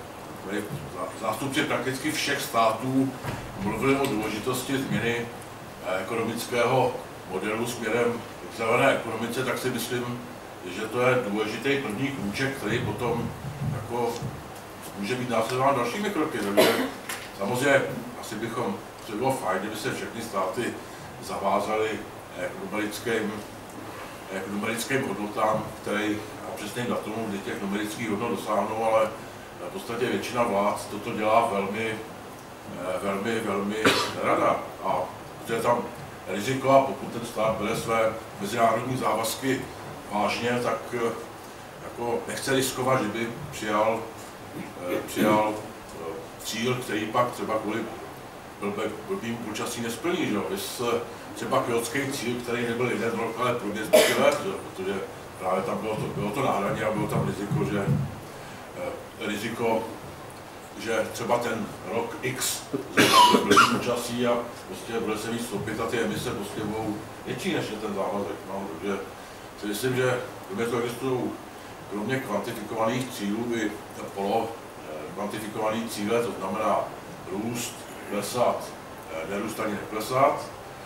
zástupci prakticky všech států mluvili o důležitosti změny ekonomického modelu směrem k zelené ekonomice, tak si myslím, že to je důležitý první krůček, který potom jako může být následován dalšími kroky. Takže samozřejmě asi bychom, to by bylo fajn, kdyby se všechny státy zavázaly k numerickým, k numerickým hodnotám, které přesným datumům, kdy těch numerických hodnot dosáhnou, ale v podstatě většina vlád toto dělá velmi, velmi, velmi nerada. A to je tam riziko a pokud ten stát bere své mezinárodní závazky vážně, tak jako nechce riskovat, že by přijal, přijal cíl, který pak třeba kvůli blbým počasí nesplní. Že? Vys třeba kyotský cíl, který nebyl jeden rok, ale průběh pěti let, že? Protože právě tam bylo to, bylo to na hraně a bylo tam riziko, že, eh, riziko, že třeba ten rok X bude blbý počasí a prostě bude se víc topit a ty emise prostě budou větší než je ten závazek. No, takže si myslím, že kromě toho existují kromě kvantifikovaných cílů i polo kvantifikované cíle, to znamená růst, klesat, nerůst ani neklesat,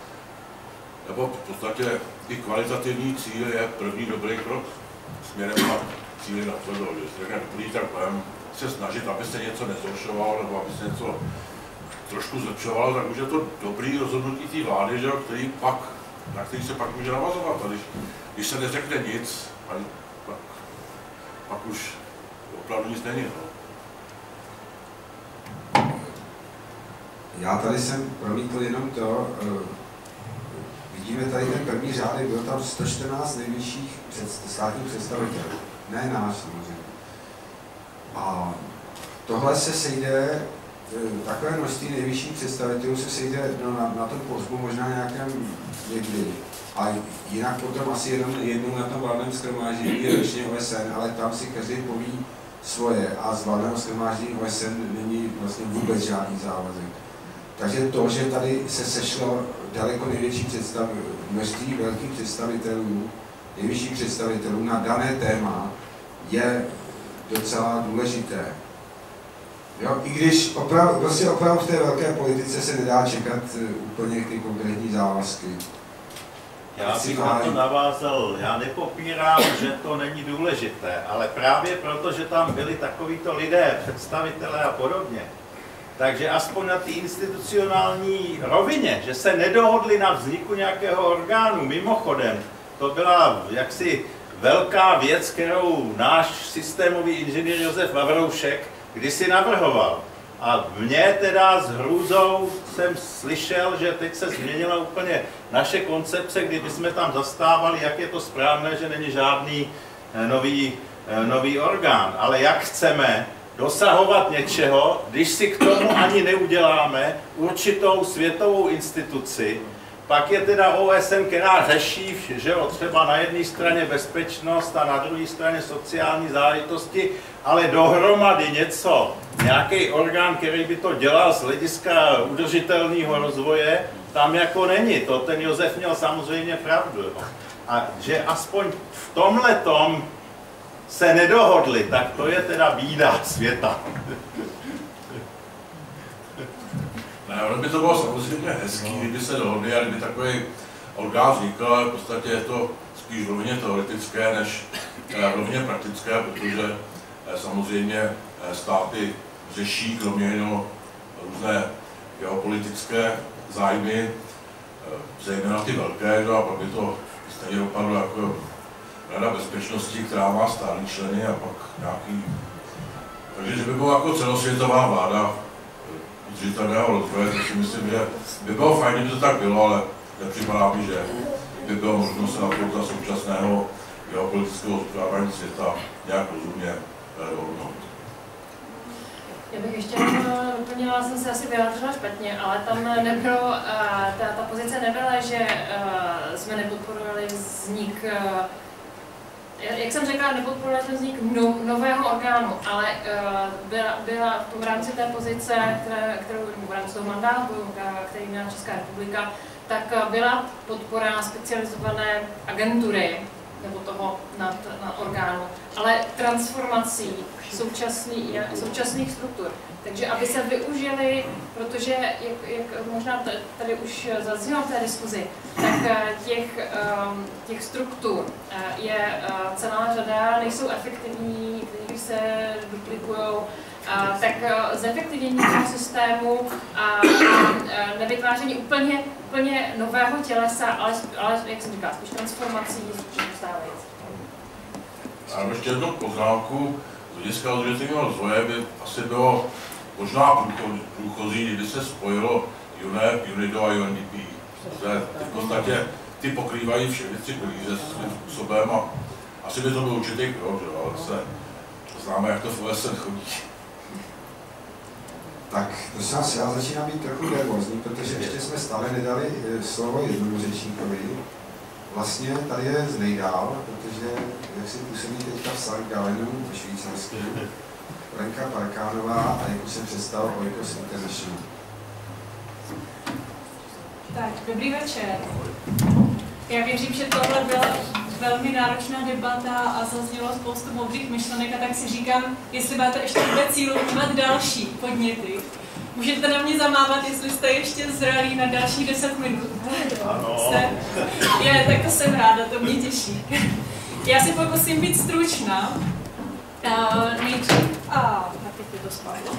nebo v podstatě i kvalitativní cíl je první dobrý krok směrem na cíli napředu. Jestli tak dobrý, tak budeme se snažit, aby se něco nezhoršovalo nebo aby se něco trošku zlepšovalo, tak už je to dobrý rozhodnutí té vlády, že, který pak, na který se pak může navazovat. A když, když se neřekne nic, pak, pak už opravdu nic není. No. Já tady jsem promítl jenom to, uh, vidíme tady ten první řádek, bylo tam sto čtrnáct nejvyšších před, státních představitelů, ne náš samozřejmě. A tohle se sejde, takové množství nejvyšších představitelů se sejde no, na, na tom pohřbu možná nějakém někdy. A jinak potom asi jenom jednou na tom valném shromáždění je ročně O S N, ale tam si každý poví svoje a z valného shromáždění O S N není vlastně vůbec žádný závazek. Takže to, že tady se sešlo daleko největší představ, množství velkých představitelů, nejvyšších představitelů na dané téma, je docela důležité. Jo, i když opravdu, prostě opravdu v té velké politice se nedá čekat úplně ty konkrétní závazky. Já bych na to navázal, já nepopírám, že to není důležité, ale právě proto, že tam byli takovýto lidé, představitelé a podobně, takže aspoň na té institucionální rovině, že se nedohodli na vzniku nějakého orgánu, mimochodem, to byla jaksi velká věc, kterou náš systémový inženýr Josef Vavroušek kdysi navrhoval. A mě teda s hrůzou jsem slyšel, že teď se změnila úplně naše koncepce, kdy bychom tam zastávali, jak je to správné, že není žádný nový, nový orgán. Ale jak chceme dosahovat něčeho, když si k tomu ani neuděláme určitou světovou instituci, pak je teda O S N, která řeší, že jo, třeba na jedné straně bezpečnost a na druhé straně sociální záležitosti, ale dohromady něco, nějaký orgán, který by to dělal z hlediska udržitelného rozvoje, tam jako není. To ten Josef měl samozřejmě pravdu. Jo. A že aspoň v tomhletom se nedohodli, tak to je teda bída světa. Ne, ono by to bylo samozřejmě hezký, kdyby se dohodli a kdyby takový orgán vznikl, ale v podstatě je to spíš v rovině teoretické než v rovině praktické, protože samozřejmě státy řeší kromě jiného různé geopolitické zájmy, zejména ty velké, a pak by to stejně dopadlo jako Rada bezpečnosti, která má stálý členy a pak nějaký... Takže že by byla jako celosvětová vláda udržitelného rozvoje, to si myslím, že by bylo fajn, kdyby to tak bylo, ale nepřipadá mi, že by bylo možno se na to za současného geopolitického hospodářství světa nějak rozumně dohodnout. Já bych ještě doplnila, jsem se asi vyjádřila špatně, ale tam nebylo, ta, ta pozice nebyla, že jsme nepodporovali vznik, jak jsem řekla, nepodporovali jsme vznik no, nového orgánu, ale byla, byla v rámci té pozice, které, kterou v rámci toho mandátu, který měla Česká republika, tak byla podpora specializované agentury, nebo toho nad, nad orgánu, ale transformací současný, současných struktur. Takže aby se využili, protože jak, jak možná tady už zaznělo v té diskuzi, tak těch, těch struktur je celá řada, nejsou efektivní, když se duplikují, tak zefektivnění toho systému a nevytváření úplně, úplně nového tělesa, ale, ale jak jsem říkala, spíš transformací stávající. A ještě jednu poznámku, z hlediska udržitelného rozvoje by asi bylo možná průchozí, kdyby se spojilo U N E P, UNIDO a U N D P. V podstatě ty pokrývají všechny tři pilíře svým způsobem a asi by to byl určitý krok, ale se známe, jak to v O S N chodí. Tak, prosím vás, já začínám být trochu nervózní, protože ještě jsme stále nedali slovo jednomu řečníkovi. Vlastně tady je z nejdál, protože jak si působí teďka v Sankt Gallenu ve Švýcarsku, Lenka Parkánová a jak už jsem představil Oikos International. Tak, dobrý večer. Já věřím, že tohle byla velmi náročná debata a zaznělo spoustu moudrých myšlenek a tak si říkám, jestli máte ještě vůbec cílu mít další podněty. Můžete na mě zamávat, jestli jste ještě zralí na další deset minut. Ano. Jste? Je, tak to jsem ráda, to mě těší. Já si pokusím být stručná. Uh, nejdřív... A, na teď to spadlo.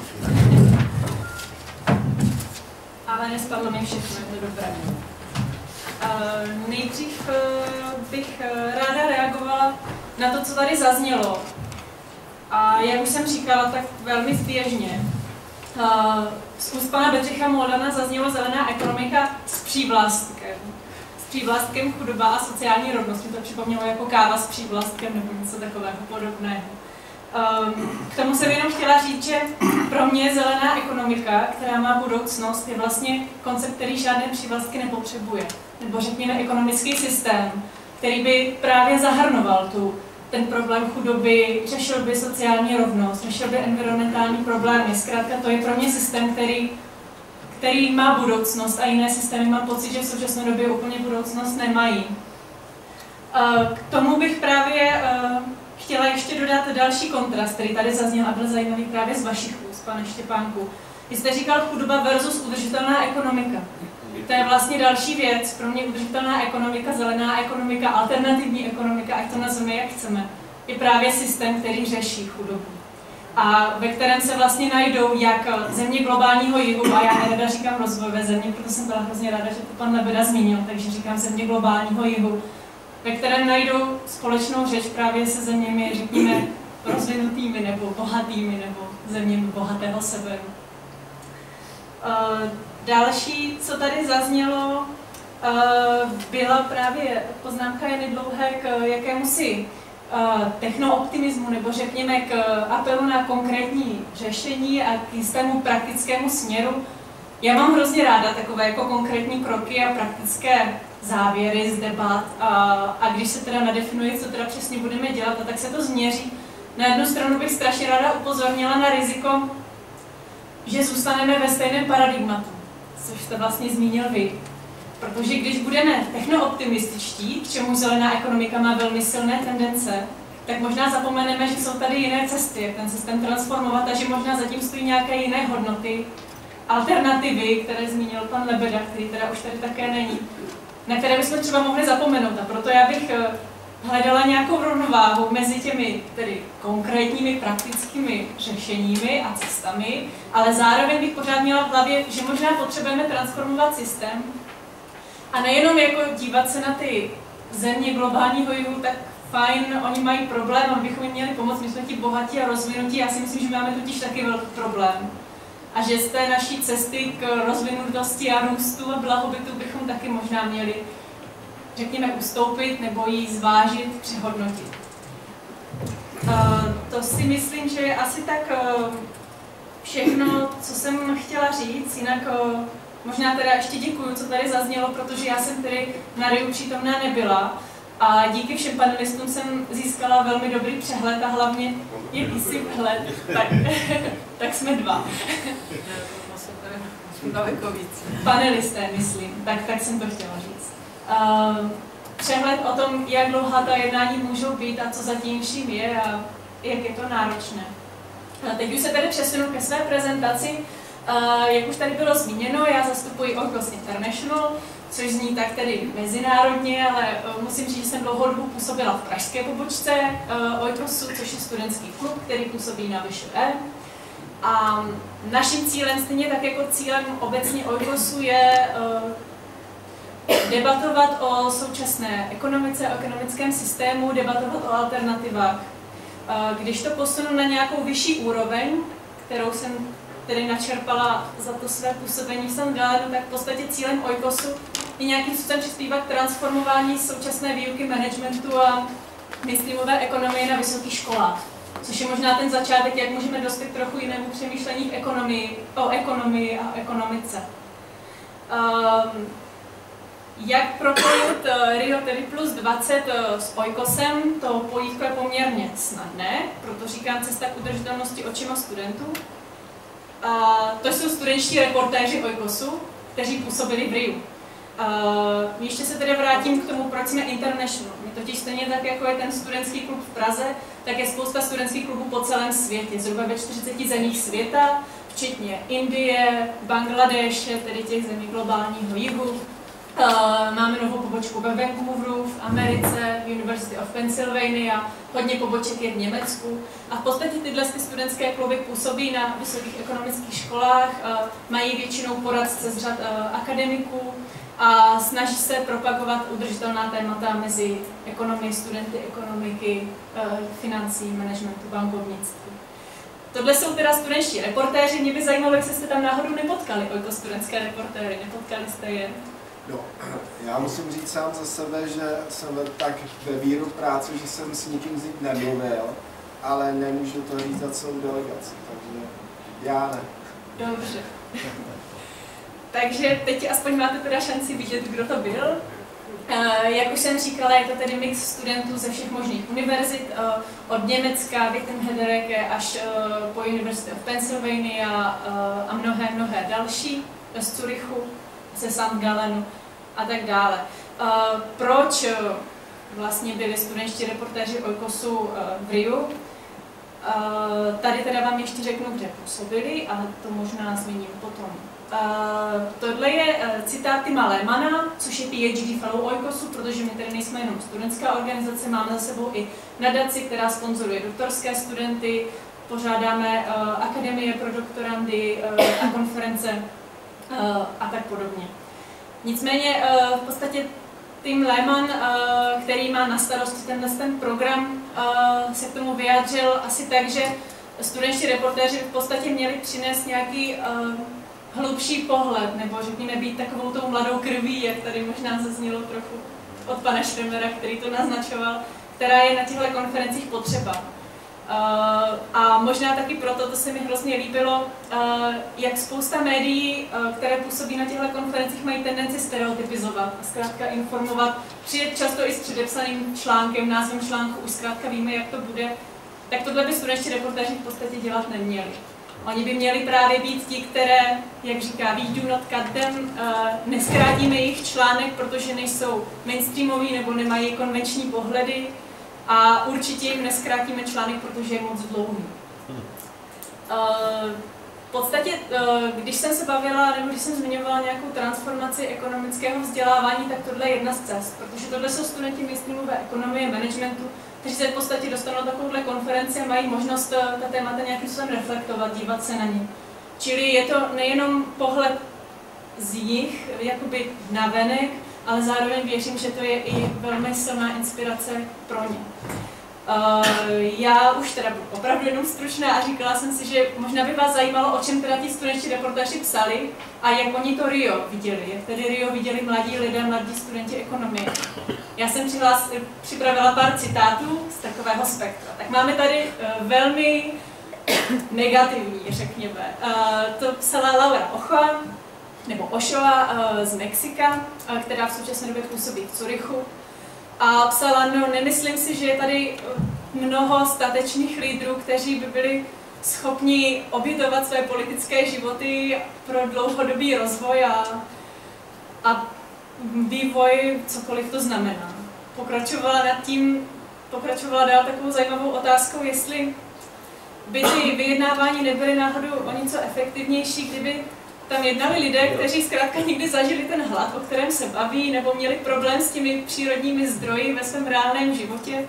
Ale nespadlo mi všechno, je to dobré. Uh, nejdřív uh, bych uh, ráda reagovala na to, co tady zaznělo. A jak už jsem říkala, tak velmi zběžně. Uh, z úst pana Bedřicha Moldana zaznělo zelená ekonomika s přívlastkem. S přívlastkem chudoba a sociální rovnost. Mi to připomnělo jako káva s přívlastkem nebo něco takového podobného. Um, k tomu jsem jenom chtěla říct, že pro mě zelená ekonomika, která má budoucnost, je vlastně koncept, který žádné přívlastky nepotřebuje. Nebo řekněme ekonomický systém, který by právě zahrnoval tu, ten problém chudoby, řešil by sociální rovnost, řešil by environmentální problémy. Zkrátka to je pro mě systém, který, který má budoucnost a jiné systémy mám pocit, že v současné době úplně budoucnost nemají. Uh, k tomu bych právě uh, chtěla ještě dodat další kontrast, který tady zazněl a byl zajímavý právě z vašich úst, pane Štěpánku. Vy jste říkal chudoba versus udržitelná ekonomika. To je vlastně další věc. Pro mě udržitelná ekonomika, zelená ekonomika, alternativní ekonomika, ať to nazveme jak chceme, je právě systém, který řeší chudobu. A ve kterém se vlastně najdou jak země globálního jihu, a já nerada říkám rozvojové země, proto jsem byla hrozně ráda, že to pan Lebeda zmínil, takže říkám země globálního jihu, ve kterém najdou společnou řeč právě se zeměmi, řekněme, rozvinutými nebo bohatými, nebo zeměmi bohatého severu. Uh, další, co tady zaznělo, uh, byla právě poznámka Jany Dlouhé k jakémusi uh, technooptimismu, nebo řekněme k apelu na konkrétní řešení a k jistému praktickému směru. Já mám hrozně ráda takové jako konkrétní kroky a praktické závěry z debat a, a když se teda nadefinuje, co teda přesně budeme dělat, a tak se to změří. Na jednu stranu bych strašně ráda upozornila na riziko, že zůstaneme ve stejném paradigmatu, což jste vlastně zmínil vy. Protože když budeme technooptimističtí, k čemu zelená ekonomika má velmi silné tendence, tak možná zapomeneme, že jsou tady jiné cesty, jak ten systém transformovat a že možná zatím stojí nějaké jiné hodnoty, alternativy, které zmínil pan Lebeda, který teda už tady také není, na které bychom třeba mohli zapomenout. A proto já bych hledala nějakou rovnováhu mezi těmi tedy konkrétními praktickými řešeními a cestami, ale zároveň bych pořád měla v hlavě, že možná potřebujeme transformovat systém a nejenom jako dívat se na ty země globálního jihu, tak fajn, oni mají problém, abychom jim měli pomoct, my jsme ti bohatí a rozvinutí, já si myslím, že máme totiž taky velký problém. A že z té naší cesty k rozvinutosti a růstu a blahobytu bychom taky možná měli, řekněme, ustoupit nebo ji zvážit, přehodnotit. Uh, to si myslím, že je asi tak uh, všechno, co jsem chtěla říct, jinak uh, možná teda ještě děkuju, co tady zaznělo, protože já jsem tady na RIU přítomná nebyla a díky všem panelistům jsem získala velmi dobrý přehled a hlavně jakýsi vhled, tak, tak jsme dva. Panelisté, myslím, tak, tak jsem to chtěla říct. Uh, přehled o tom, jak dlouhá ta jednání můžou být a co zatím vším je a jak je to náročné. A teď už se tady přesunu ke své prezentaci. Uh, jak už tady bylo zmíněno, já zastupuji Oikos International, což zní tak tedy mezinárodně, ale uh, musím říct, že jsem dlouhou dobu působila v pražské pobočce uh, Oikosu, což je studentský klub, který působí na V Š E. A naším cílem, stejně tak jako cílem obecně Oikosu, je uh, debatovat o současné ekonomice, o ekonomickém systému, debatovat o alternativách. Uh, když to posunu na nějakou vyšší úroveň, kterou jsem tedy načerpala za to své působení v Sunderlandu, tak v podstatě cílem Oikosu je nějakým způsobem přispívat k transformování současné výuky managementu a mainstreamové ekonomie na vysokých školách. Což je možná ten začátek, jak můžeme dospět trochu jinému přemýšlení v ekonomii, o ekonomii a ekonomice. Um, jak propojit uh, Rio tedy plus dvacet uh, s Oikosem, to pojítko je poměrně snadné, proto říkám cesta k udržitelnosti očima studentů. Uh, to jsou studentští reportéři Oikosu, kteří působili v Riu. Uh, ještě se tedy vrátím k tomu, proč jsme international. My totiž stejně tak, jako je ten studentský klub v Praze, tak je spousta studentských klubů po celém světě, zhruba ve čtyřiceti zemích světa, včetně Indie, Bangladéše, tedy těch zemí globálního jihu. Uh, máme novou pobočku ve Vancouveru, v Americe, University of Pennsylvania, hodně poboček je v Německu. A v podstatě tyhle studentské kluby působí na vysokých ekonomických školách, uh, mají většinou poradce z řad uh, akademiků a snaží se propagovat udržitelná témata mezi ekonomii, studenty ekonomiky, uh, financí, managementu, bankovnictví. Tohle jsou teda studentští reportéři, mě by zajímalo, jestli jste tam náhodou nepotkali Oikos studentské reportéry, nepotkali jste je? No, já musím říct sám za sebe, že jsem tak ve víru práce, že jsem s nikým z nich nemluvil, ale nemůžu to říct za celou delegaci, takže já ne. Dobře. Takže teď aspoň máte teda šanci vidět, kdo to byl. Uh, jak už jsem říkala, je to tedy mix studentů ze všech možných univerzit, uh, od Německa, Wittenhedereke až uh, po University of Pennsylvania uh, a mnohé, mnohé další, z Curychu, ze Sankt Gallenu a tak dále. Uh, proč uh, vlastně byli studentští reportéři Oikosu v Riu. Tady teda vám ještě řeknu, kde působili, ale to možná zmíním potom. Uh, tohle je uh, citát Tima Lehmana, což je PhD fellow Oikosu, protože my tady nejsme jenom studentská organizace, máme za sebou i nadaci, která sponzoruje doktorské studenty, pořádáme uh, akademie pro doktorandy uh, a konference uh, a tak podobně. Nicméně uh, v podstatě Tim Lehman, uh, který má na starosti tenhle ten program, uh, se k tomu vyjádřil asi tak, že studentští reportéři v podstatě měli přinést nějaký uh, hlubší pohled, nebo řekněme být takovou tou mladou krví, jak tady možná zaznělo trochu od pana Šremera, který to naznačoval, která je na těchto konferencích potřeba. Uh, a možná taky proto, to se mi hrozně líbilo, uh, jak spousta médií, uh, které působí na těchto konferencích, mají tendenci stereotypizovat a zkrátka informovat, přijet často i s předepsaným článkem, názvem článku, už zkrátka víme, jak to bude, tak tohle by studentští reportéři v podstatě dělat neměli. Oni by měli právě být ti, které, jak říká, we do not cut them, uh, nezkrátíme jejich článek, protože nejsou mainstreamoví nebo nemají konvenční pohledy a určitě jim nezkrátíme článek, protože je moc dlouhý. Uh, v podstatě, uh, když jsem se bavila, nebo když jsem zmiňovala nějakou transformaci ekonomického vzdělávání, tak tohle je jedna z cest, protože tohle jsou studenti mainstreamové ekonomie, managementu, kteří se v podstatě dostanou na takovouhle konferenci a mají možnost ta témata nějakým způsobem reflektovat, dívat se na ně. Čili je to nejenom pohled z nich, jakoby navenek, ale zároveň věřím, že to je i velmi silná inspirace pro ně. Uh, já už teda budu opravdu jenom stručná a říkala jsem si, že možná by vás zajímalo, o čem teda ti studentští reportéři psali a jak oni to Rio viděli, jak tedy Rio viděli mladí lidé, mladí studenti ekonomie. Já jsem přihlás, připravila pár citátů z takového spektra. Tak máme tady uh, velmi negativní, řekněme. Uh, to psala Laura Ochoa, nebo Ochoa uh, z Mexika, uh, která v současné době působí v Curychu. A psala, no nemyslím si, že je tady mnoho statečných lídrů, kteří by byli schopni obětovat své politické životy pro dlouhodobý rozvoj a, a vývoj, cokoliv to znamená. Pokračovala nad tím, pokračovala dál takovou zajímavou otázkou, jestli by ty vyjednávání nebyly náhodou o něco efektivnější, kdyby tam jednali lidé, kteří zkrátka někdy zažili ten hlad, o kterém se baví, nebo měli problém s těmi přírodními zdroji ve svém reálném životě.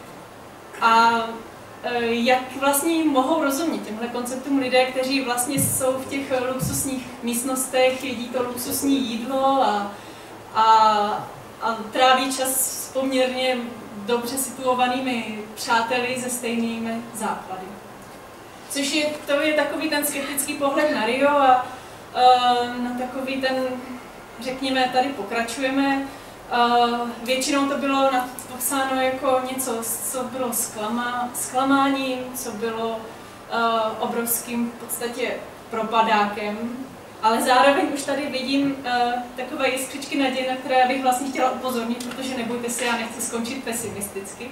A jak vlastně mohou rozumět těmhle konceptům lidé, kteří vlastně jsou v těch luxusních místnostech, jedí to luxusní jídlo a, a, a tráví čas s poměrně dobře situovanými přáteli se stejnými základy. Což je, to je takový ten skeptický pohled na Rio a na takový ten, řekněme, tady pokračujeme. Většinou to bylo popsáno jako něco, co bylo zklama, zklamáním, co bylo obrovským v podstatě propadákem, ale zároveň už tady vidím takové jiskřičky naděje, na které bych vlastně chtěla upozornit, protože nebojte se, já nechci skončit pesimisticky.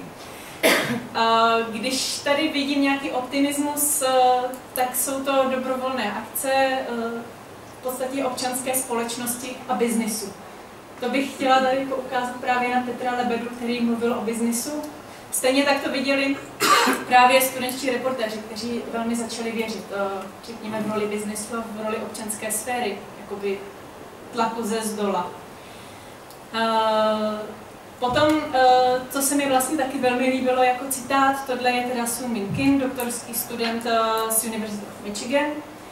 Když tady vidím nějaký optimismus, tak jsou to dobrovolné akce, v podstatě občanské společnosti a biznisu. To bych chtěla tady jako ukázat právě na Petra Lebedu, který mluvil o biznisu. Stejně tak to viděli právě studentští reportéři, kteří velmi začali věřit, řekněme, v roli biznisu a v roli občanské sféry, jakoby tlaku ze zdola. Potom, co se mi vlastně taky velmi líbilo jako citát, tohle je teda Soo Min Kim, doktorský student z University of Michigan,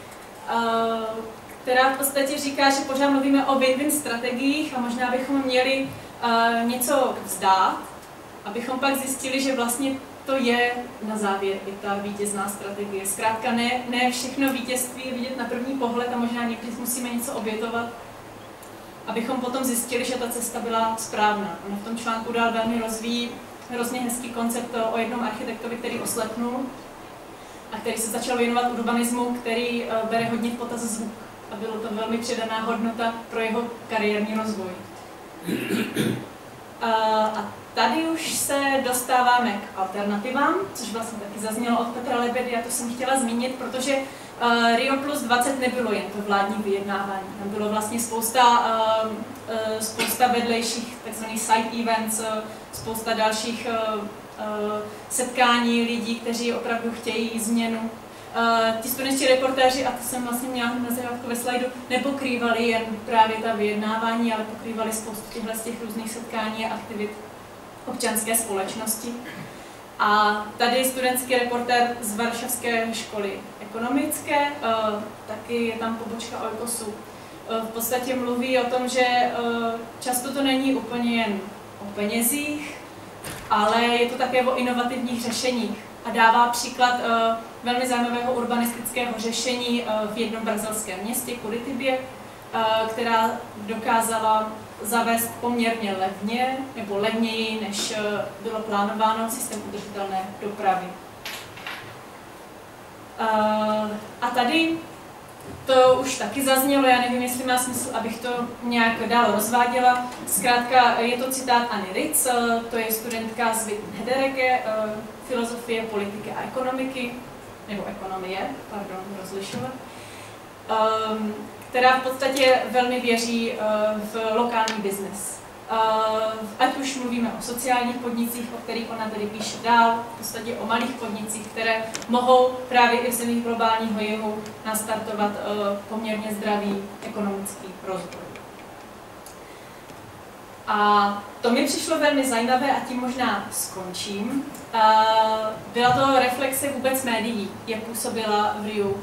která v podstatě říká, že pořád mluvíme o win-win strategiích a možná bychom měli uh, něco vzdát, abychom pak zjistili, že vlastně to je na závěr i ta vítězná strategie. Zkrátka ne, ne všechno vítězství je vidět na první pohled a možná někdy musíme něco obětovat, abychom potom zjistili, že ta cesta byla správná. On v tom článku dál velmi rozvíjí hrozně hezký koncept o jednom architektovi, který oslepnul a který se začal věnovat urbanismu, který uh, bere hodně v potaz zvuk. A bylo to velmi přidaná hodnota pro jeho kariérní rozvoj. A tady už se dostáváme k alternativám, což vlastně taky zaznělo od Petra Lebedy, a to jsem chtěla zmínit, protože Uh, Rio plus dvacet nebylo jen to vládní vyjednávání, tam bylo vlastně spousta, uh, uh, spousta vedlejších takzvaných side events, uh, spousta dalších uh, uh, setkání lidí, kteří opravdu chtějí změnu. Uh, ti studentští reportéři, a to jsem vlastně měla na začátku ve slajdu, nepokrývali jen právě ta vyjednávání, ale pokrývali spoustu těchto z těch různých setkání a aktivit občanské společnosti. A tady studentský reportér z Varšavské školy ekonomické, uh, taky je tam pobočka Oikosu, uh, v podstatě mluví o tom, že uh, často to není úplně jen o penězích, ale je to také o inovativních řešeních. A dává příklad uh, velmi zajímavého urbanistického řešení uh, v jednom brazilském městě, Curitibě, uh, která dokázala zavést poměrně levně, nebo levněji, než uh, bylo plánováno, systém udržitelné dopravy. Uh, a tady to už taky zaznělo, já nevím, jestli má smysl, abych to nějak dál rozváděla. Zkrátka je to citát Anny Ritz, to je studentka z Wittenhedereke, filozofie, politiky a ekonomiky, nebo ekonomie, pardon, rozlišovat, um, která v podstatě velmi věří uh, v lokální biznes. Uh, ať už mluvíme o sociálních podnicích, o kterých ona tady píše dál, v podstatě o malých podnicích, které mohou právě i v zemích globálního jihu nastartovat uh, poměrně zdravý ekonomický rozvoj. A to mi přišlo velmi zajímavé a tím možná skončím. Uh, byla to reflexe vůbec médií, jak působila v Riu uh,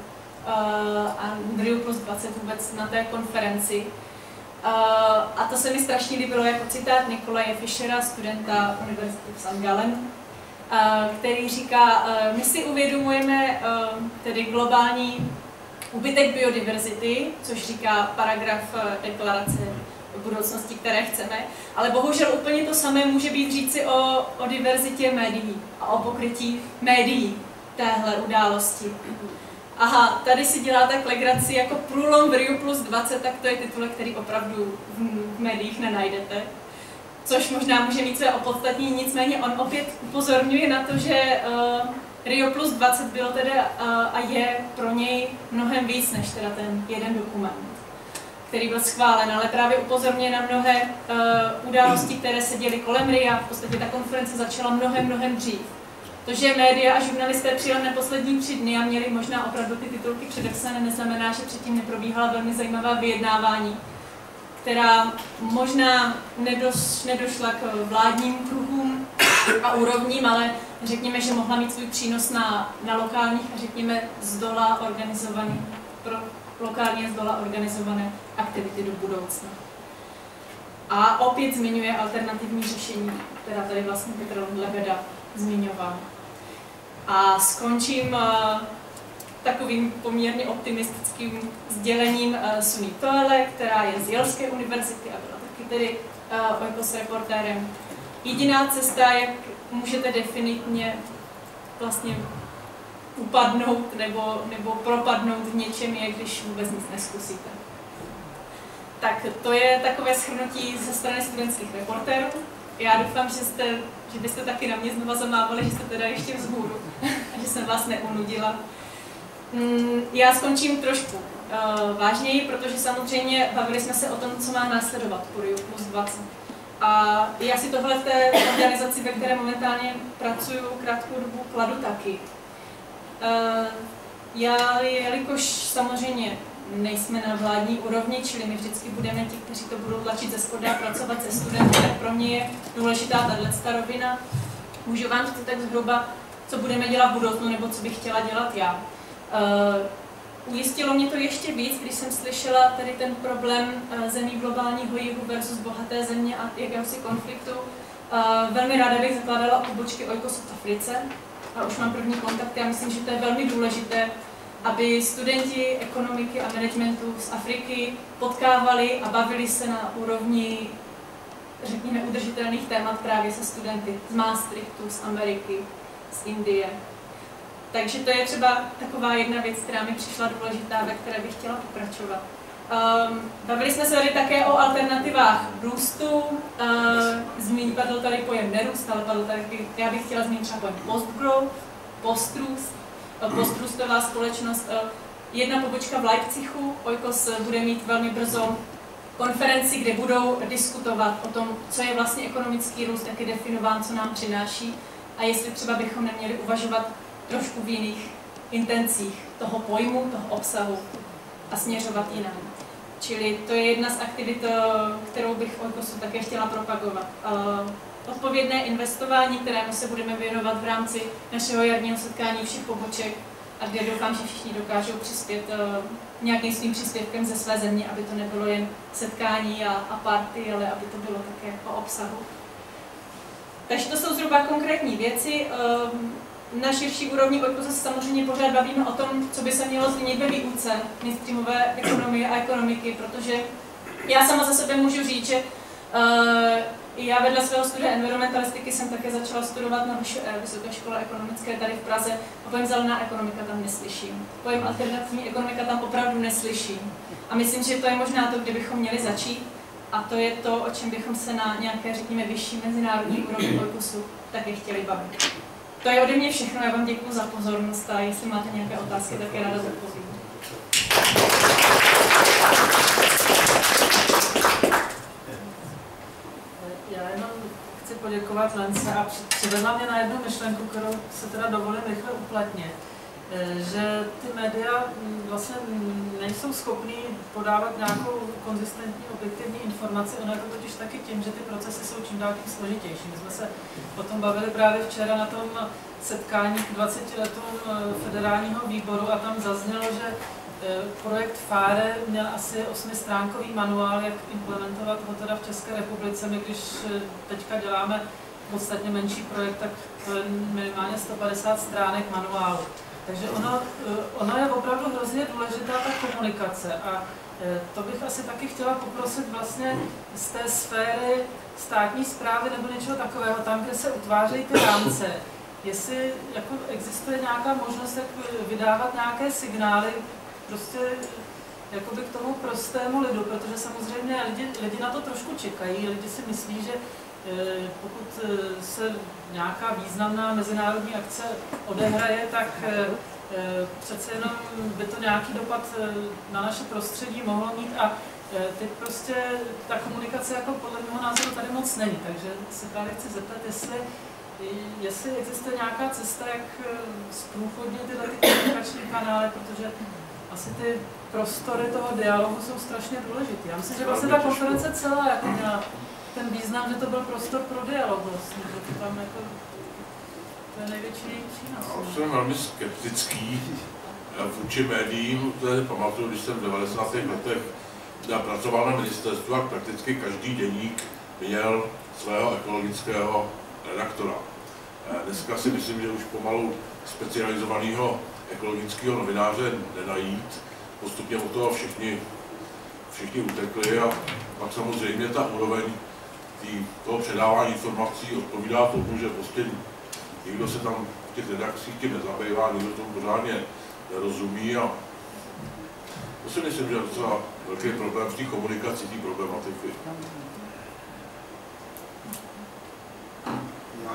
a v Riu plus dvacet vůbec na té konferenci. Uh, a to se mi strašně líbilo jako citát Nikolaje Fischera, studenta Univerzity v Sankt Gallen, uh, který říká, uh, my si uvědomujeme uh, tedy globální úbytek biodiverzity, což říká paragraf uh, deklarace budoucnosti, které chceme, ale bohužel úplně to samé může být říci o, o diverzitě médií a o pokrytí médií téhle události. Aha, tady si děláte legraci jako průlom v Riu plus dvacet, tak to je titulek, který opravdu v médiích nenajdete. Což možná může mít své opodstatnění, nicméně on opět upozorňuje na to, že uh, Rio plus dvacet bylo teda uh, a je pro něj mnohem víc než teda ten jeden dokument, který byl schválen, ale právě upozorňuje na mnohé uh, události, které se děly kolem Ria. V podstatě ta konference začala mnohem, mnohem dřív. To, že média a žurnalisté přijeli na poslední tři dny a měli možná opravdu ty titulky předepsané, neznamená, že předtím neprobíhala velmi zajímavá vyjednávání, která možná nedoš, nedošla k vládním kruhům a úrovním, ale řekněme, že mohla mít svůj přínos na, na lokálních a řekněme zdola organizované, pro lokálně zdola organizované aktivity do budoucna. A opět zmiňuje alternativní řešení, která tady vlastně Petr Lebeda zmiňoval. A skončím uh, takovým poměrně optimistickým sdělením uh, Sunny Toele, která je z Yaleské univerzity a byla taky tedy uh, Oikos reportérem. Jediná cesta, jak můžete definitivně vlastně upadnout nebo, nebo propadnout v něčem, je, když vůbec nic neskusíte. Tak to je takové shrnutí ze strany studentských reportérů. Já doufám, že, jste, že byste taky na mě znova zamávali, že jste teda ještě vzhůru a že jsem vás neunudila. Já skončím trošku uh, vážněji, protože samozřejmě bavili jsme se o tom, co má následovat po Riu plus dvacet. A já si tohle v té organizaci, ve které momentálně pracuju krátkou dobu, kladu taky. Uh, já, jelikož samozřejmě nejsme na vládní úrovni, čili my vždycky budeme ti, kteří to budou tlačit ze spoda a pracovat se studenty, tak pro mě je důležitá tato rovina. Můžu vám říct tak zhruba, co budeme dělat v budoucnu, nebo co bych chtěla dělat já. Uh, ujistilo mě to ještě víc, když jsem slyšela tady ten problém uh, zemí globálního jihu versus bohaté země a jakéhosi konfliktu. Uh, velmi ráda bych zakládala pobočky Oikosu v Africe a už mám první kontakt. Já myslím, že to je velmi důležité, aby studenti ekonomiky a managementu z Afriky potkávali a bavili se na úrovni, řekněme, udržitelných témat právě se studenty z Maastrichtu, z Ameriky, z Indie. Takže to je třeba taková jedna věc, která mi přišla důležitá, ve které bych chtěla pokračovat. Um, bavili jsme se tady také o alternativách růstu. Uh, zmíň, padl tady pojem nerůst, ale padl tady, já bych chtěla zmínit třeba pojem post-growth, post-růst, postrůstová společnost. jedna pobočka v Leipzigu. Oikos bude mít velmi brzo konferenci, kde budou diskutovat o tom, co je vlastně ekonomický růst, jak je definován, co nám přináší a jestli třeba bychom neměli uvažovat trošku v jiných intencích toho pojmu, toho obsahu a směřovat jinam. Čili to je jedna z aktivit, kterou bych v Oikosu také chtěla propagovat. Odpovědné investování, kterému se budeme věnovat v rámci našeho jarního setkání všech poboček a kde doufám, že všichni dokážou přispět nějakým svým příspěvkem ze své země, aby to nebylo jen setkání a, a party, ale aby to bylo také o obsahu. Takže to jsou zhruba konkrétní věci. Na širší úrovni Oikosu se samozřejmě pořád bavíme o tom, co by se mělo změnit ve výuce mainstreamové ekonomie a ekonomiky, protože já sama za sebe můžu říct, že uh, já vedle svého studia environmentalistiky jsem také začala studovat na Vysoké škole ekonomické tady v Praze a pojem zelená ekonomika tam neslyším. Pojem alternativní ekonomika tam opravdu neslyším. A myslím, že to je možná to, kde bychom měli začít. A to je to, o čem bychom se na nějaké, řekněme, vyšší mezinárodní úrovni Oikosu také chtěli bavit. To je ode mě všechno, já vám děkuji za pozornost a jestli máte nějaké otázky, tak je ráda zodpovím. Já jenom chci poděkovat Lence a přivedla mě na jednu myšlenku, kterou se teda dovolím rychle uplatnit. Že ty média vlastně nejsou schopný podávat nějakou konzistentní, objektivní informaci, ono je to totiž taky tím, že ty procesy jsou čím dál tím složitější. My jsme se o tom bavili právě včera na tom setkání k dvaceti letům federálního výboru a tam zaznělo, že projekt FARE měl asi osmistránkový manuál, jak implementovat ho teda v České republice. My když teďka děláme podstatně menší projekt, tak to je minimálně sto padesát stránek manuálu. Takže ono, ono je opravdu hrozně důležitá ta komunikace a to bych asi taky chtěla poprosit vlastně z té sféry státní správy nebo něčeho takového, tam, kde se utvářejí ty rámce, jestli jako existuje nějaká možnost, jak vydávat nějaké signály prostě jakoby k tomu prostému lidu, protože samozřejmě lidi, lidi na to trošku čekají, lidi si myslí, že pokud se nějaká významná mezinárodní akce odehraje, tak přece jenom by to nějaký dopad na naše prostředí mohlo mít a teď prostě ta komunikace jako podle mého názoru tady moc není, takže se právě chci zeptat, jestli, jestli existuje nějaká cesta, jak zprůchodnit tyhle ty komunikační kanály, protože asi ty prostory toho dialogu jsou strašně důležité. Já myslím, že vlastně ta konference celá jako měla ten význam, že to byl prostor pro dialog vlastně, že to tam jako, to je největší přínos. Já jsem velmi skeptický vůči médiím, to pamatuju, když jsem v devadesátých letech pracoval na ministerstvu a prakticky každý deník měl svého ekologického redaktora. Dneska si myslím, že už pomalu specializovaného ekologického novináře nenajít. Postupně od toho všichni, všichni utekli a pak samozřejmě ta úroveň tý, toho předávání informací odpovídá tomu, že prostě nikdo se tam v těch redakcích tím nezabývá, nikdo tomu pořádně nerozumí a to si myslím, že je docela velký problém v té komunikaci, té problematiky. Já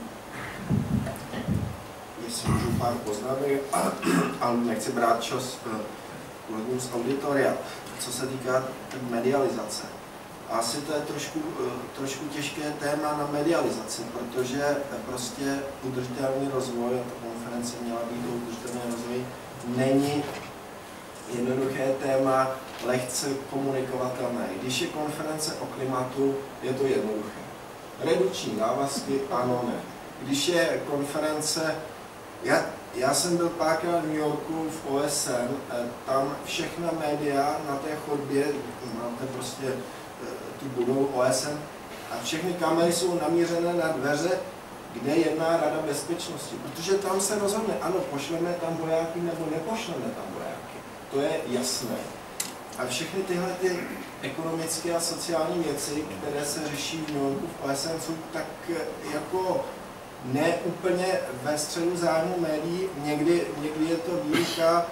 jestli můžu pár poznámek, ale nechci brát čas kolegům z auditoria. Co se týká medializace. Asi to je trošku, trošku těžké téma na medializaci, protože prostě udržitelný rozvoj, a ta konference měla být o udržitelný rozvoj, není jednoduché téma, lehce komunikovatelné. Když je konference o klimatu, je to jednoduché. Redukční závazky, ano, ne. Když je konference, já, já jsem byl párkrát v New Yorku v O S N, tam všechna média na té chodbě, máte prostě tu budovu O S N, a všechny kamery jsou namířené na dveře, kde jedná Rada bezpečnosti. Protože tam se rozhodne, ano, pošleme tam vojáky nebo nepošleme tam vojáky. To je jasné. A všechny tyhle ty ekonomické a sociální věci, které se řeší v New Yorku v O S N, jsou tak jako ne úplně ve středu zájmu médií, někdy, někdy je to výjimka.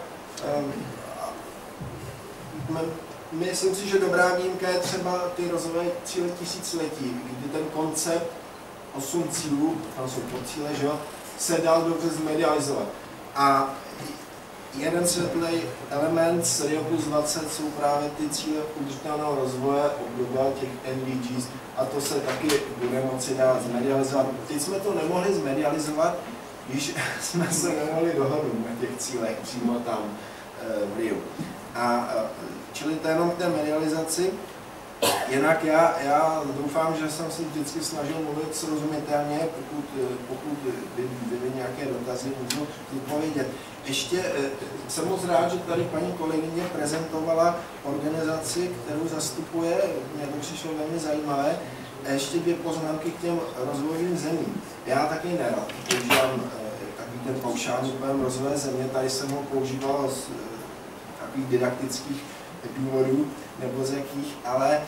Um, myslím si, že dobrá výjimka je třeba ty rozvojové cíle tisíciletí, kdy ten koncept osm cílů, tam jsou podcíle, že jo, se dal dobře zmedializovat. A jeden světlý element z Rio plus dvacet jsou právě ty cíle udržitelného rozvoje, obdoba těch N D Gs, a to se taky bude moci dát zmedializovat. Teď jsme to nemohli zmedializovat, když jsme se nemohli dohodnout na těch cílech přímo tam v Riu. A čili to jenom k té medializaci. Jinak já, já doufám, že jsem si vždycky snažil mluvit srozumitelně, pokud, pokud by byly nějaké dotazy, můžu odpovědět. Ještě jsem moc rád, že tady paní kolegyně prezentovala organizaci, kterou zastupuje, mě to přišlo velmi zajímavé. Ještě dvě poznámky k těm rozvojovým zemím. Já taky nerad používám takový ten paušální pojem rozvoje země, tady jsem ho používal z takových didaktických důvodů, nebo z jakých, ale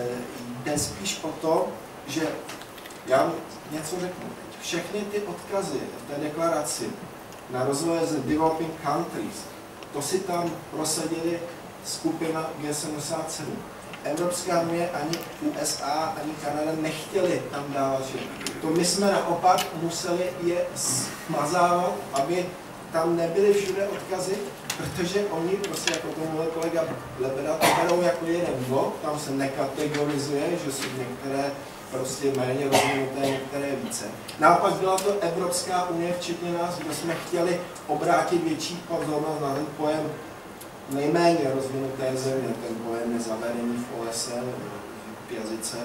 jde spíš o to, že já něco řeknu. Všechny ty odkazy v té deklaraci na rozvoj z developing countries, to si tam prosadili skupina G sedmdesát sedm. Evropská unie, ani U S A, ani Kanada nechtěli tam dávat, že to my jsme naopak museli je smazávat, aby tam nebyly všude odkazy, protože oni prostě, jako to mluví kolega Lebeda, to berou jako jeden blok, tam se nekategorizuje, že jsou některé prostě méně rozvinuté, některé více. Naopak byla to Evropská unie, včetně nás, kde jsme chtěli obrátit větší pozornost na ten pojem nejméně rozvinuté země, ten pojem je zavedený v O S N, v jazyce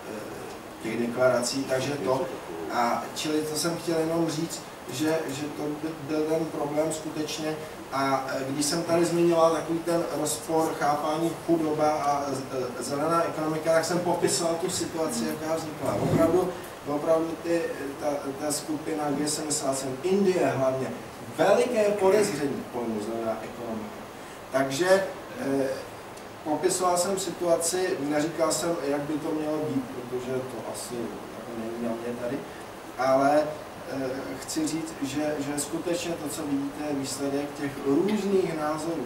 těch deklarací, takže to. A čili to jsem chtěl jenom říct, že, že to byl ten problém skutečně. A když jsem tady zmiňoval takový ten rozpor chápání chudoba a zelená ekonomika, tak jsem popisoval tu situaci, jaká vznikla. Opravdu, opravdu ty, ta, ta skupina G sedmdesát sedm, Indie hlavně, veliké podezření pojmu zelená ekonomika. Takže eh, popisoval jsem situaci, neříkal jsem, jak by to mělo být, protože to asi jako není na mě tady, ale chci říct, že, že skutečně to, co vidíte, je výsledek těch různých názorů.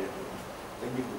Tak děkuji.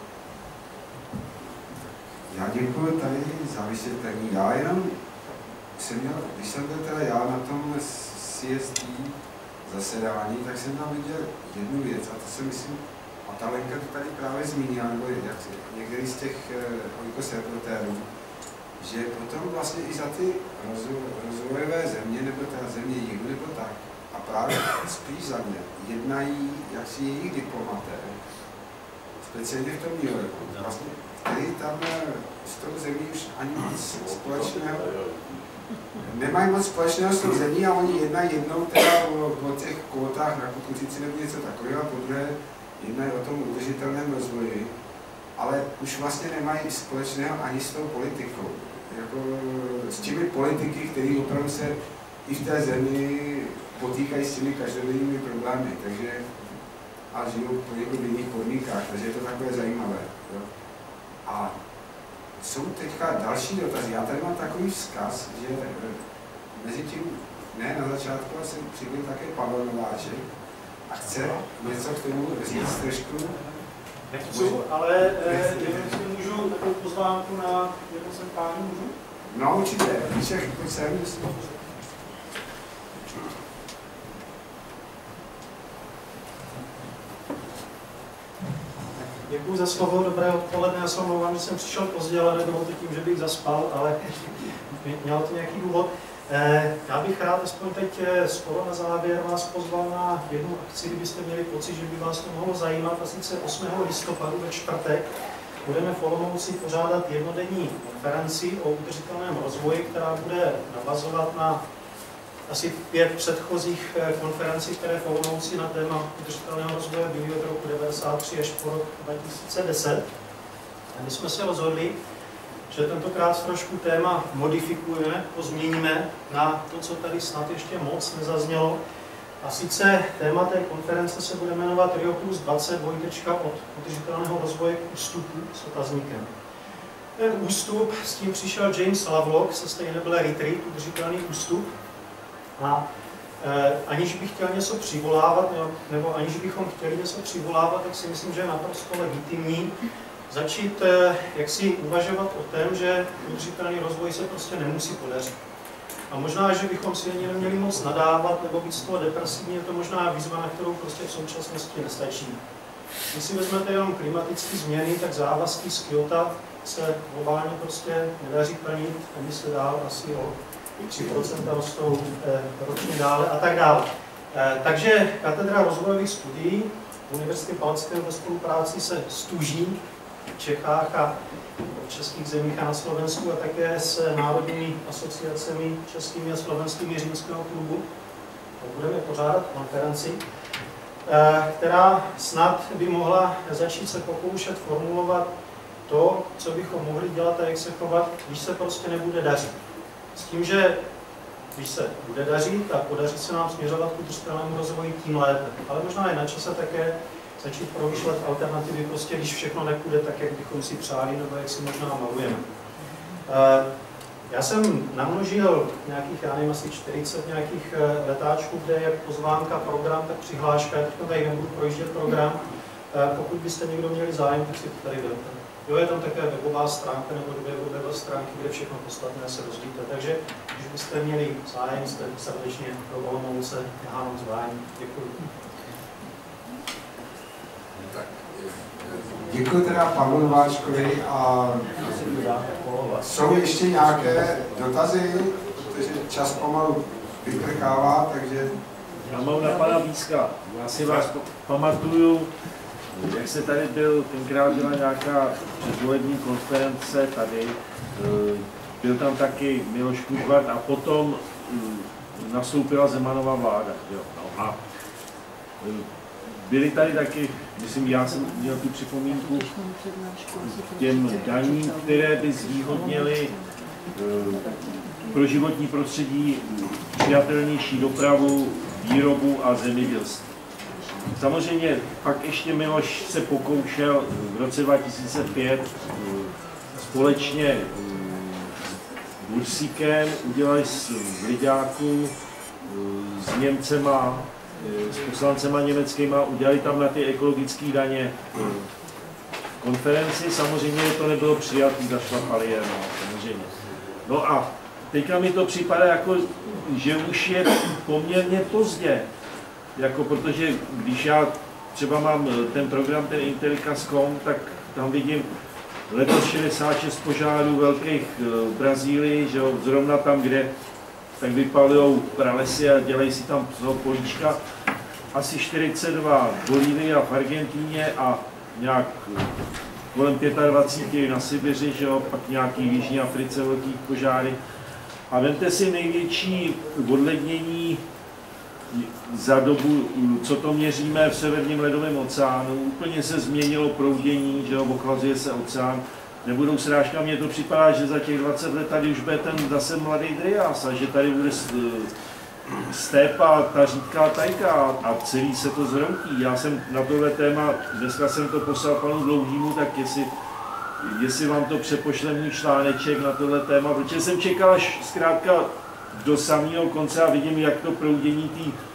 Já děkuji tady za vysvětlení. Já jenom jsem měl, když jsem byl teda já na tom C S D zasedání, tak jsem tam viděl jednu věc, a to si myslím, a ta Lenka to tady právě zmínila, nebo jak některý z těch oikos reportérů, že potom vlastně i za ty rozvojové země, nebo ta země jihu, nebo tak, a právě spíš za mě, jednají jaksi jejich diplomaté, speciálně v tom New Yorku, vlastně, který tam s tou zemí už ani moc společného, nemají moc společného s tou zemí a oni jednají jednou teda o, o těch kvótách na kukuřici nebo něco takového a podruhé jednají o tom udržitelném rozvoji, ale už vlastně nemají společného ani s tou politikou. Jako s těmi politiky, kteří opravdu se i v té zemi potýkají s těmi každodenními problémy, takže a žijou v jiných podmínkách, takže je to takové zajímavé. Jo. A jsou teďka další dotazy. Já tady mám takový vzkaz, že mezi tím, ne na začátku, ale jsem přibyl také Pavel Nováček a chce něco k tomu říct trošku. Nechci, ale eh, jestli můžu takovou pozvánku na jedno sem pánu, můžu? No určitě, Víček, pojď sem. Děkuji za slovo, dobré odpoledne, já se omlouvám, že jsem přišel pozdě, ale nebylo to tím, že bych zaspal, ale mělo to nějaký důvod. Já bych rád aspoň teď skoro na závěr vás pozval na jednu akci, kdybyste měli pocit, že by vás to mohlo zajímat, a sice osmého listopadu ve čtvrtek budeme v Olomouci pořádat jednodenní konferenci o udržitelném rozvoji, která bude navazovat na asi pět předchozích konferencí, které v Olomouci na téma udržitelného rozvoje byly od roku devadesát tři až po rok dva tisíce deset. A my jsme se rozhodli, že tentokrát trošku téma modifikujeme, pozměníme na to, co tady snad ještě moc nezaznělo. A sice téma té konference se bude jmenovat Rio plus dvacet, dvojtečka od udržitelného rozvoje k ústupu s otazníkem. Ten ústup, s tím přišel James Lovelock se Sustainable Retreat, udržitelný ústup. A eh, aniž bych chtěl něco přivolávat, nebo, nebo aniž bychom chtěli něco přivolávat, tak si myslím, že je naprosto legitimní začít eh, jak si uvažovat o tom, že udržitelný rozvoj se prostě nemusí podařit. A možná, že bychom si ani neměli moc nadávat nebo být z toho depresivní, je to možná výzva, na kterou prostě v současnosti nestačí. Když si vezmete jenom klimatické změny, tak závazky z Kyoto se globálně prostě nedaří plnit, ani se dál asi o tři procenta rostou eh, ročně dále a tak dále. Eh, takže katedra rozvojových studií Univerzity Palackého ve spolupráci se Stuží v Čechách a v českých zemích a na Slovensku a také s národními asociacemi českými a slovenskými Římského klubu budeme pořádat konferenci, která snad by mohla začít se pokoušet formulovat to, co bychom mohli dělat a jak se chovat, když se prostě nebude dařit. S tím, že když se bude dařit a podaří se nám směřovat k udržitelnému rozvoji, tím lépe. Ale možná je na čase také začít promýšlet alternativy, prostě když všechno nepůjde tak, jak bychom si přáli, nebo jak si možná malujeme. Já jsem namnožil nějakých, já nevím, asi čtyřicet nějakých letáčků, kde je pozvánka, program, tak přihláška. Já teď tady nebudu projíždět program. Pokud byste někdo měli zájem, tak si to tady vemte. Jo, je tam také webová stránka nebo dvě webové stránky, kde všechno podstatné se dozvíte. Takže když byste měli zájem, jste srdečně do Olomouce Jánom zváni. Děkuji. Děkuji teda Pavlu Nováčkovi a jsou ještě nějaké dotazy, protože čas pomalu vyprkává, takže... Já mám na pana Víska. Já si vás pamatuju, jak se tady byl, tenkrát byla nějaká předvolební konference tady, byl tam taky Miloš Kužvart a potom nastoupila Zemanova vláda. Jo. No a byly tady taky, myslím, já jsem měl tu připomínku k těm daním, které by zvýhodnily pro životní prostředí přijatelnější dopravu, výrobu a zemědělství. Samozřejmě pak ještě Miloš se pokoušel v roce dva tisíce pět společně s Bursíkem, udělali v Liďáku s Němcema, s poslancema německýma, udělali tam na ty ekologické daně konferenci. Samozřejmě to nebylo přijatý, zašlapali je, no, samozřejmě. No a teďka mi to připadá jako, že už je poměrně pozdě. Jako protože když já třeba mám ten program, ten Intellicast.com, tak tam vidím letos šedesát šest požárů velkých v Brazílii, že jo, zrovna tam, kde tak vypalujou pralesy a dělají si tam toho políčka. Asi čtyřicet dva v Bolívii a v Argentíně a nějak kolem dvacet pět na Sibiři, že jo, pak nějaký v Jižní Africe velký požáry. A vemte si největší odlednění za dobu, co to měříme v severním ledovém oceánu. Úplně se změnilo proudění, že jo, ochlazuje se oceán. Nebudou srážka, mně to připadá, že za těch dvacet let tady už bude ten zase mladý Drias a že tady bude stépa, ta řídká tajka a celý se to zroutí. Já jsem na tohle téma, dneska jsem to poslal panu Dlouhýmu, tak jestli, jestli vám to přepošle můj článeček na tohle téma, protože jsem čekal až zkrátka do samého konce a vidím, jak to proudění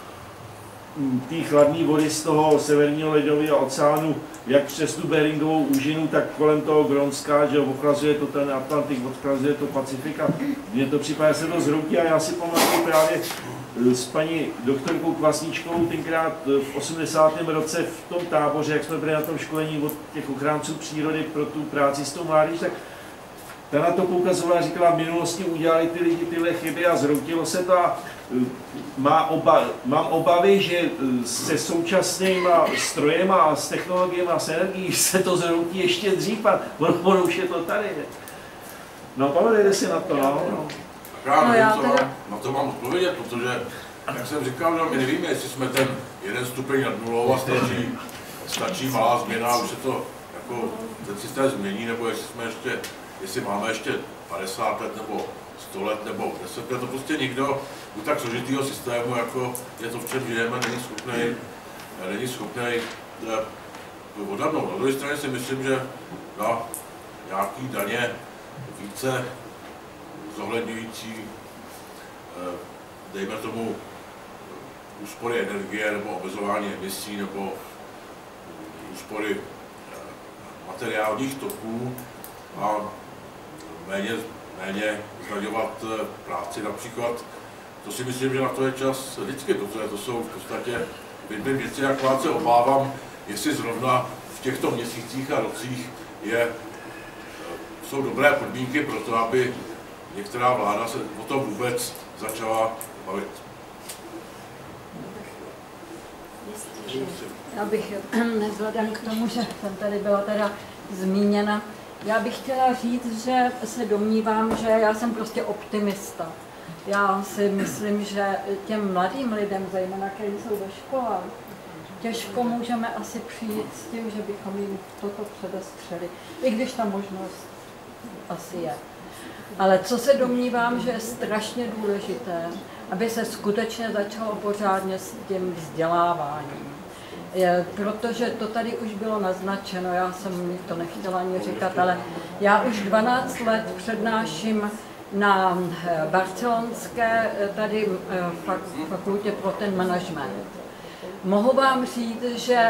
té chladné vody z toho severního ledového oceánu, jak přes tu Beringovou úžinu, tak kolem toho Grónska, že ochlazuje to ten Atlantik, ochlazuje to Pacifika. Mně to připadá, se to zhroutí a já si pamatuju právě s paní doktorkou Kvasničkovou tenkrát v osmdesátém roce v tom táboře, jak jsme byli na tom školení od těch ochránců přírody pro tu práci s tou mládeží, tak ta na to poukazovala a říkala, v minulosti udělali ty lidi tyhle chyby a zhroutilo se to a má oba, mám obavy, že se současnýma strojema a s technologiemi a s energií se to zhroutí ještě dřív a ono už je to tady. No, pamatujte si na to, no. Já nevím, no, co teda... na to mám odpovědět, protože, jak jsem říkal, no, my nevíme, jestli jsme ten jeden stupeň nad nulou a stačí, stačí malá změna, už se to jako ten systém změní, nebo jestli jsme ještě, jestli máme ještě padesát let, nebo sto let, nebo deset let, to prostě nikdo u tak složitého systému, jako je to, v čem žijeme, není schopný, není schopný odhadnout. Na druhé straně si myslím, že na nějaký daně více zohledňující, dejme tomu, úspory energie, nebo omezování emisí, nebo úspory materiálních toků a méně méně zdaňovat práci například. To si myslím, že na to je čas vždycky, protože to jsou v podstatě dvě věci, jak se obávám, jestli zrovna v těchto měsících a rocích je, jsou dobré podmínky pro to, aby některá vláda se o tom vůbec začala bavit. Já bych, vzhledem k tomu, že jsem tady byla teda zmíněna, já bych chtěla říct, že se domnívám, že já jsem prostě optimista. Já si myslím, že těm mladým lidem, zejména kteří jsou ve školách, těžko můžeme asi přijít s tím, že bychom jim toto předestřeli, i když ta možnost asi je. Ale co se domnívám, že je strašně důležité, aby se skutečně začalo pořádně s tím vzděláváním. Je, protože to tady už bylo naznačeno, já jsem to nechtěla ani říkat, ale já už dvanáct let přednáším na barcelonské tady fakultě pro ten management. Mohu vám říct, že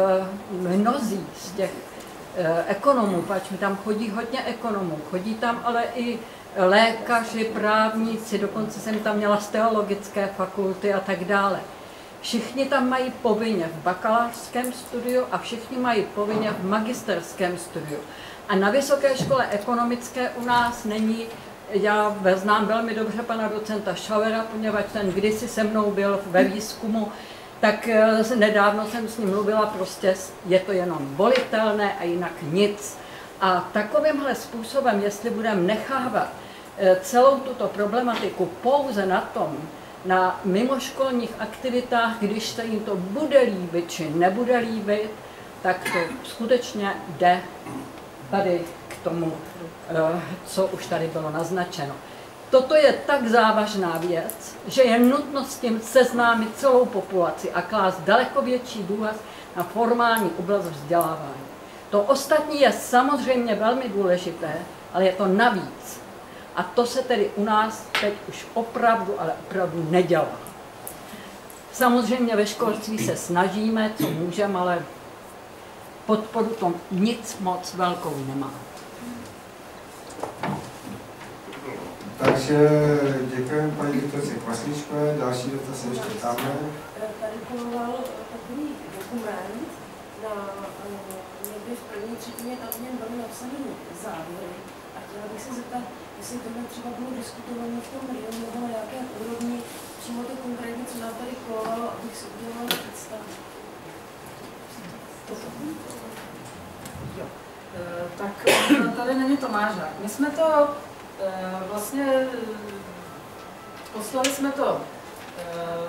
mnozí z těch ekonomů, pač mi tam chodí hodně ekonomů, chodí tam ale i lékaři, právníci, dokonce jsem tam měla z teologické fakulty a tak dále. Všichni tam mají povinně v bakalářském studiu a všichni mají povinně v magisterském studiu. A na Vysoké škole ekonomické u nás není, já znám velmi dobře pana docenta Schauera, poněvadž ten kdysi se mnou byl ve výzkumu, tak nedávno jsem s ním mluvila, prostě je to jenom volitelné a jinak nic. A takovýmhle způsobem, jestli budeme nechávat celou tuto problematiku pouze na tom, na mimoškolních aktivitách, když se jim to bude líbit či nebude líbit, tak to skutečně jde tady k tomu, co už tady bylo naznačeno. Toto je tak závažná věc, že je nutno s tím seznámit celou populaci a klást daleko větší důraz na formální oblast vzdělávání. To ostatní je samozřejmě velmi důležité, ale je to navíc. A to se tedy u nás teď už opravdu, ale opravdu nedělá. Samozřejmě ve školství se snažíme, co můžeme, ale podporu to nic moc velkou nemá. Takže děkujeme paní doktorce Kvaslíčkové, další dotaz se ještě tamhle. Tady koloval takový dokument, na, někdy v první třetině tam měl byly napsané závěry a chtěla bych se zeptat, jestli tohle třeba bylo diskutované v tom regionu nebo na nějaké úrovni, přímo to konkrétně, co nám tady kolovalo, abych si udělala představu. Jo. E, tak tady není Tomážák. My jsme to e, vlastně, poslali jsme to e,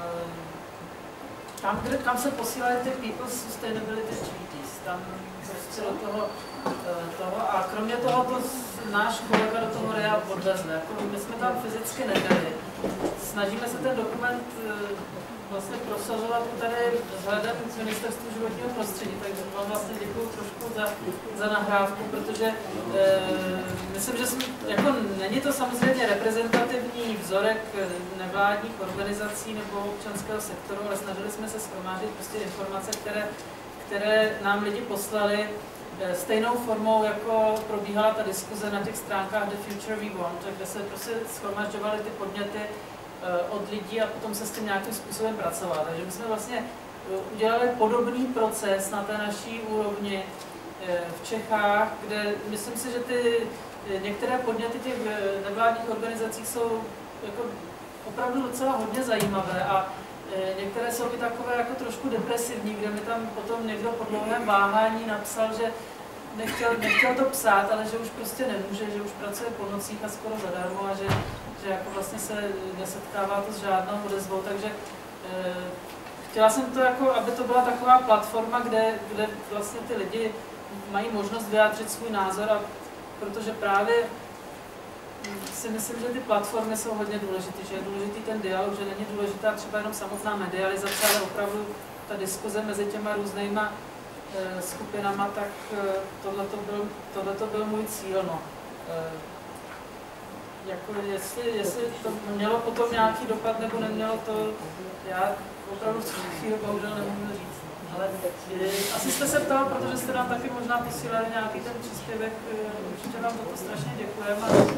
tam, kde, kam se posílaly ty People's Sustainability Treaties, tam prostě do toho, toho a kromě toho to náš kolega do toho REA odvezl. Jako my jsme tam fyzicky nebyli. Snažíme se ten dokument vlastně prosazovat tady vzhledem z Ministerstva životního prostředí, takže vám vlastně děkuju trošku za, za nahrávku, protože e, myslím, že jsme, jako není to samozřejmě reprezentativní vzorek nevládních organizací nebo občanského sektoru, ale snažili jsme se shromáždit prostě informace, které, které nám lidi poslali stejnou formou, jako probíhala ta diskuze na těch stránkách The Future We Want, kde se prostě shromažďovaly ty podněty od lidí a potom se s tím nějakým způsobem pracovat. Takže my jsme vlastně udělali podobný proces na té naší úrovni v Čechách, kde myslím si, že ty některé podněty těch nevládních organizací jsou jako opravdu docela hodně zajímavé a některé jsou i takové jako trošku depresivní, kde mi tam potom někdo po dlouhém váhání napsal, že nechtěl, nechtěl to psát, ale že už prostě nemůže, že už pracuje po nocích a skoro zadarmo a že, že jako vlastně se nesetkává to s žádnou odezvou, takže eh, chtěla jsem to jako, aby to byla taková platforma, kde, kde vlastně ty lidi mají možnost vyjádřit svůj názor, a protože právě si myslím, že ty platformy jsou hodně důležité, že je důležitý ten dialog, že není důležitá třeba jenom samotná medializace, ale opravdu ta diskuze mezi těma různýma e, skupinama, tak e, tohleto byl, tohleto byl můj cíl. No. E, jako jestli, jestli to mělo potom nějaký dopad nebo nemělo, to já opravdu v tu chvíli bohužel nemůžu říct. Ale e, asi jste se ptal, protože jste nám taky možná posílali nějaký ten příspěvek, e, určitě vám za to strašně děkujeme.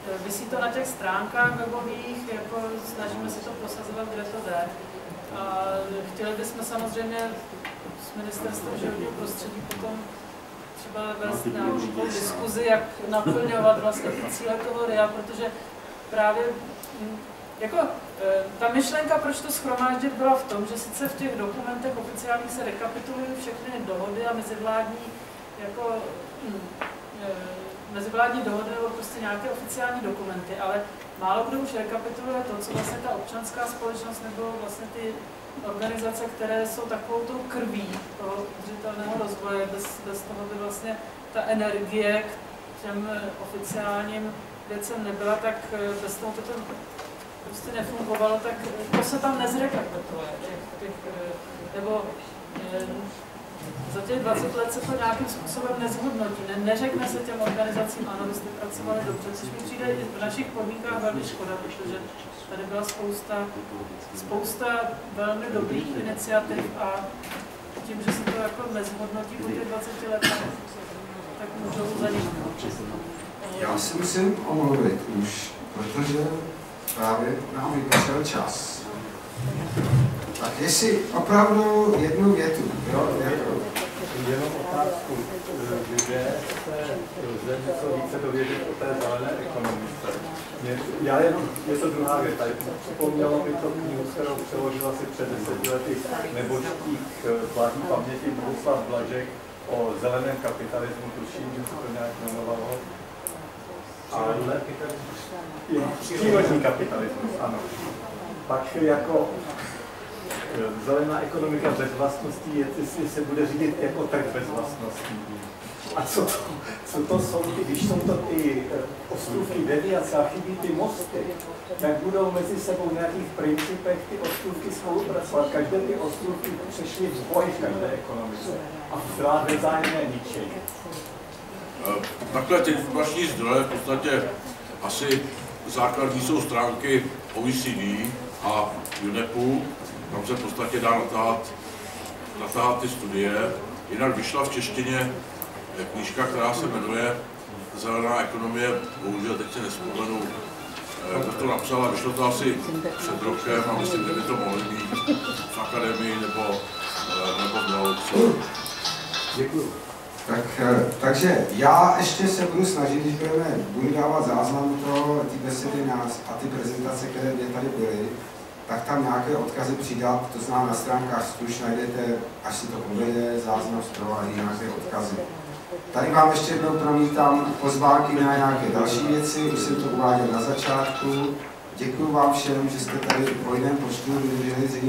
visí to na těch stránkách webových, jako snažíme se to prosazovat, kde to jde. A chtěli bychom samozřejmě s ministerstvem životního prostředí potom třeba vést nějakou diskuzi, jak naplňovat vlastně ty cíle toho R I A, protože právě jako ta myšlenka, proč to shromáždit, byla v tom, že sice v těch dokumentech oficiálních se rekapitulují všechny dohody a mezivládní jako mezivládní dohody nebo prostě nějaké oficiální dokumenty, ale málo kdo už rekapituluje to, co vlastně ta občanská společnost nebo vlastně ty organizace, které jsou takovou tou krví toho udržitelného rozvoje, bez, bez toho by vlastně ta energie k těm oficiálním věcem nebyla, tak bez toho to prostě nefungovalo, tak to se tam nezrekapituluje. Těch, těch, nebo za těch dvacet let se to nějakým způsobem nezhodnotí, ne, neřekne se těm organizacím, ano, vy jste pracovali dobře, což mi přijde i v našich podmínkách velmi škoda, protože tady byla spousta, spousta velmi dobrých iniciativ a tím, že se to jako nezhodnotí po těch dvaceti letech, tak můžou zaniknout. Já si musím omluvit už, protože právě nám vypršel čas. Tak jestli opravdu jednu větu, jo, jako... Jenom otázku, kde se lze něco více dovědět o té zelené ekonomice. Já jenom, je to druhá věta, připomnělo mi to knihu, kterou přeložila si před deseti lety nebožských zvláštní paměti Bohuslav Blažek o zeleném kapitalismu, tuším, že se to nějak jmenovalo. Ale přírodní kapitalismus, ano. Pak jako zelená ekonomika bez vlastností je, jestli se bude řídit jako trh bez vlastností. A co to, co to jsou ty, když jsou to ty ostrůvky deviace a chybí ty mosty, tak budou mezi sebou v nějakých principech ty ostrůvky spolupracovat. Každé ty ostrůvky přešly v boj v každé ekonomice a právě vzájemné ničení. Takhle ty informační zdroje v podstatě asi základní jsou stránky O E C D a UNEPu. Tam se v podstatě dá natáhat, natáhat ty studie. Jinak vyšla v češtině knížka, která se jmenuje Zelená ekonomie, bohužel teď se nevzpomenu, kdo to napsal, a vyšlo to asi před rokem a myslím, že by to mohli mít v akademii nebo, nebo v nauce. Děkuji. Tak, takže já ještě se budu snažit, když budeme, budu dávat záznam toho, ty besedy nás a ty prezentace, které mě tady byly, tak tam nějaké odkazy přidat, to znamená na stránkách Stuž najdete, až si to povede, záznam z toho a nějaké odkazy. Tady vám ještě jednou promítám pozvánky na nějaké další věci, už jsem to uváděl na začátku. Děkuji vám všem, že jste tady po jiném počtu vydrželi z nich.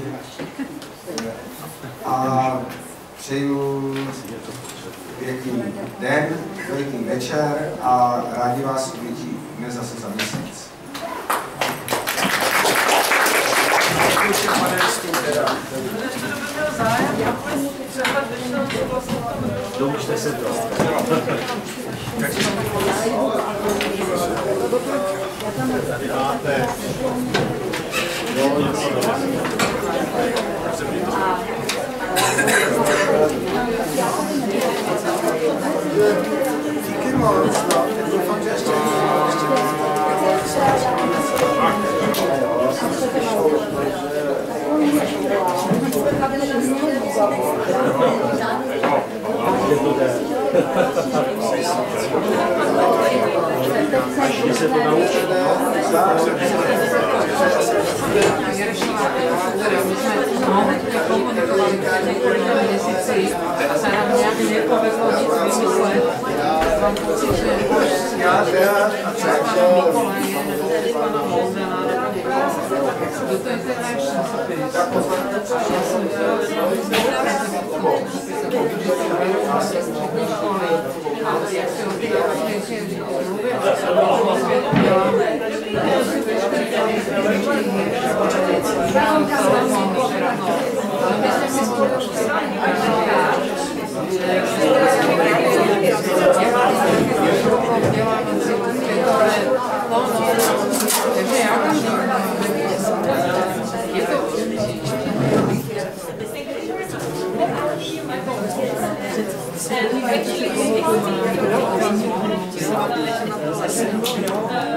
A přeju pěkný den, pěkný večer a rádi vás uvidíme zase za měsíc. Domyšte se to. Díky moc, doufám, že ještě Až se to naučí. Thank you.